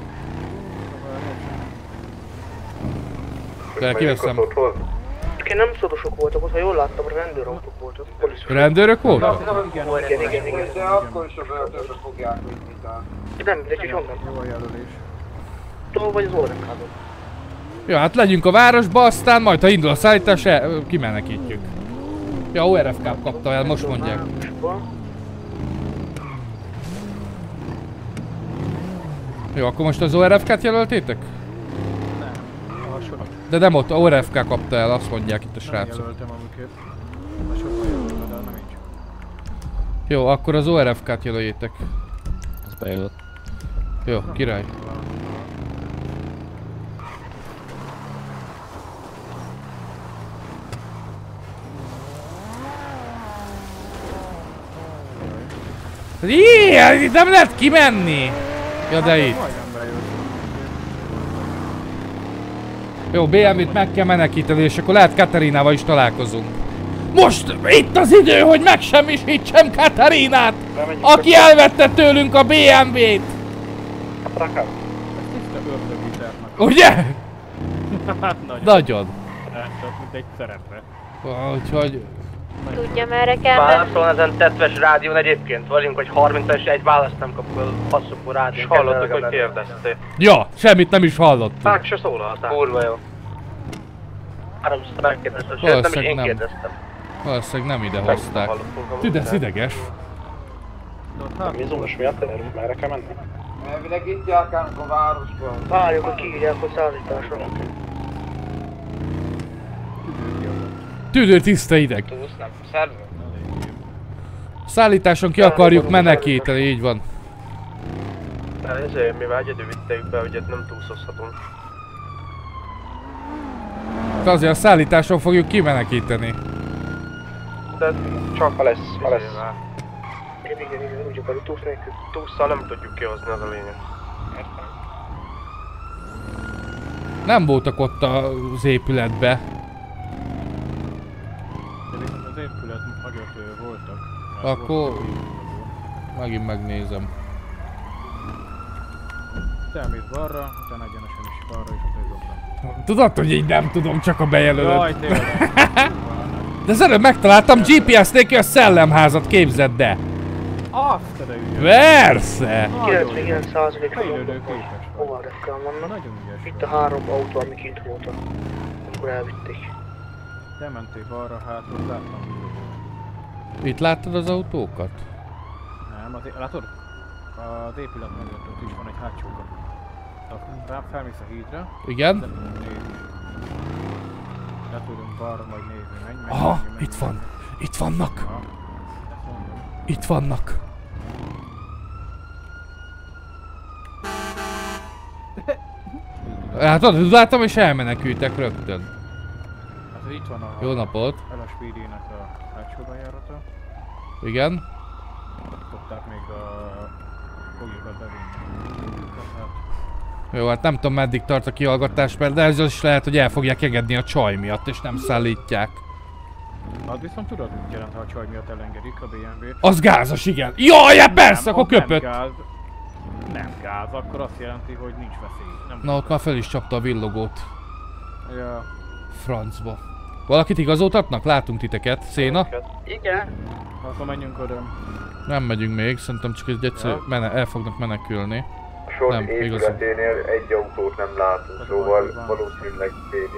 De kiveszem. Én nem szorosok voltak ott, ha jól láttam, rendőrautók voltak. Rendőrök voltak? Igen. De akkor is a börtönbe fogják vinni. Nem mindegy, hogy honnan. Jó a jelölés. Túl vagy az órakádon. Ja, hát legyünk a városba, aztán majd ha indul a szállítás, kimenekítjük. Ja, ORFK kapta el, most mondják. Jó, akkor most az ORFK-t jelöltétek? De nem ott, ORFK kapta el, azt mondják itt a srácok. Jelöltem amiket. A sorban jelöltem, de nem így. Jó, akkor az ORFK-t jelöljétek. Ez bejelölt. Jó, király. Jé, nem lehet kimenni! Ja, de itt. Jó, BMW-t meg kell menekíteni, és akkor lehet Katerinával is találkozunk. Most itt az idő, hogy megsemmisítsem Katerinát, aki elvette tőlünk a BMW-t! Ugye? Nagyon. Mint egy szerepre. Úgyhogy... Tudja, merre kell Válaszolni ezen tetves rádión egyébként. Vagyunk, hogy 30-as egy választ nem kap a passzokó rádión. És hallottuk, hogy kérdeztél. Ja, semmit nem is hallottunk. Meg se szólaltál. Kurva jó. Háromszor megkérdeztem, sőt nem is én kérdeztem. Valószínűleg nem ide hozták. Tüdesz ideges. Bizonyos miatt elérünk, merre kell menni? Elvileg itt járkálunk a városban. Várjuk, hogy kiírják a szállításra. Tüdő tiszta ideg. Túsz, nem szervő. Szállításon ki akarjuk menekíteni, így van. Ezért mivel egyedül vitték be, hogy nem túlszozhatunk. Azért a szállításon fogjuk kimenekíteni. De csak ha lesz. Igen, úgy akarjuk túsz nélkül. Tússzal nem tudjuk kihozni, az a lényeg. Nem voltak ott az épületbe. Az épület mögött voltak. Akkor... megint megnézem. Te elmész balra, utána egyenesen is balra és ott jobbra. Tudod, hogy így nem tudom, csak a bejelölöd. Jaj, tényleg. De az előbb megtaláltam GPS nélkül a szellemházat, képzeld de. Azt a de ügyes. Persze! 99%-ra overrekkel vannak. Itt a 3 autó, ami kint voltak, amikor elvitték. Te mentél balra, hátul, láttam. Itt láttad az autókat? Nem, látod? Az épület mögött ott is van egy hátsó kapu. Felmész a hídra. Igen? Le tudunk balra majd nézni. Menj. Aha, itt van. Itt vannak. Itt vannak. Látod, láttam és elmenekültek rögtön. Hát itt van a... Jó napot. LSPD-nek a hátsó bejárata. Igen. Tudták még a... fogjukat bevinni. Jó, hát nem tudom meddig tart a kihallgatás, mert de ez is lehet, hogy el fogják engedni a csaj miatt és nem szállítják. Az viszont tudod, mit jelent, ha a csaj miatt elengedik a BMW-t? Az gázos, igen. Jaj, persze, akkor köpött. Nem gáz, akkor azt jelenti, hogy nincs veszély. Nem Na, ott már fel is csapta a villogót. Ja. Francba. Valakit igazoltatnak? Látunk titeket. Széna? Igen. Akkor menjünk oda. Nem megyünk még, szerintem csak egy egyszerű el fognak menekülni. A sor épületénél egy autót nem látunk, szóval valószínűleg PD.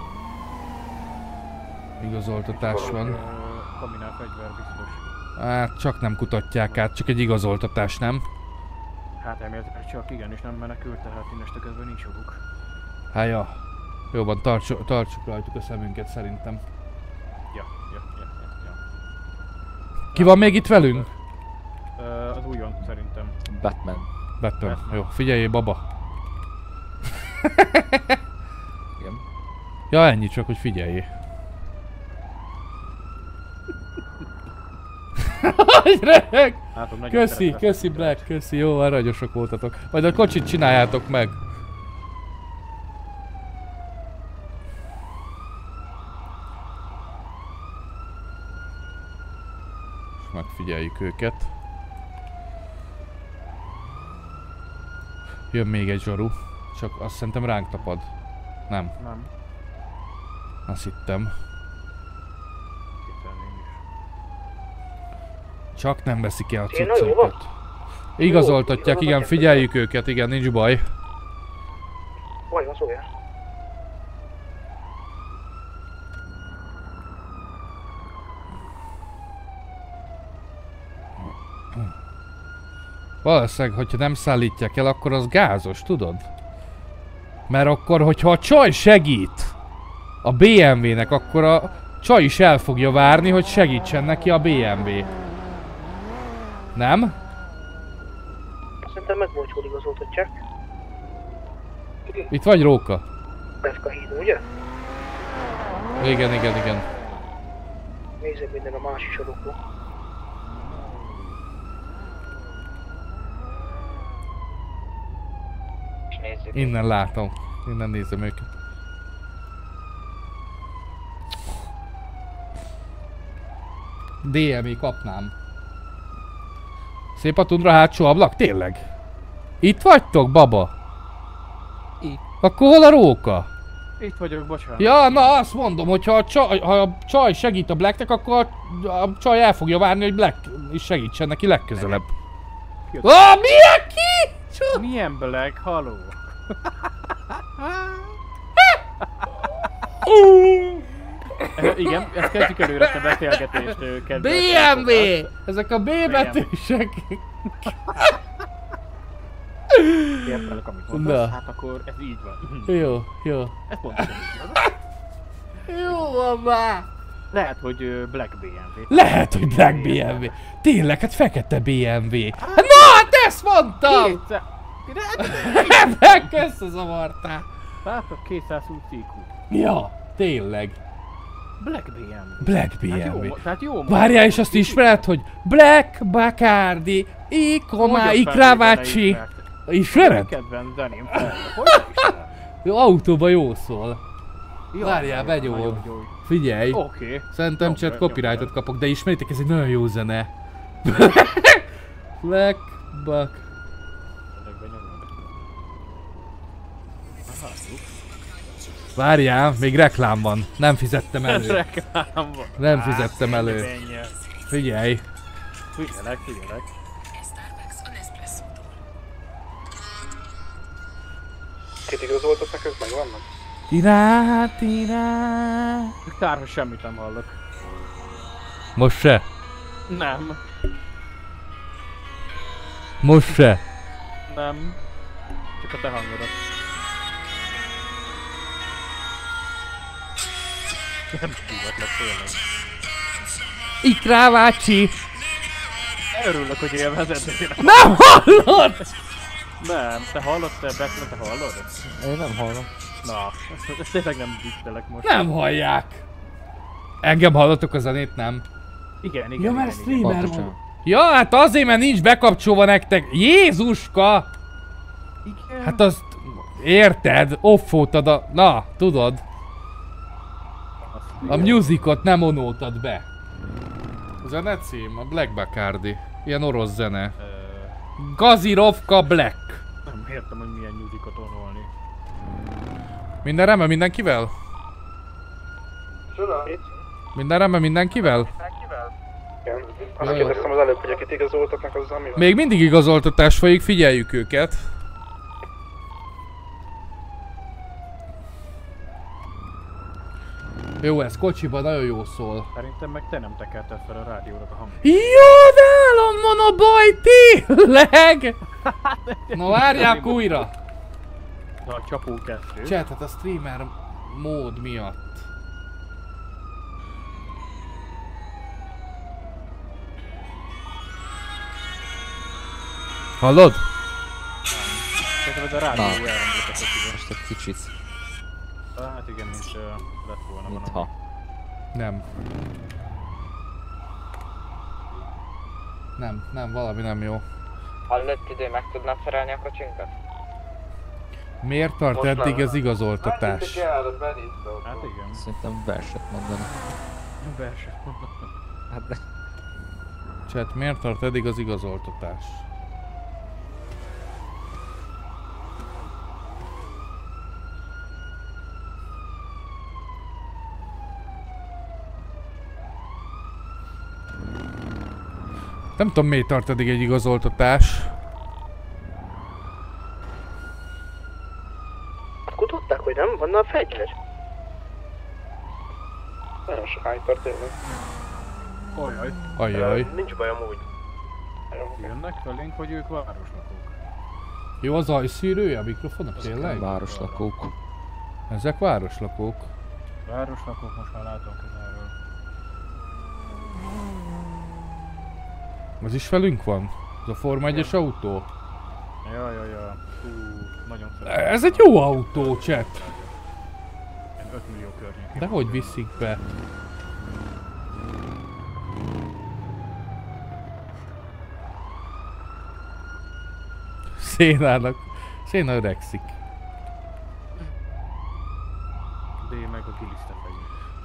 Igazoltatás van. Kaminál fegyver biztos. Hát csak nem kutatják át, csak egy igazoltatás, nem? Hát elméletileg csak igen, és nem menekült, tehát innestől kezdve nincs joguk. Hát ja. Jóban, tartsuk rajtuk a szemünket szerintem. Ja. Ki van még itt velünk? Az újon szerintem. Batman. Jó, figyeljél baba. Igen. Ja, ennyi csak, hogy figyeljél. Köszi Black, köszi, jó, aranyosak voltatok. Majd a kocsit csináljátok meg. És megfigyeljük őket. Jön még egy zsaru, csak azt szerintem ránk tapad. Nem. Azt hittem. Csak nem veszik el a cuccaikat. Igazoltatják, igen, figyeljük őket, igen, nincs baj. Baj van, szóljál. Valószínűleg, hogyha nem szállítják el, akkor az gázos, tudod? Mert akkor, hogyha a csaj segít a BMW-nek, akkor a csaj is el fogja várni, hogy segítsen neki a BMW. Nem? Szerintem meg volt, jól igazoltatják. Itt vagy, Róka? Befka hídon, ugye? Igen. Nézzük minden a másik sorokból. nézzük. Innen látom. Innen nézem őket. DMI kapnám. Szép a tundra hátsó ablak? Tényleg? Itt vagytok, baba? Itt. Akkor hol a róka? Itt vagyok, bocsánat. Ja, na azt mondom, hogy ha a csaj segít a Blacknek, akkor a csaj el fogja várni, hogy Black is segítsen neki legközelebb. Milyen ki? Milyen Black? Haló? Igen, ezt kezdjük előre ezt a beszélgetést. BMW! Ezek a B betűsek. Értelek, amit mondasz, hát akkor ez így van. Jó, jó. Ez pontosan így van. Jó van már! Lehet, hogy Black BMW. Lehet, hogy Black BMW. Tényleg, hát fekete BMW. Na, hát ezt mondtam! Black összezavartál. Látok 220 IQ. Ja, tényleg. Black BMW. Black BMW. Tehát jó. Várjál, és azt ismered, hogy Black Bacardi, Kravaci. Ismered? Kedvenc zeném fel. Jó, autóban jó szól. Várjál, begyúrom. Figyelj. Oké. Szerintem chat copyrightot kapok, de ismeritek, ez egy nagyon jó zene. Black Buck. Várjál, még reklám van. Nem fizettem elő. Reklám van. Nem fizettem elő. Figyelj. Figyelek. Két igazoltatnak, ők meg vannak? Tirá. Kár, hogy semmit nem hallok. Most se? Nem. Most se? Nem. Csak a te hangodat. Nem hívatlak tényleg. Kravaci. Örülök, hogy élvezed. Nem hallod! Nem, te hallod, te Batman, te hallod? Én nem hallom. Na, ezt tényleg nem viccelek most. Nem hallják. Engem hallotok a zenét, nem? Igen. Ja, mert streamer van. Ja, hát azért, mert nincs bekapcsolva nektek. Jézuska! Igen. Hát azt érted, off-oltad a... Na, tudod. A musicot nem onoltad be. A zene cím, a Black Bacardi. Ilyen orosz zene. Gazirovka Black. Nem értem, hogy milyen musicot onolni. Minden rendben mindenkivel? Minden rendben mindenkivel? Igen. Azt kérdeztem az előbb, hogy akit igazoltatnak, az ami van. Még mindig igazoltatás folyik, figyeljük őket. Jó, ez kocsiban nagyon jó szól. Szerintem meg te nem tekerted fel a rádióra a hangot. Jó, nálam van a baj, tényleg! Na várják újra! Na, a csapó 2. Chat, hát a streamer mód miatt. Hallod? Szerintem ez a rádió elrendelt a kocsiban. Most egy kicsit. Hát igen, mint lett volna. Mintha. Nem. Nem, valami nem jó. Hallott idő, meg tudnád szerelni a kocsinkat? Miért tart eddig az igazoltatás? Hát igen. Szerintem verset mondani. Verset mondani. Hát de... Chat, miért tart eddig az igazoltatás? Nem tudom, miért tart eddig egy igazoltatás. Akkor tudták, hogy nem? Van a fegyver? Nagyon sokáig tart tényleg. Ajaj. Ajaj. Nincs baj amúgy. Jönnek felénk, vagy ők városlakók? Jó, az ajszűrője a mikrofonok, tényleg? Városlakók. Ezek városlakók. Városlakók, most már látom közelről. Az is velünk van? Ez a Forma 1-es autó? Ja. Hú, nagyon szeretem. Ez egy jó autó, chat. 5 millió környékén. De hogy viszik be? Széna öregszik.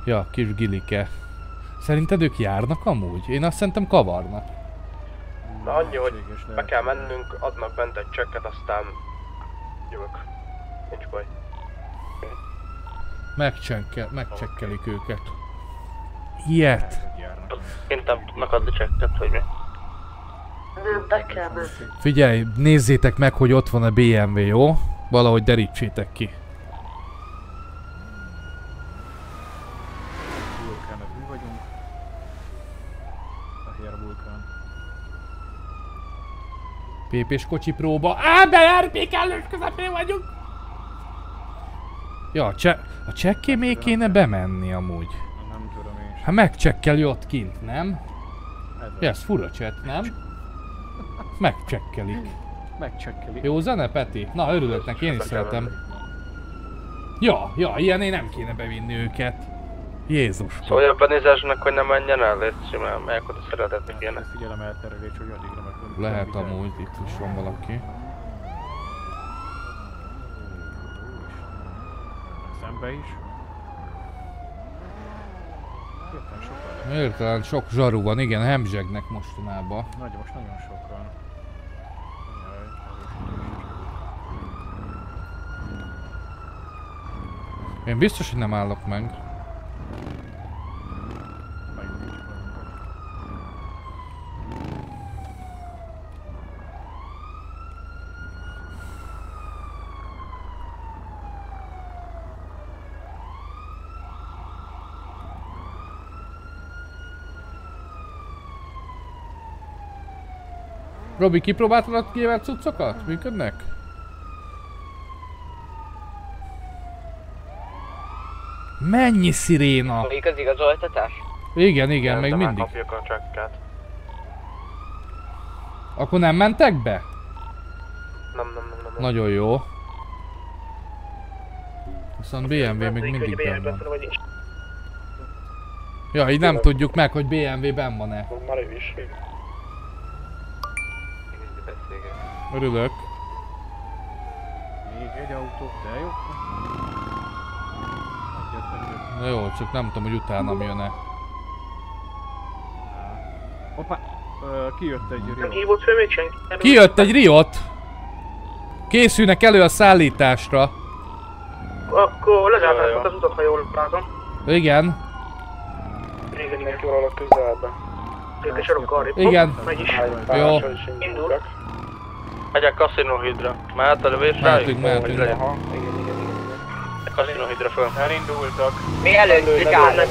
Ja, kis gilike. Szerinted ők járnak amúgy? Én azt szerintem kavarnak. Na annyi, hogy be kell mennünk, adnak bent egy csekket, aztán jövök. Nincs baj. Megcsekkelik őket. Ilyet. Kint nem tudnak adni csekket, vagy mi? Nem, be kell menni. Figyelj, nézzétek meg, hogy ott van a BMW, jó? Valahogy derítsétek ki. Vulkán, mi vagyunk. Fehér vulkán. PP-s kocsi próba. Á, BRP kellős közepén vagyunk! Ja, a csekké még kéne bemenni amúgy. Nem tudom én sem. Hát megcsekkeli ott kint, nem? Ja, ez fura chat, nem? Megcsekkelik. Megcsekkelik. Jó zene, Peti? Na, örülök neki, én is szeretem. Ja, ilyen én nem kéne bevinni őket. Jézus. Szólj a benézésnek, hogy ne menjen el, légy mert melyek oda szeretetni kéne. Figyelem elterelés, hogy addigra meg... Lehet amúgy, itt is van valaki. Szembe is. Értelen sok zsaru van, igen, hemzsegnek mostanában. Most nagyon sokan. Én biztos, hogy nem állok meg. Robi, kipróbáltad a kievelt cuccokat? Működnek? Mennyi sziréna? Még az igazoltatás? Igen, még mindig. Megkapjuk a csekket. Akkor nem mentek be? Nem. Nagyon jó. Viszont BMW még mindig benn van. Ja, így nem tudjuk meg, hogy BMW benn van-e. Már ő is. Örülök. Még egy autó, de jó. Na jó, csak nem tudom, hogy utánam jön-e. Hoppá! Kijött egy Riot. Nem hívott föl még senki? Kijött egy Riot! Készülnek elő a szállításra. Akkor lezárták az utat, ha jól látom. Igen. Régen mindenki valahol közelben. Ők sorok arrébb. Igen. Megy is. Jó. Indul. Megyek Casinohydra. Mehet a lövés rájuk? Mehetünk. Casinohydra föl. Elindultak. Mi előttük állunk.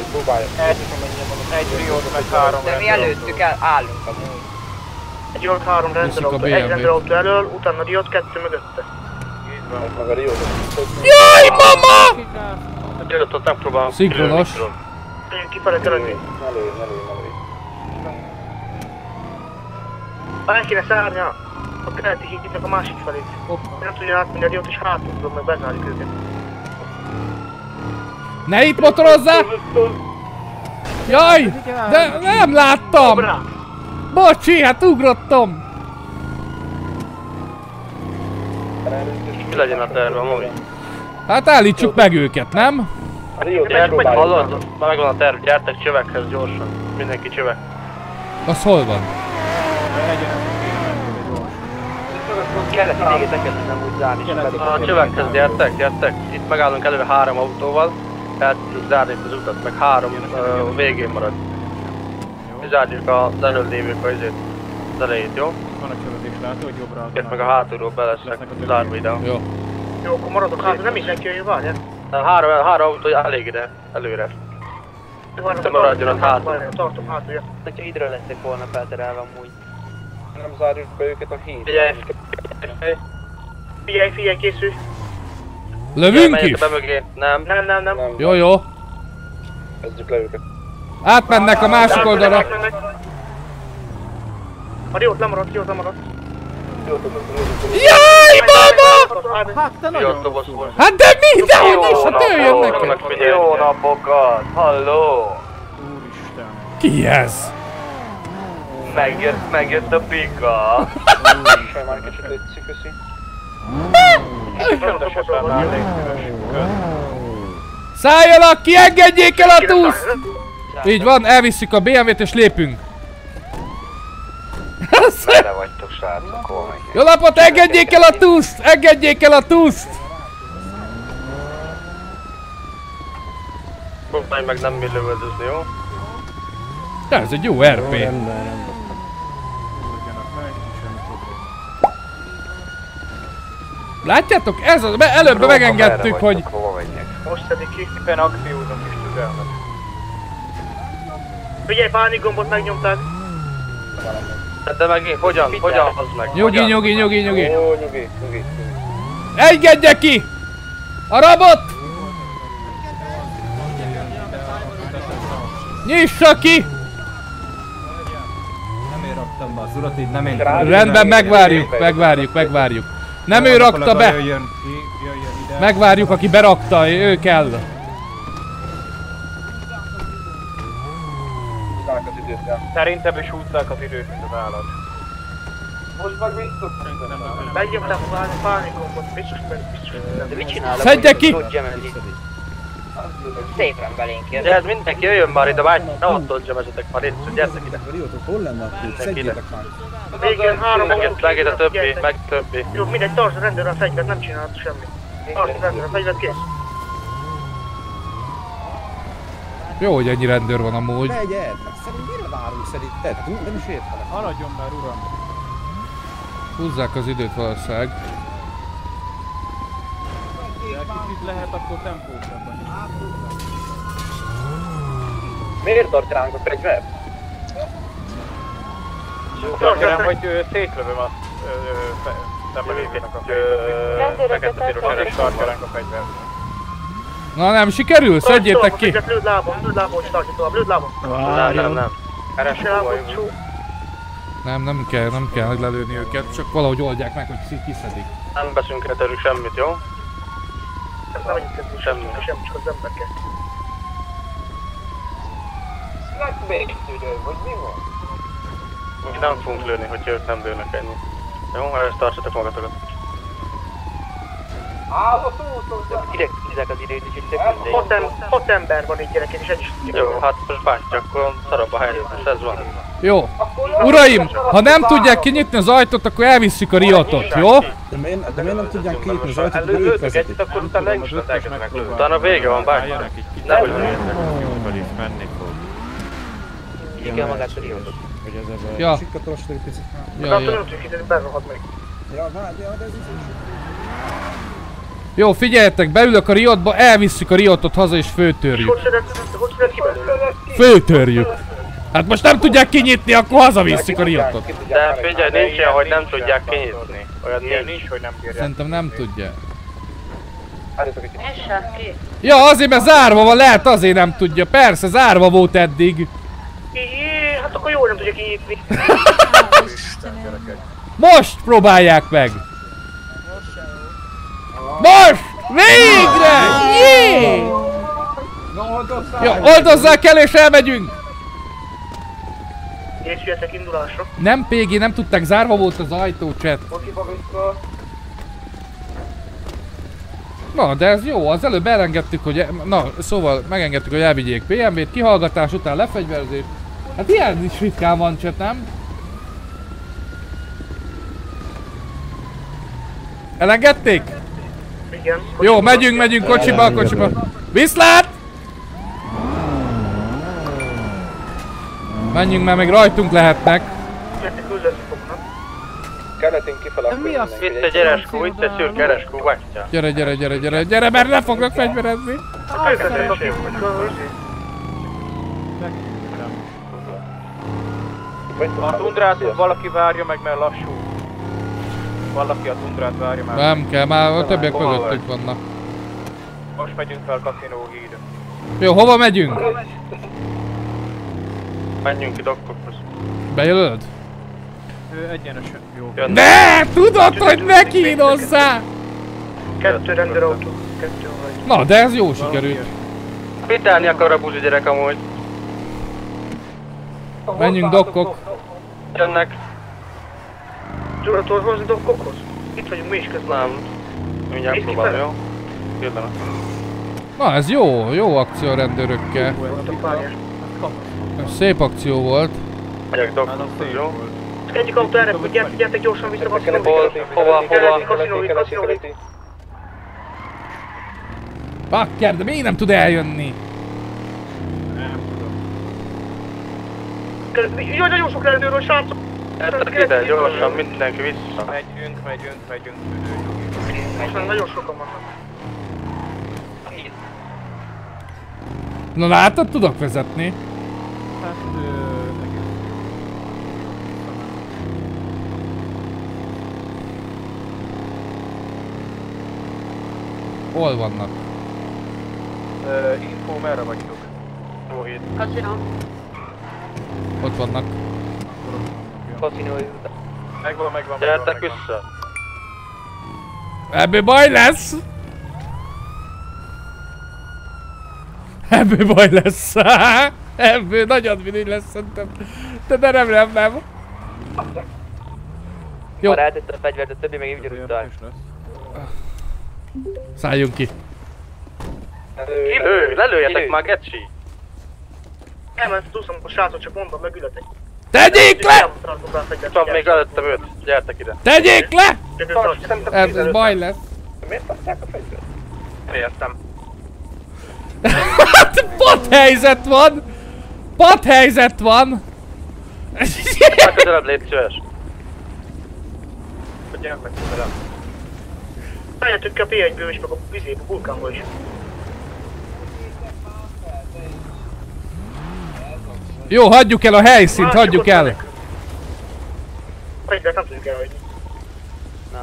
Egy Riot meg 3 de mi előttük állunk amúgy. Egy Riot, 3 rendőrautó. Egy rendőrautó elől, utána Riot, 2 mögötte. Meg a Riot. Jaj, mama! A Riotot nem próbálom. Szinkronos. Kifele keleti. Ne lőj. El kéne szárnya a keleti hídnak a másik felét. Nem tudja átmenni a Riot, és hátul tudom, meg bezárjuk őket. Ne itt motorozzál! Jaj! De nem láttam! Bocsi, hát ugrottam! Mi legyen a terve, amúgy? Hát állítsuk meg őket, nem? Gyertek, hallod? Már megvan a terv, gyertek csövekhez gyorsan. Mindenki csövek. Az hol van? Kellett még ezeket nem úgy zárni. A csövekhez gyertek. Itt megállunk elő 3 autóval. El tudjuk zárni az utat, meg 3 végén marad. Mi zárjuk az elől lévők az elejét, jó? Van a csövödés látó, hogy jobbra adnak. Itt meg a hátulról be lesznek zárva ide. Jó. Jó, akkor maradok hátul, nem is neki jöjjön, várjál. 3 autó elég ide, előre. Te maradjon ott hátul. Tartom hátul, ja. Hogyha hídről lettek volna felterelve amúgy. Nem zárjuk be őket a híd. Figyelj, készülj. Lövünk is? Nem. Jó. Kezdjük le őket. Átmennek a másik oldalra. A Riot lemaradt. Jaj, mama! Hát te nagyon rossz volt. Hát de mi? Dehogy is, hát jöjjön neked! Jó napokat, halló! Úristen! Ki ez? Megjött a pika! Úristen, már kicsit létszik, köszi. Szálljanak ki, engedjék el a túszt! Így van, elvisszük a BMW-t és lépünk. Merre vagytok, srácok? Hol megy? Jó napot, engedjék el a túszt! Engedjék el a túszt! Próbálj meg nem lövöldözni, jó? Ez egy jó RP. Látjátok? Ez az, előbb megengedtük, hogy... Most szedik ki. Éppen akciózom is türelmet. Figyelj, pánikgombot megnyomták. De meg hogyan hozd meg? Nyugi. Ó, nyugi. Engedje ki! A rabot! Nyissa ki! Nem én raktam be az urat, így nem én... Rendben, megvárjuk. Nem ő rakta be! Megvárjuk, aki berakta, ő kell. Szerintem is húzzák az időt, mint az állat. Most meg biztos Megnyomták a pánikgombot, biztos. De mit csinálok? Szedje ki! Szépen belénk jön. De hát mindenki jöjjön már ide, várj, ne ott dodgemezetek már itt, gyertek ide. Riótok, hol lenne a kút? Szedjétek már. Végén 3 autó. Meg ide többi. Jó, mindegy, tartsd a rendőrre a fegyvert, nem csinálhat semmi. Tartsd a rendőrre a fegyvert, kész. Jó, hogy ennyi rendőr van amúgy. Megy el, szerint mire várunk szerinted? Nem is értelek. Haladjon már, uram! Húzzák az időt valószínűleg. De kicsit lehet, akkor tempósabban is. Miért tart ránk a fegyvert? Kérem, hogy szétlövöm a szembelékének a fekete-piros és tartja ránk a fegyvert. Na nem sikerül? Szedjétek ki! Lőd lábon, hogy tartja tovább, lőd lábon. Nem. Nem kell lelőni őket, csak valahogy oldják meg, hogy kiszedik. Nem beszünk el semmit, jó? Nem egyébként semmi, csak az ember kell. Lett még tüdő, vagy mi van? Mi nem fogunk lőni, hogyha ők nem lőnek ennyi. Jó, ezt tartsatok magatokat. Állott úton! Direkt húzzák az időt, úgyhogy több 6 ember van itt gyerekek, és egy is tudja. Jó, hát most bátyja, akkor szarabb a helyzet, és ez van. Jó. Uraim, ha nem tudják kinyitni az ajtót, akkor elvisszük a Riotot, jó? De miért nem tudják kinyitni az ajtót, hogy ők vezetik? Akkor utána meg is elkezdenek lőni. Utána vége van, bátyja. Nehogy lőjetek. Menni fog. Így kell magát a Riotot. Ja. Sikkatolsd egy picit. Ja. Nem tudjuk, hogy berohad meg. Ja, de ez is. Jó, figyeljetek, beülök a Riotba, elvisszük a Riotot haza és főtörjük. Hogy szedett ki belőle? Főtörjük. Hát most nem tudják kinyitni, akkor hazavisszük a Riotot. De figyelj, nincs ilyen, hogy nem tudják kinyitni. Olyan nincs, hogy nem bírják. Szerintem nem tudja. Essen ki. Ja, azért mert zárva van, lehet azért nem tudja. Persze, zárva volt eddig. Hát akkor jól nem tudja kinyitni. Most próbálják meg! Most! Végre! Jé! Jó, oldozzák el és elmegyünk! Készüljetek indulásra. Nem PG, nem tudták, zárva volt az ajtó, chat. Na, de ez jó, az előbb elengedtük, hogy... Na, szóval megengedtük, hogy elvigyék BMW-t, kihallgatás után lefegyverzés. Hát ilyen is ritkán van, chat, nem? Elengedték? Igen. Jó, megyünk kocsiba. Viszlát! Menjünk, mert még rajtunk lehetnek. Keletén kifele akkor mi az? Itt egy ereskó, itt egy szürke ereskó, bátyja. Gyere, mert nem fognak fegyverezni. A tundrát valaki várja meg, mert lassú. Valaki a tundrát várja már. Nem kell, már a többiek mögöttünk vannak. Most megyünk fel Casino hídra. Jó, hova megyünk? Menjünk ki dokkokhoz. Bejelöld? Egyenesen, jó. Ne! Tudod, hogy ne kínozzál! 2 rendőrautó. 2 vagy. Na, de ez jó sikerült. Vitálni akar a buzi gyerek amúgy. Menjünk dokkok. Jönnek. Zsura, tudod hozni dokkokhoz? Itt vagyunk mi is közben. Nem. Mindjárt próbálom, jó? Pillanat. Na ez jó akció a rendőrökkel. Ez szép akció volt. Megyek doktorhoz, jó? Egyik autó erre, hogy gyertek gyorsan vissza a kaszinóig. Hova? Kaszinóig. Bakker, de még nem tud eljönni. Jaj, nagyon sok rendőről, srácok! Értek ide, gyorsan, mindenki vissza. Megyünk. Most nagyon sokan vannak. Na látod, tudok vezetni. Hát, Hol vannak? Info, merre vagytok? Jó hét. Kaszinó. Ott vannak. Kaszinói. Megvan. Gyertek vissza. Ebből baj lesz! Ebből baj lesz! Ebből nagy adminügy lesz szerintem. De nem. Jó. Rátette a fegyvert, a többi meg így ugyanúgy. Szálljunk ki. Lelőjetek már, gecsi! Elment túlszom a srácot, csak mondom, megületek. Tegyék le! Van még előttem őt, gyertek ide. Tegyék le! Ez baj lesz. Miért tartják a fegyvert? Értem. Padhelyzet van! Hát közelebb légy szíves. Gyertek közelebb. Menjetünk ki a P1-ből is, meg a vizébe, a vulkánból is. Jó, hagyjuk el a helyszínt, hagyjuk el! A fegyvert nem tudjuk elhagyni. Nem.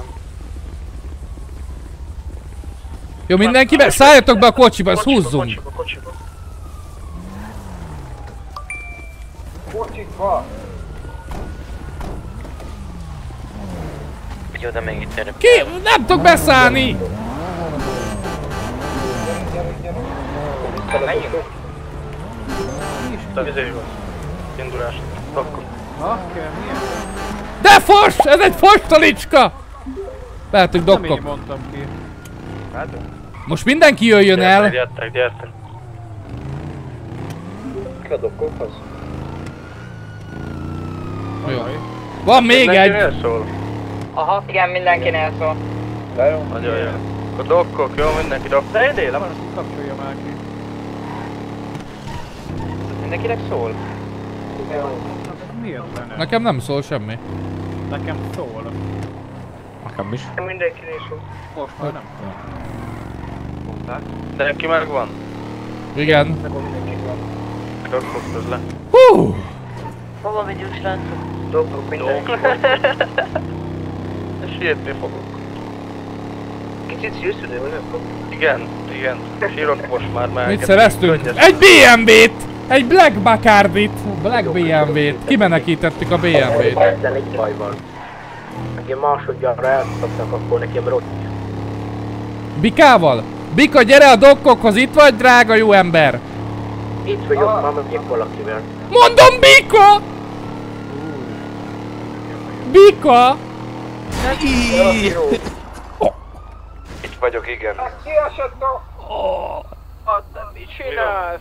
Jó, mindenki be, szálljatok be a kocsiba, ezt húzzunk! Kocsikba! Jó, de még itt érök. Ki? Nem tudok beszállni! Indulás. Akkor. De fos! Ez egy fostalicska! Lehetünk dokkok. Nem én mondtam ki. Most mindenki jöjjön el! Gyertek. Ki a dokkokhoz? Jó. Van még egy! Aha, igen, mindenkinél szól. De jó. Nagyon jó. A dokkok, jó, mindenki dokkok. De én élem. Kapcsolja már ki. Mindenkinek szól? Miért lenne? Nekem nem szól semmi. Nekem szól. Nekem is. Mindenkinél szól. Most már nem. De neki megvan? Igen. Dokkok közle. Hú! Hova megyünk, srácok? Dokkok mindenki. Sietni fogok. Kicsit szűződő, vagy nem? Igen. Sírok most már. Mit szereztünk? Egy BMW-t! Egy Black Bacardit! Black BMW-t! Kimenekítettük a BMW-t. Ezzel egy baj van. Aki másodjára elszoktak, akkor nekem rossz. Bikával? Bika, gyere a dokkokhoz, itt vagy, drága jó ember! Itt vagyok, már megyek valakivel. Mondom, Bika! Bika! Itt vagyok, igen. Kiesett a... Mit csinálsz?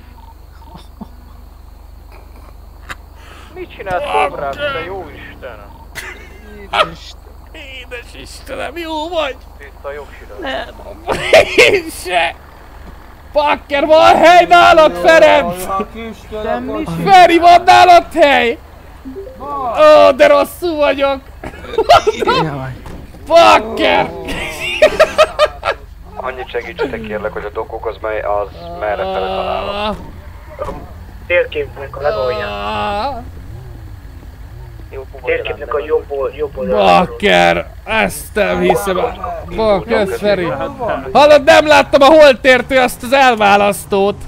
Mit csinálsz, Konrád, te jó Isten? Édes Istenem, jó vagy! Itt a jogsirat. Nem, én se! Bakker, van hely nálad, Ferenc! Feri, van nálad hely? Ó, de rosszul vagyok! Bakker! Annyit segítsetek kérlek, hogy a dokkok az merre fele találok. Térképnek a legalján. Térképnek a jobb oldalán. Bakker! Ezt nem hiszem. Kösz, Feri. Hallod, nem láttam a holtértől azt az elválasztót.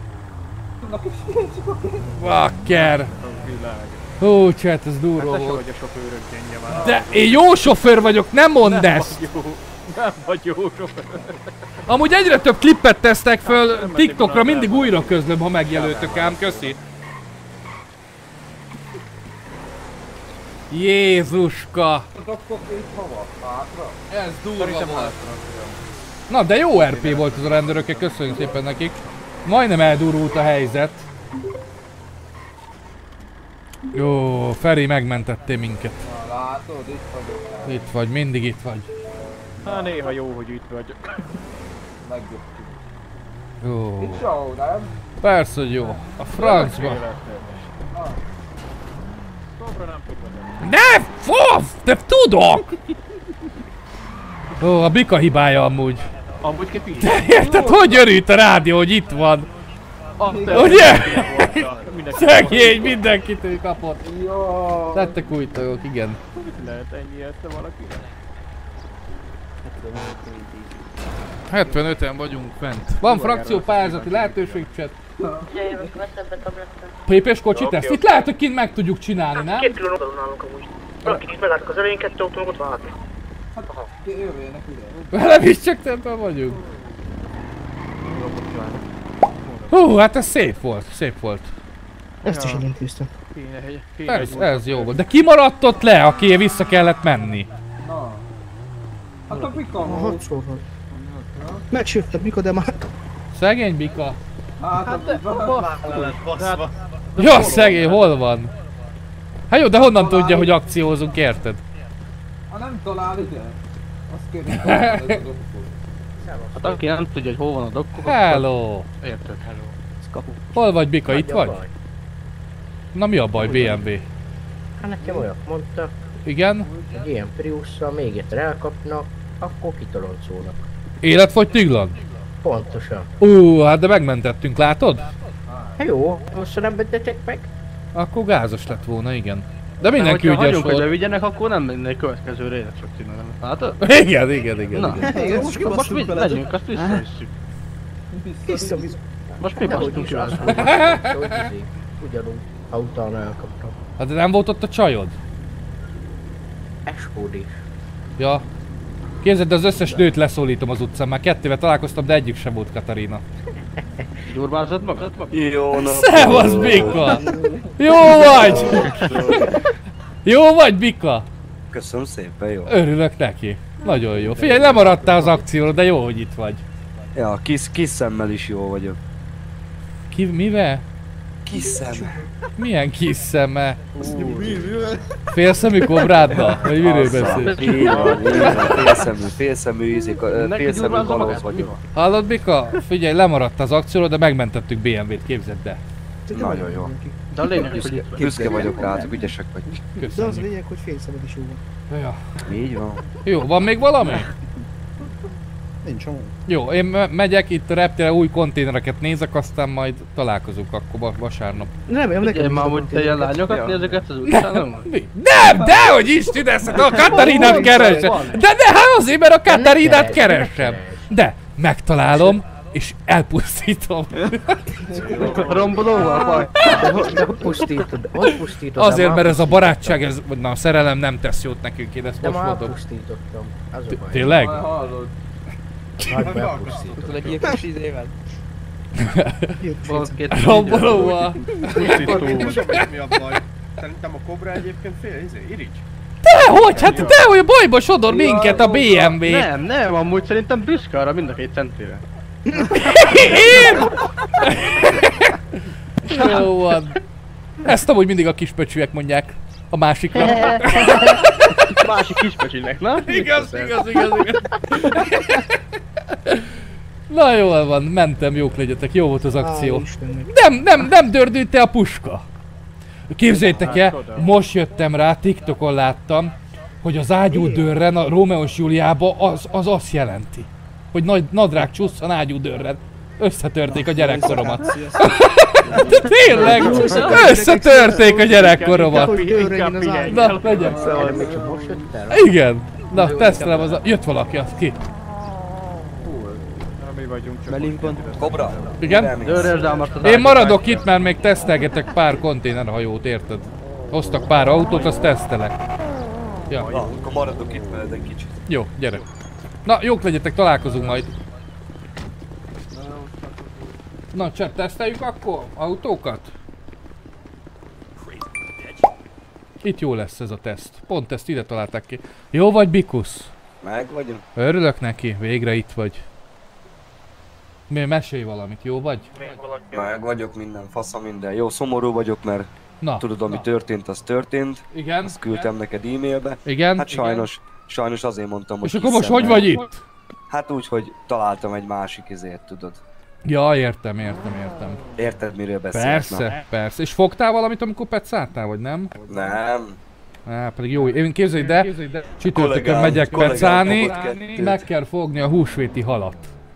Bakker. Hú, csát, ez durva volt. Te vagy a sofőrök gyenge már. De én jó sofőr vagyok, nem mondd ezt! Nem vagy jó sofőr. Amúgy egyre több klippet tesztek föl TikTokra, mindig újra közlöm, ha megjelöltök ám, köszi. Jézuska! A dokkok itt hova? Hátra? Ez durva volt. Na, de jó RP volt ez a rendőrökkel, köszönjük szépen nekik. Majdnem eldurult a helyzet. Jó, Feri, megmentettél minket. Na, látod, itt vagyok. Itt vagy, mindig itt vagy. Hát néha jó, hogy itt vagy. Megjöttünk. Jó. Itt jó, nem? Persze, hogy jó. A francba. Továbbra nem tud vezetni. Ne! Fof! De tudok! Ó, a bika hibája amúgy. Amúgy ki De érted, hogy örült a rádió, hogy itt van? Ugye? Szegény, mindenkitől kapott. Jó. Lettek új tagok, igen. Mit lehet ennyi este valakire? 75-en vagyunk fent. Van frakció pályázati lehetőség, chat. Jövök, veszem be tabletet. Pépés kocsi teszt? Itt lehet, hogy kint meg tudjuk csinálni, nem? 2 kilón oldalon állunk amúgy. Valaki itt megálltak az elején, 2 autónak ott várni. Hát aha, jöjjenek ide. Velem is csak többen vagyunk. Hú, hát ez szép volt, szép volt. Ezt is elintéztem. Ez jó volt. De ki maradt ott le, aki vissza kellett menni? Na. Hát a Bika Hat szóval. Megsüttem, mikor de már... Szegény Bika. Hát a Ja, szegény, hol van? Hát jó, de honnan tudja, hogy akciózunk, érted? Ha nem talál ide, azt kérdezik, hogy ez a dokkor. Hát aki nem tudja, hogy hol van a dokkor. Hello! Érted, hello. Hol vagy, Bika? Itt vagy? Na mi a baj, BMW? Hát nekem olyat mondta, Igen? hogy ilyen Priusszal még egyszer elkapnak, akkor kitoloncolnak. Életfogytiglan? Pontosan. Hát de megmentettünk, látod? Hát jó, most nem mentetek meg? Akkor gázos lett volna, igen. De mindenki ügyes hagyjuk, hogy volt. bevigyenek, akkor nem mennék következő rélet csak csinálni. Látod? Igen. Na, Igen. most mit megyünk, azt visszavisszük. Vissza. Most mi basztunk ki vele? Ugyanúgy, ha utána elkaptam. Hát de nem volt ott a csajod? Eskódés. Ja. Képzeld, de az összes nőt leszólítom az utcán, már 2 éve találkoztam, de egyik sem volt Katarina. Durvázod magad? Jó nap! Szevasz, Bika! Jó vagy! Jó vagy, Bika? Köszönöm szépen, jó. Örülök neki. Nagyon jó. Figyelj, lemaradtál az akcióra, de jó, hogy itt vagy. Ja, kis szemmel is jó vagyok. Mivel? Kis szem. Milyen kis szeme? Félszemű kobráddal? Vagy miről beszélsz? Így van, félszemű kalóz vagyok. Hallod, Bika? Figyelj, lemaradt az akcióról, de megmentettük BMW-t, képzeld be. Nagyon jó. De a lényeg, hogy büszke vagyok rátok, ügyesek vagy. De az a lényeg, hogy félszemed is jó van. Ja. Így van. Jó, van még valami? Nincs amúgy. Jó, én megyek, itt a reptére új konténereket nézek, aztán majd találkozunk akkor vasárnap. Nem, nekem én már úgy te ilyen lányokat nézeket az utcán, nem? Nem, dehogy is csinálsz, a Katarinát keresem. De hát azért, mert a Katarinát keresem. De megtalálom, és elpusztítom. Rombolóval baj. De hogy pusztítod? Hogy pusztítod? Azért, mert ez a barátság, ez, na, a szerelem nem tesz jót nekünk, én ezt de most már mondom. pusztítottam. Az a baj. Tényleg? Nagyban elpusztítottam. Tudod, egy ilyen kis izével? Rombolóval. Mi a baj? Szerintem a Cobra egyébként irigy. Dehogy, hát dehogy a bajba sodor minket a BMW. Nem, amúgy szerintem büszke arra mind a 2 centire. Én? Jó van. Ezt amúgy mindig a kispöcsűek mondják a másikra. Másik kispöcsinek, na? Igaz. Na jól van, mentem, jók legyetek, jó volt az akció. Nem dördült a puska. Képzeljétek el, most jöttem rá, TikTokon láttam, hogy az ágyúdőrren, a Rómeó és Júliába az azt jelenti, hogy nagy nadrág csusszan ágyúdőrren. Összetörték a gyerekkoromat. De tényleg! Összetörték a gyerekkoromat! Na, legyen! Igen! Na, tesztelem az jött valaki, az ki? Mi vagyunk csak Melinkon. Cobra? Igen? Én maradok itt, mert még tesztelgetek pár konténerhajót, érted? Hoztak pár autót, azt tesztelek. Ja. Na, akkor maradok itt veled egy kicsit. Jó, gyere. Na, jók legyetek, találkozunk majd. Na, chat, teszteljük akkor autókat? Itt jó lesz ez a teszt. Pont ezt ide találták ki. Jó vagy, Bikusz? Meg vagyunk. Örülök neki, végre itt vagy. Mesélj valamit, jó vagy? Meg vagyok minden, faszom minden. Jó, szomorú vagyok, mert tudod, ami történt, az történt. Igen. Azt küldtem neked e-mailbe. Igen. Hát sajnos azért mondtam, hogy és akkor most hogy vagy itt? Hát úgy, hogy találtam egy másik izért, tudod. Ja, értem. Érted, miről beszélek? Persze. És fogtál valamit, amikor pecáltál, vagy nem? Nem. Pedig jó, én képzelj ide, csütörtökön megyek pecálni, meg kell fogni a húsvéti halat.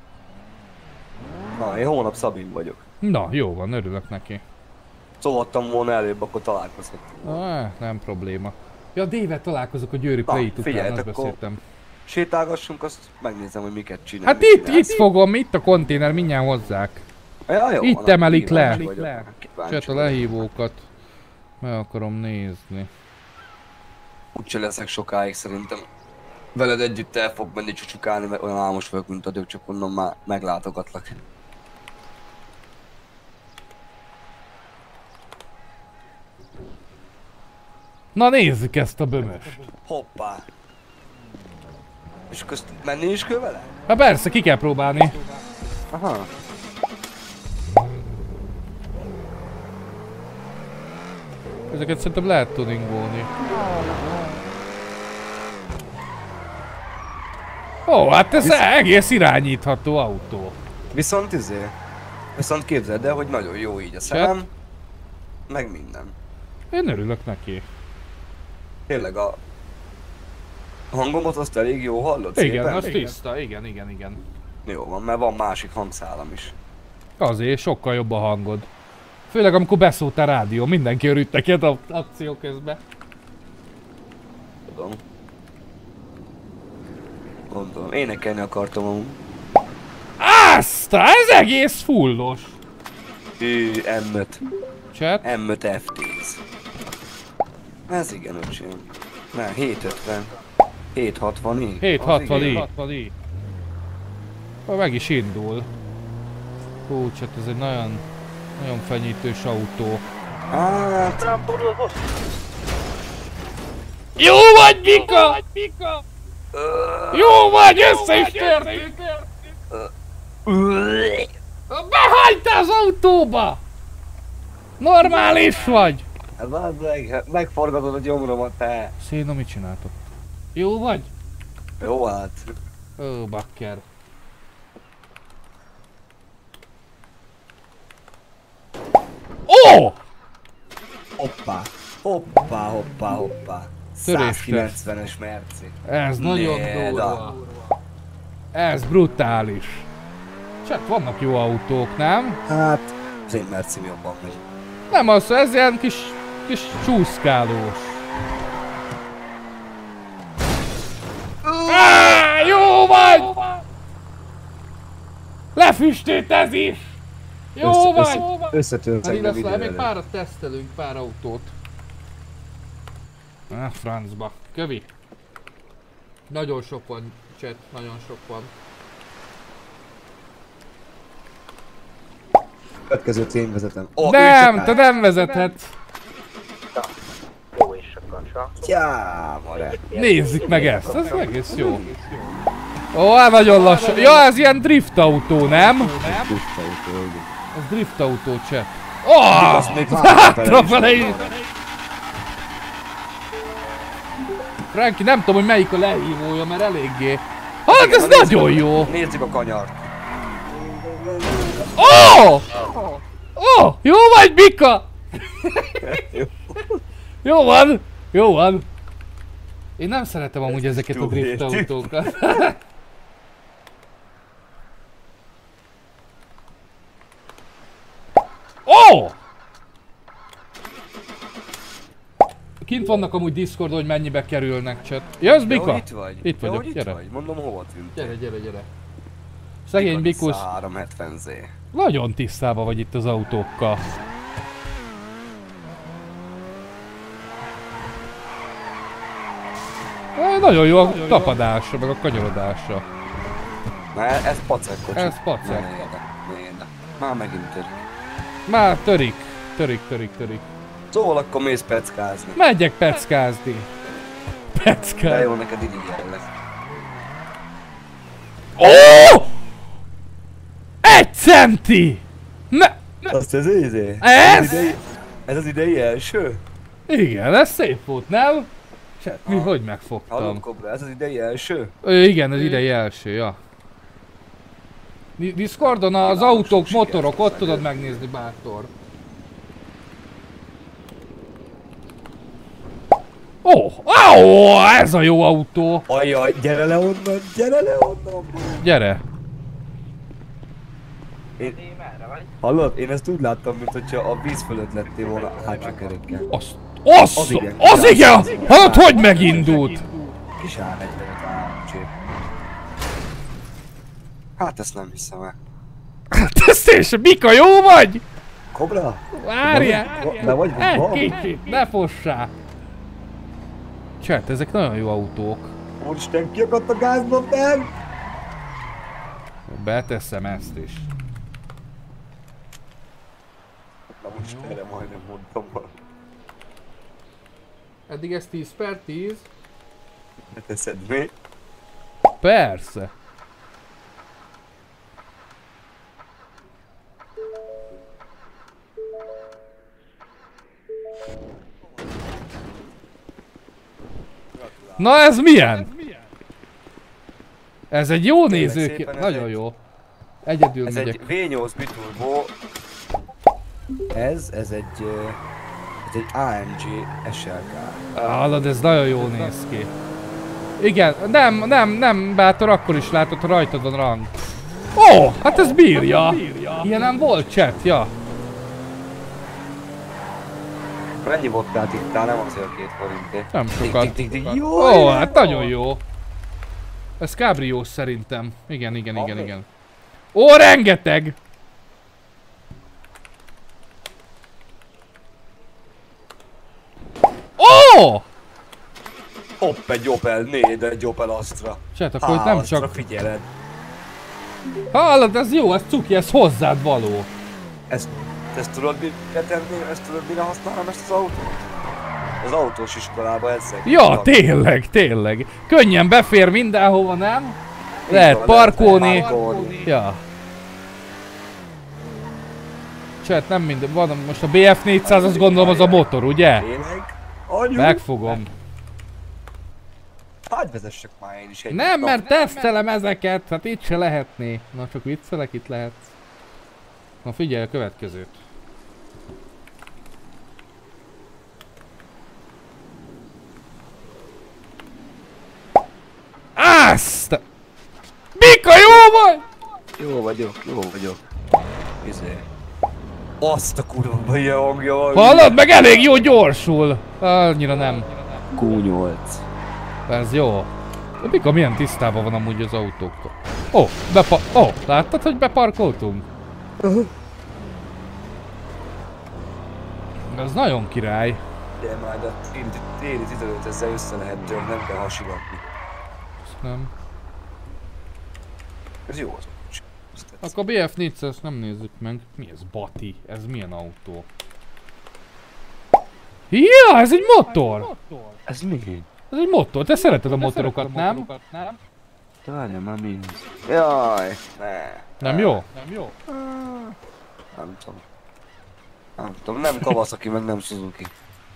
Na, én hónap Szabin vagyok. Na, jó van, örülök neki. Szólhattam volna előbb, akkor találkozhatunk. Nem probléma. Ja, Dével találkozok a Győri Play-t után, azt beszéltem. Sétálgassunk, azt megnézem, hogy miket csinál. Hát itt fogom, itt a konténer, mindjárt hozzák. Ja, jó, itt emelik le. Csak a lehívókat meg akarom nézni. Úgyse leszek sokáig szerintem. Veled együtt el fog menni csücsukálni, mert olyan álmos vagyok, mint a dög, csak onnan már meglátogatlak. Na nézzük ezt a bömöst. Hoppá! És közt menni is kell vele? Hát persze, ki kell próbálni. Aha. Ezeket szerintem lehet tuningolni. Ó, hát ez egész irányítható autó. Viszont képzeld el, hogy nagyon jó így a szemem. Meg minden. Én örülök neki. Tényleg a hangomat azt elég jó hallod? Igen, az tiszta, igen. Jó van, mert van másik hangszálam is. Azért sokkal jobb a hangod. Főleg amikor beszólt a rádió, mindenki örült neked az akció közben. Gondolom, énekelni akartam amúgy. Aztán ez egész fullos. M5. Chat? M5 F10. Ez igen, öcsém. Nem, 750. 760i. 760i. Meg is indul. Hú, csak ez egy nagyon fenyítős autó. Hát... Jó vagy, Mika! Jó vagy, össze is törtük! Behagytál az autóba! Normális vagy! Hát megforgatod a gyomromat, te! Széna, mit csináltok? Jó vagy? Jó hát. Ó, bakker. Ó! Hoppá. 190-es merci. Ez nagyon durva. Ez brutális. Csak vannak jó autók, nem? Hát, az én mercim jobban megy. Nem az, ez ilyen kis csúszkálós. Jó vagy! Lefüstét ez is! Jó vagy! Összetűnsz engem videóra. Még párat tesztelünk, pár autót. Francba. Kövi. Nagyon sok van, chat, nagyon sok van. Következőt én vezetem. Nem, te nem vezethetsz. Jó is a Nézzük meg ezt, ez egész jó. Ó, hát nagyon lassan. Ja, ez ilyen drift autó, nem? Drift autó, igen. Ez drift autó, chat. Hátrafele is. Franki, nem tudom, hogy melyik a lehívója, mert eléggé... Hát ez nagyon jó! Nézzük a kanyart. Jó vagy, Mika! Jó van! Én nem szeretem amúgy ezeket a drift autókat. Kint vannak amúgy Discordon, hogy mennyibe kerülnek, chat. Jössz, Bika? Itt vagy? Itt vagyok, gyere. Vagy? Mondom, hova tűnt? Gyere. Szegény Bikus. 370Z. Nagyon tisztában vagy itt az autókkal. Nagyon jó a tapadása, meg a kanyarodása. Ez pacek kocsi. Ez pacek. Már megint törik. Már törik. Szóval akkor mész peckázni. Megyek peckázni. De jó, neked irigyellek. centi! Ne! Azt az izé? Ez? Ez az idei első? Igen, ez szép volt, nem? Mi hogy megfogtam? Hallom, Kobra, ez az idei első? Igen, az idei első, ja. Discordon az autók, motorok, ott tudod megnézni, bátor. Ez a jó autó! Ajjaj, gyere le onnan, gyere le onnan! Gyere! Hallod? Én ezt úgy láttam, mint hogyha a víz fölött lettél volna hátsó kerékkel. Az igen! Hát hogy megindult? Kis A45 AMG. Hát ezt nem hiszem el. Hát ezt és Mika, jó vagy? Kobra? Várjál! De vagy egy kicsit, ne fossál! Chat, ezek nagyon jó autók. Úristen, kiakadt a gázba, Ben! Beteszem ezt is. Na most erre majdnem mondtam valamit. Eddig ez 10/10. Beteszed mi? Persze. Na ez milyen? Ez egy jó nézőkép, nagyon jó. Egyedül megyek. Ez egy V8 biturbo. Ez egy AMG SLK. Hallod, ez nagyon jól néz ki. Igen, nem, bátor, akkor is látod, ha rajtad van rang. Hát ez bírja. Ilyen nem volt, chat, ja. Mennyi vodkát ittál? Nem azért a 2 forintért. Nem sokat. Hát nagyon jó. Ez kábriós szerintem. Igen. Rengeteg! Hopp, egy Opel 4, egy Opel Astra. Sőt, akkor nem Astra, csak... figyeled. Hallod, ez jó, ez cuki, ez hozzád való. Ezt tudod mire tenni, mire használom ezt az autót? Az autós iskolába ezek. Ja, tényleg. Könnyen befér mindenhova, nem? Lehet parkolni. Ja. Chat, nem minden, van most a BF400, azt gondolom az a motor, ugye? Megfogom. Hadd vezessek már én is egy. Nem, mert tesztelem ezeket, hát itt se lehetné. Na csak viccelek, itt lehetsz. Na figyelj a következőt. Azt! Mika, jó vagy? Jó vagyok. Izé. Azt a kurva ilyen hangja van. Hallod, meg elég jó gyorsul. Annyira nem. Q8. Ez jó. De Mika milyen tisztában van amúgy az autókkal. Láttad, hogy beparkoltunk? Ez nagyon király. De majd a téli 15 ezzel össze lehet dög, nem kell hasigatni. Nem. Ez jó az. Akkor a BF400 ezt nem nézzük meg. Mi ez, Bati? Ez milyen autó? Ja, ez egy motor! Ez mi? Ez egy motor, te szereted a motorokat, nem? Várjál már, mi ez? Jaj, ne. Nem jó? Nem tudom, nem Kawasaki, meg nem Suzuki.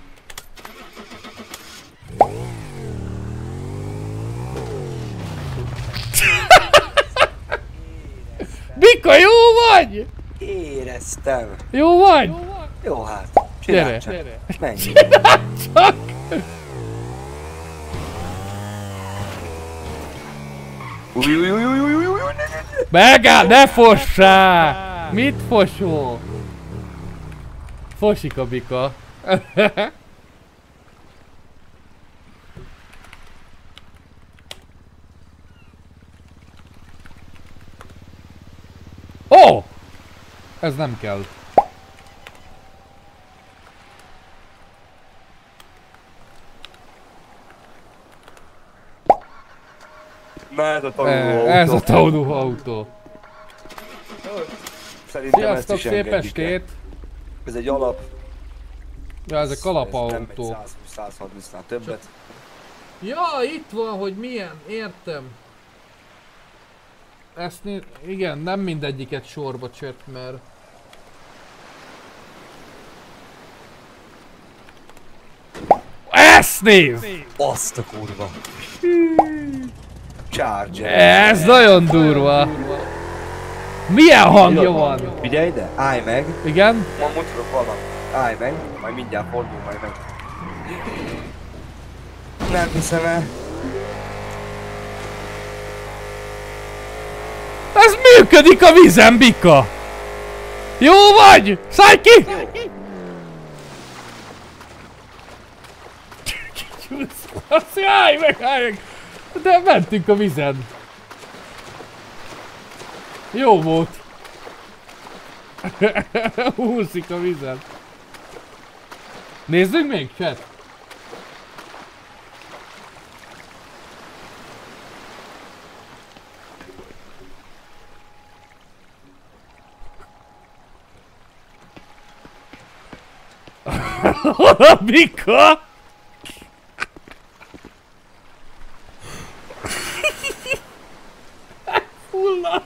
Mika, jó vagy? Éreztem. Jó vagy? Jó hát, csinálj csak. Menj. Csak. Megáll, ne fossál! Mit fosol? Fosik a Mika. Ez nem kell. Na ez a tanuló autó. Ez a tanuló autó. Szerintem sziasztok, ezt is szép estét! Ez egy alap. Ja, ezek alapautó. 130-nál többet. Ja, itt van, hogy milyen, értem. ezt igen, nem mindegyiket sorba csört, mert... Ezt nézd! Azt a kurva. Charger. Ez nagyon durva. Milyen hangja van? Figyelj ide, állj meg. Igen? Ma mutatok valamit. Állj meg, majd mindjárt fordul majd meg. Nem hiszem el. Ez működik a vízen, Bika! Jó vagy? Szállj ki! Azt állj meg, állj meg! De mentünk a vízen. Jó volt. Úszik a vízen. Nézzünk még, chat! Hol a Bika? Megfulladt!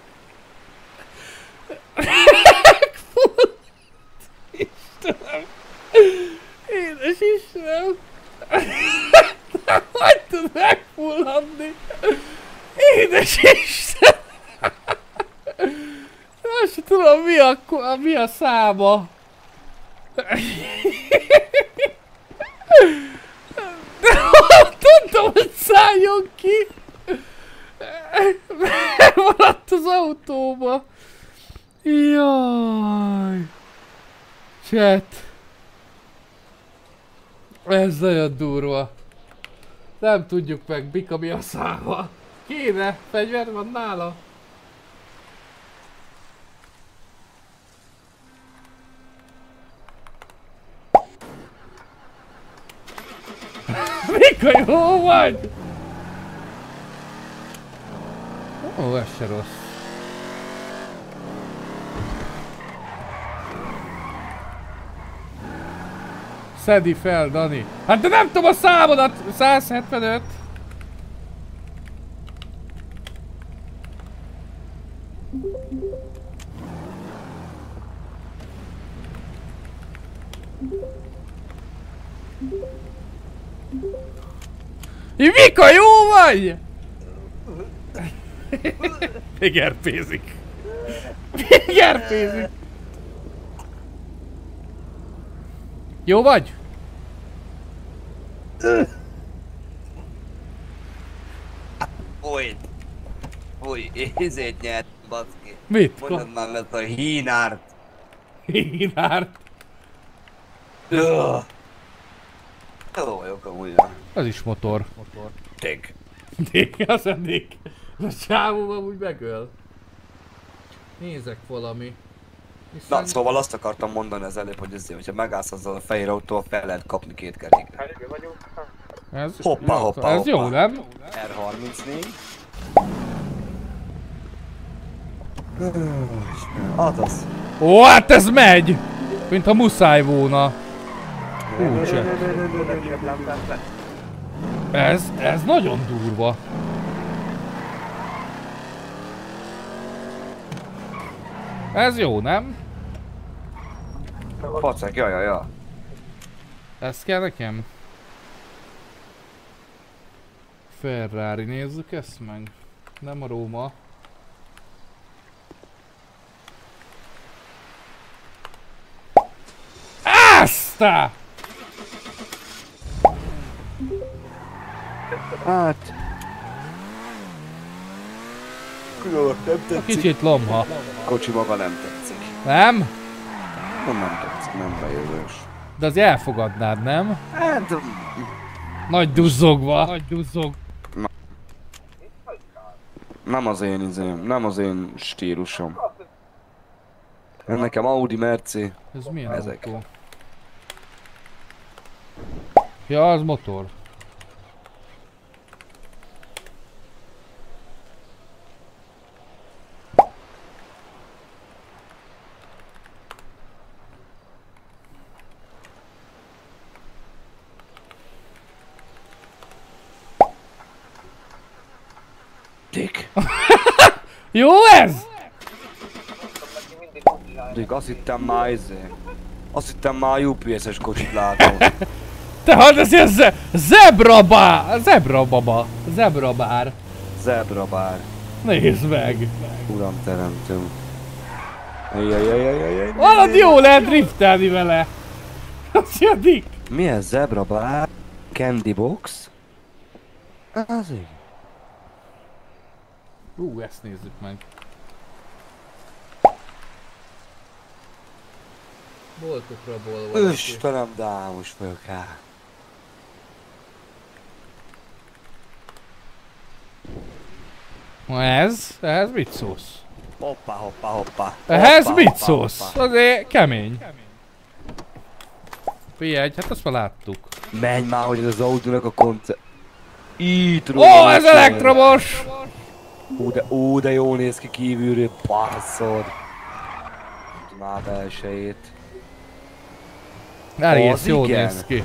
Megfulladt! Istenem! Édes Istenem! Hogy tud megfulladni? Édes Istenem! Azt sem tudom mi a száma. De tudtam, hogy szálljon ki! Maradt az autóba! Jaj! Chat! Ez nagyon durva. Nem tudjuk meg, Bika mi a száma. Kéne? Fegyver van nála? Bika, jó vagy? Ó, ez se rossz. Szedi fel, Dani. Hát de nem tudom a számodat! 175. Mika, jó vagy? Még erpézik. Még erpézik. Jó vagy? Fúj, ezért nyert, baszki. Mit? Mondjad már mert a hínárt. Hínárt? Jó vagyok amúgy. Ez is motor. Dig. Dig, az a dig. A csávó amúgy megöl. Nézek valami. Hiszen... Na, szóval azt akartam mondani az előbb, hogy ezért, hogyha megállsz azzal a fehér autóval, fel lehet kapni két kerékre. Ez Hoppá. Ez jó, nem? R34. Az. Ó, hát ez megy! Mintha muszáj volna. Ez nagyon durva. Ez jó, nem? Pacek, ja. Ez kell nekem? Ferrari, nézzük ezt meg. Nem a Róma. Aztán! Hát... nem tetszik. Kicsit lomha. Kocsi maga nem tetszik. Nem? Nem tetszik, nem bejövős. De az elfogadnád, nem? Hát... Nagy duzzogva. Nagy duzzog. Nem az én nem az én stílusom. Nekem Audi, Merci. Ez milyen ezek. autó? Ja, az motor. Jó ez? Azt hittem már Azt hittem már UPS-es kocsit látom. Te hát ez ilyen zebrabár. Zebrabár. Nézd meg. Uram teremtünk. Ajajajajajaj. Valad jó lehet driftelni vele. Az jadik. Milyen zebrabár? Candy box? Az így. Ezt nézzük meg. Boltokra bolva. Istenem, dámos vagyok rá. Ehhez mit szólsz? Hoppá. Ehhez mit szólsz? Azért kemény. Figyelj, hát azt már láttuk. Menj már, hogy ez az autónak a koncept. Itt Ó, ez elektromos! De jó néz ki kívülről, basszod. Már belsejét. Egész jól néz ki.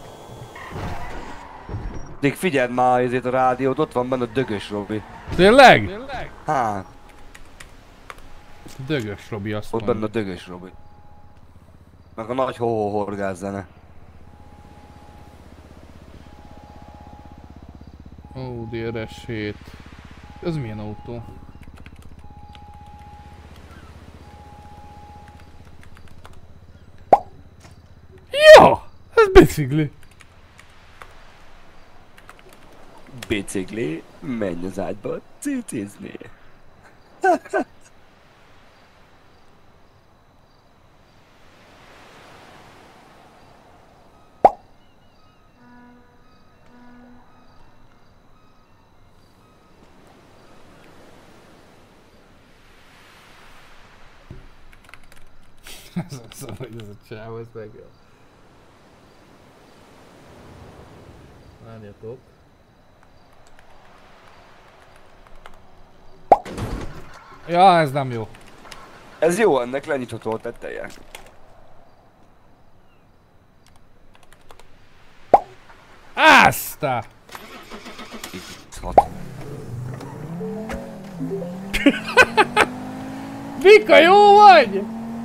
Még figyeld már ezért a rádiót, ott van benne a Dögös Robi. Tényleg? Hát. Dögös Robi azt mondja. Ott benne a Dögös Robi. Meg a nagy horgász zene. Audi RS7. Ez milyen autó? Ja! Ez bicikli. Bicikli, menj az ágyba cicizni. Ez a csáv, ez meg... Várjatok. Ja, ez nem jó. Ez jó, ennek lenyitható a teteje. Ázta! Vika, jó vagy?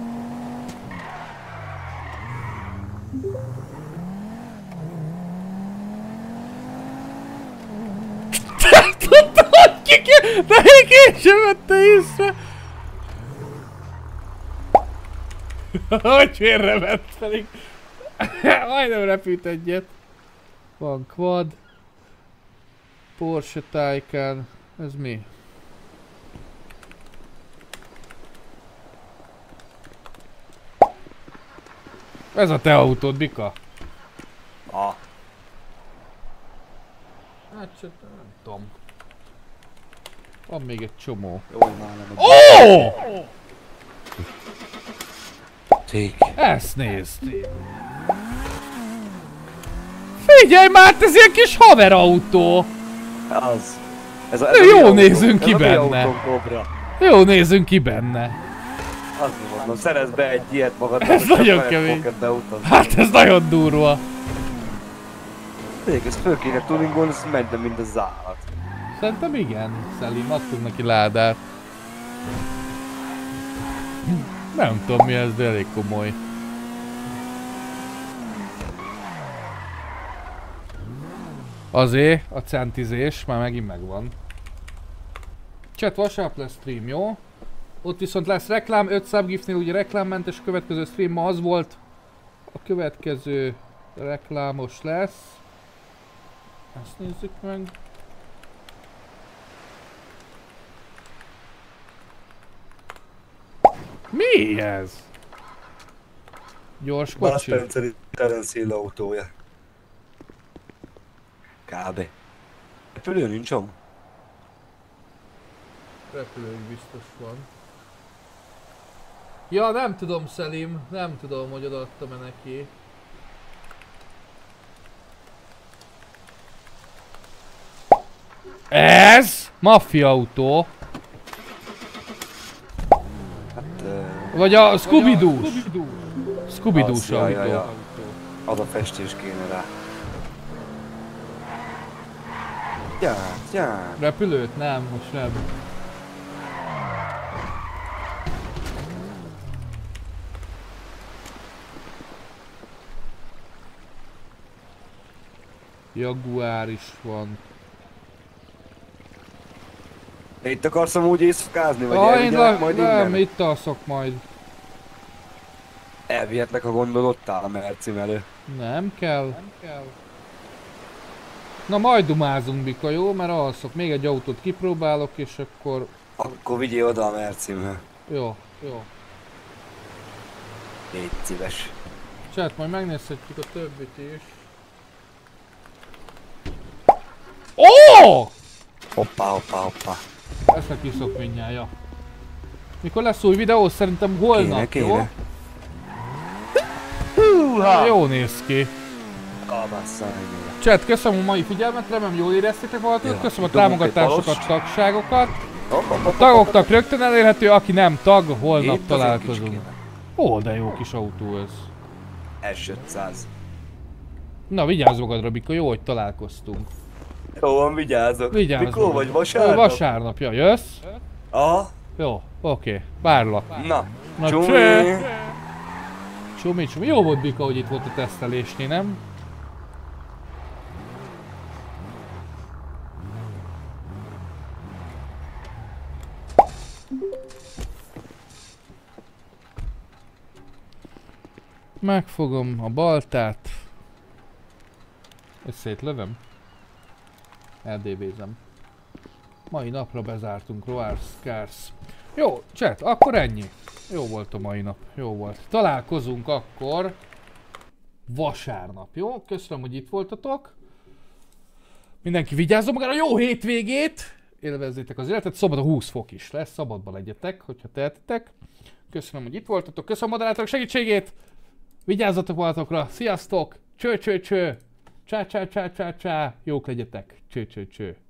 Tudtam, hogy ki kell, de én sem vette észre. Hogy félrevett pedig. Majdnem repült egyet. Van quad. Porsche Taycan. Ez mi? Ez a te autód, Bika? Hát csak nem tudom. Van még egy csomó. Ó! Ezt nézd! Figyelj már, ez ilyen kis haverautó! Az. Jó nézünk ki benne! Jó nézünk ki benne! Azt mondom, szerezz be egy ilyet magadnak. Ez nagyon kemény! Hát ez nagyon durva! Ezt föl kéne tuningolni, ezt mentem mint a zálat. Szerintem igen, Szelim, adtunk neki ládát. Nem tudom mi ez, de elég komoly. Azért a centizés már megint megvan. Chat, vasárnap lesz stream, jó? Ott viszont lesz reklám, 5 subgiftnél ugye reklámmentes, a következő stream ma az volt. A következő reklámos lesz. Ezt nézzük meg. Mi ez? Gyors kocsi? Bár Spenceri Terence Hill autója. Kb. Repülő nincs om? Repülők biztos van. Ja, nem tudom, Szelim, nem tudom, hogy odaadtam-e neki. Ez? Maffia autó. Vagy a Scooby-Doo-s. Scooby-Doo-s autó. Az a festés kéne rá. Ja. Repülőt? Nem, most nem. Jaguar is van. Itt akarsz amúgy éjszakázni, vagy elvigyelek majd innen? Nem, itt alszok majd. Elvihetlek, ha gondolod, ott áll a Mercim elő. Nem kell. Nem kell. Na majd dumázunk, Bika, jó? Mert alszok. Még egy autót kipróbálok, és akkor... Akkor vigyél oda a Mercimhez. Jó, jó. Légy szíves. Chat, majd megnézhetjük a többit is. Ó! Hoppá, hoppá, hoppá. Ezt meg kiszok mindjárt, ja. Mikor lesz új videó? Szerintem holnap, kéne. jó? Húha! Jó néz ki. Chat, köszönöm a mai figyelmet, remélem jól éreztétek magatok, köszönöm a támogatásokat, tagságokat. A tagoknak rögtön elérhető, aki nem tag, holnap találkozunk. Ó, de jó kis autó ez. S500. Na, vigyázz magadra, Bika, jó, hogy találkoztunk. Jó van, vigyázok. Vigyázz. Mikor vagy? Vasárnap? Vasárnap, ja, jössz? Aha. Jó, oké, várlak. Na, csumi. Csumi. Jó volt, Bika, hogy itt volt a tesztelésnél, nem? Megfogom a baltát. Ezt szétlövöm. LDV-zem. Mai napra bezártunk, Roars Cars. Jó, chat, akkor ennyi. Jó volt a mai nap, jó volt. Találkozunk akkor vasárnap, jó? Köszönöm, hogy itt voltatok. Mindenki vigyázzon magára, jó hétvégét! Élvezzétek az életet, szombaton 20 fok is lesz, szabadban legyetek, hogyha tehetitek. Köszönöm, hogy itt voltatok, köszönöm a moderátorok segítségét! Vigyázzatok magatokra, sziasztok! Cső, cső, cső! Csá, csá, csá, csá, csá! Jók legyetek! Cső, cső, cső!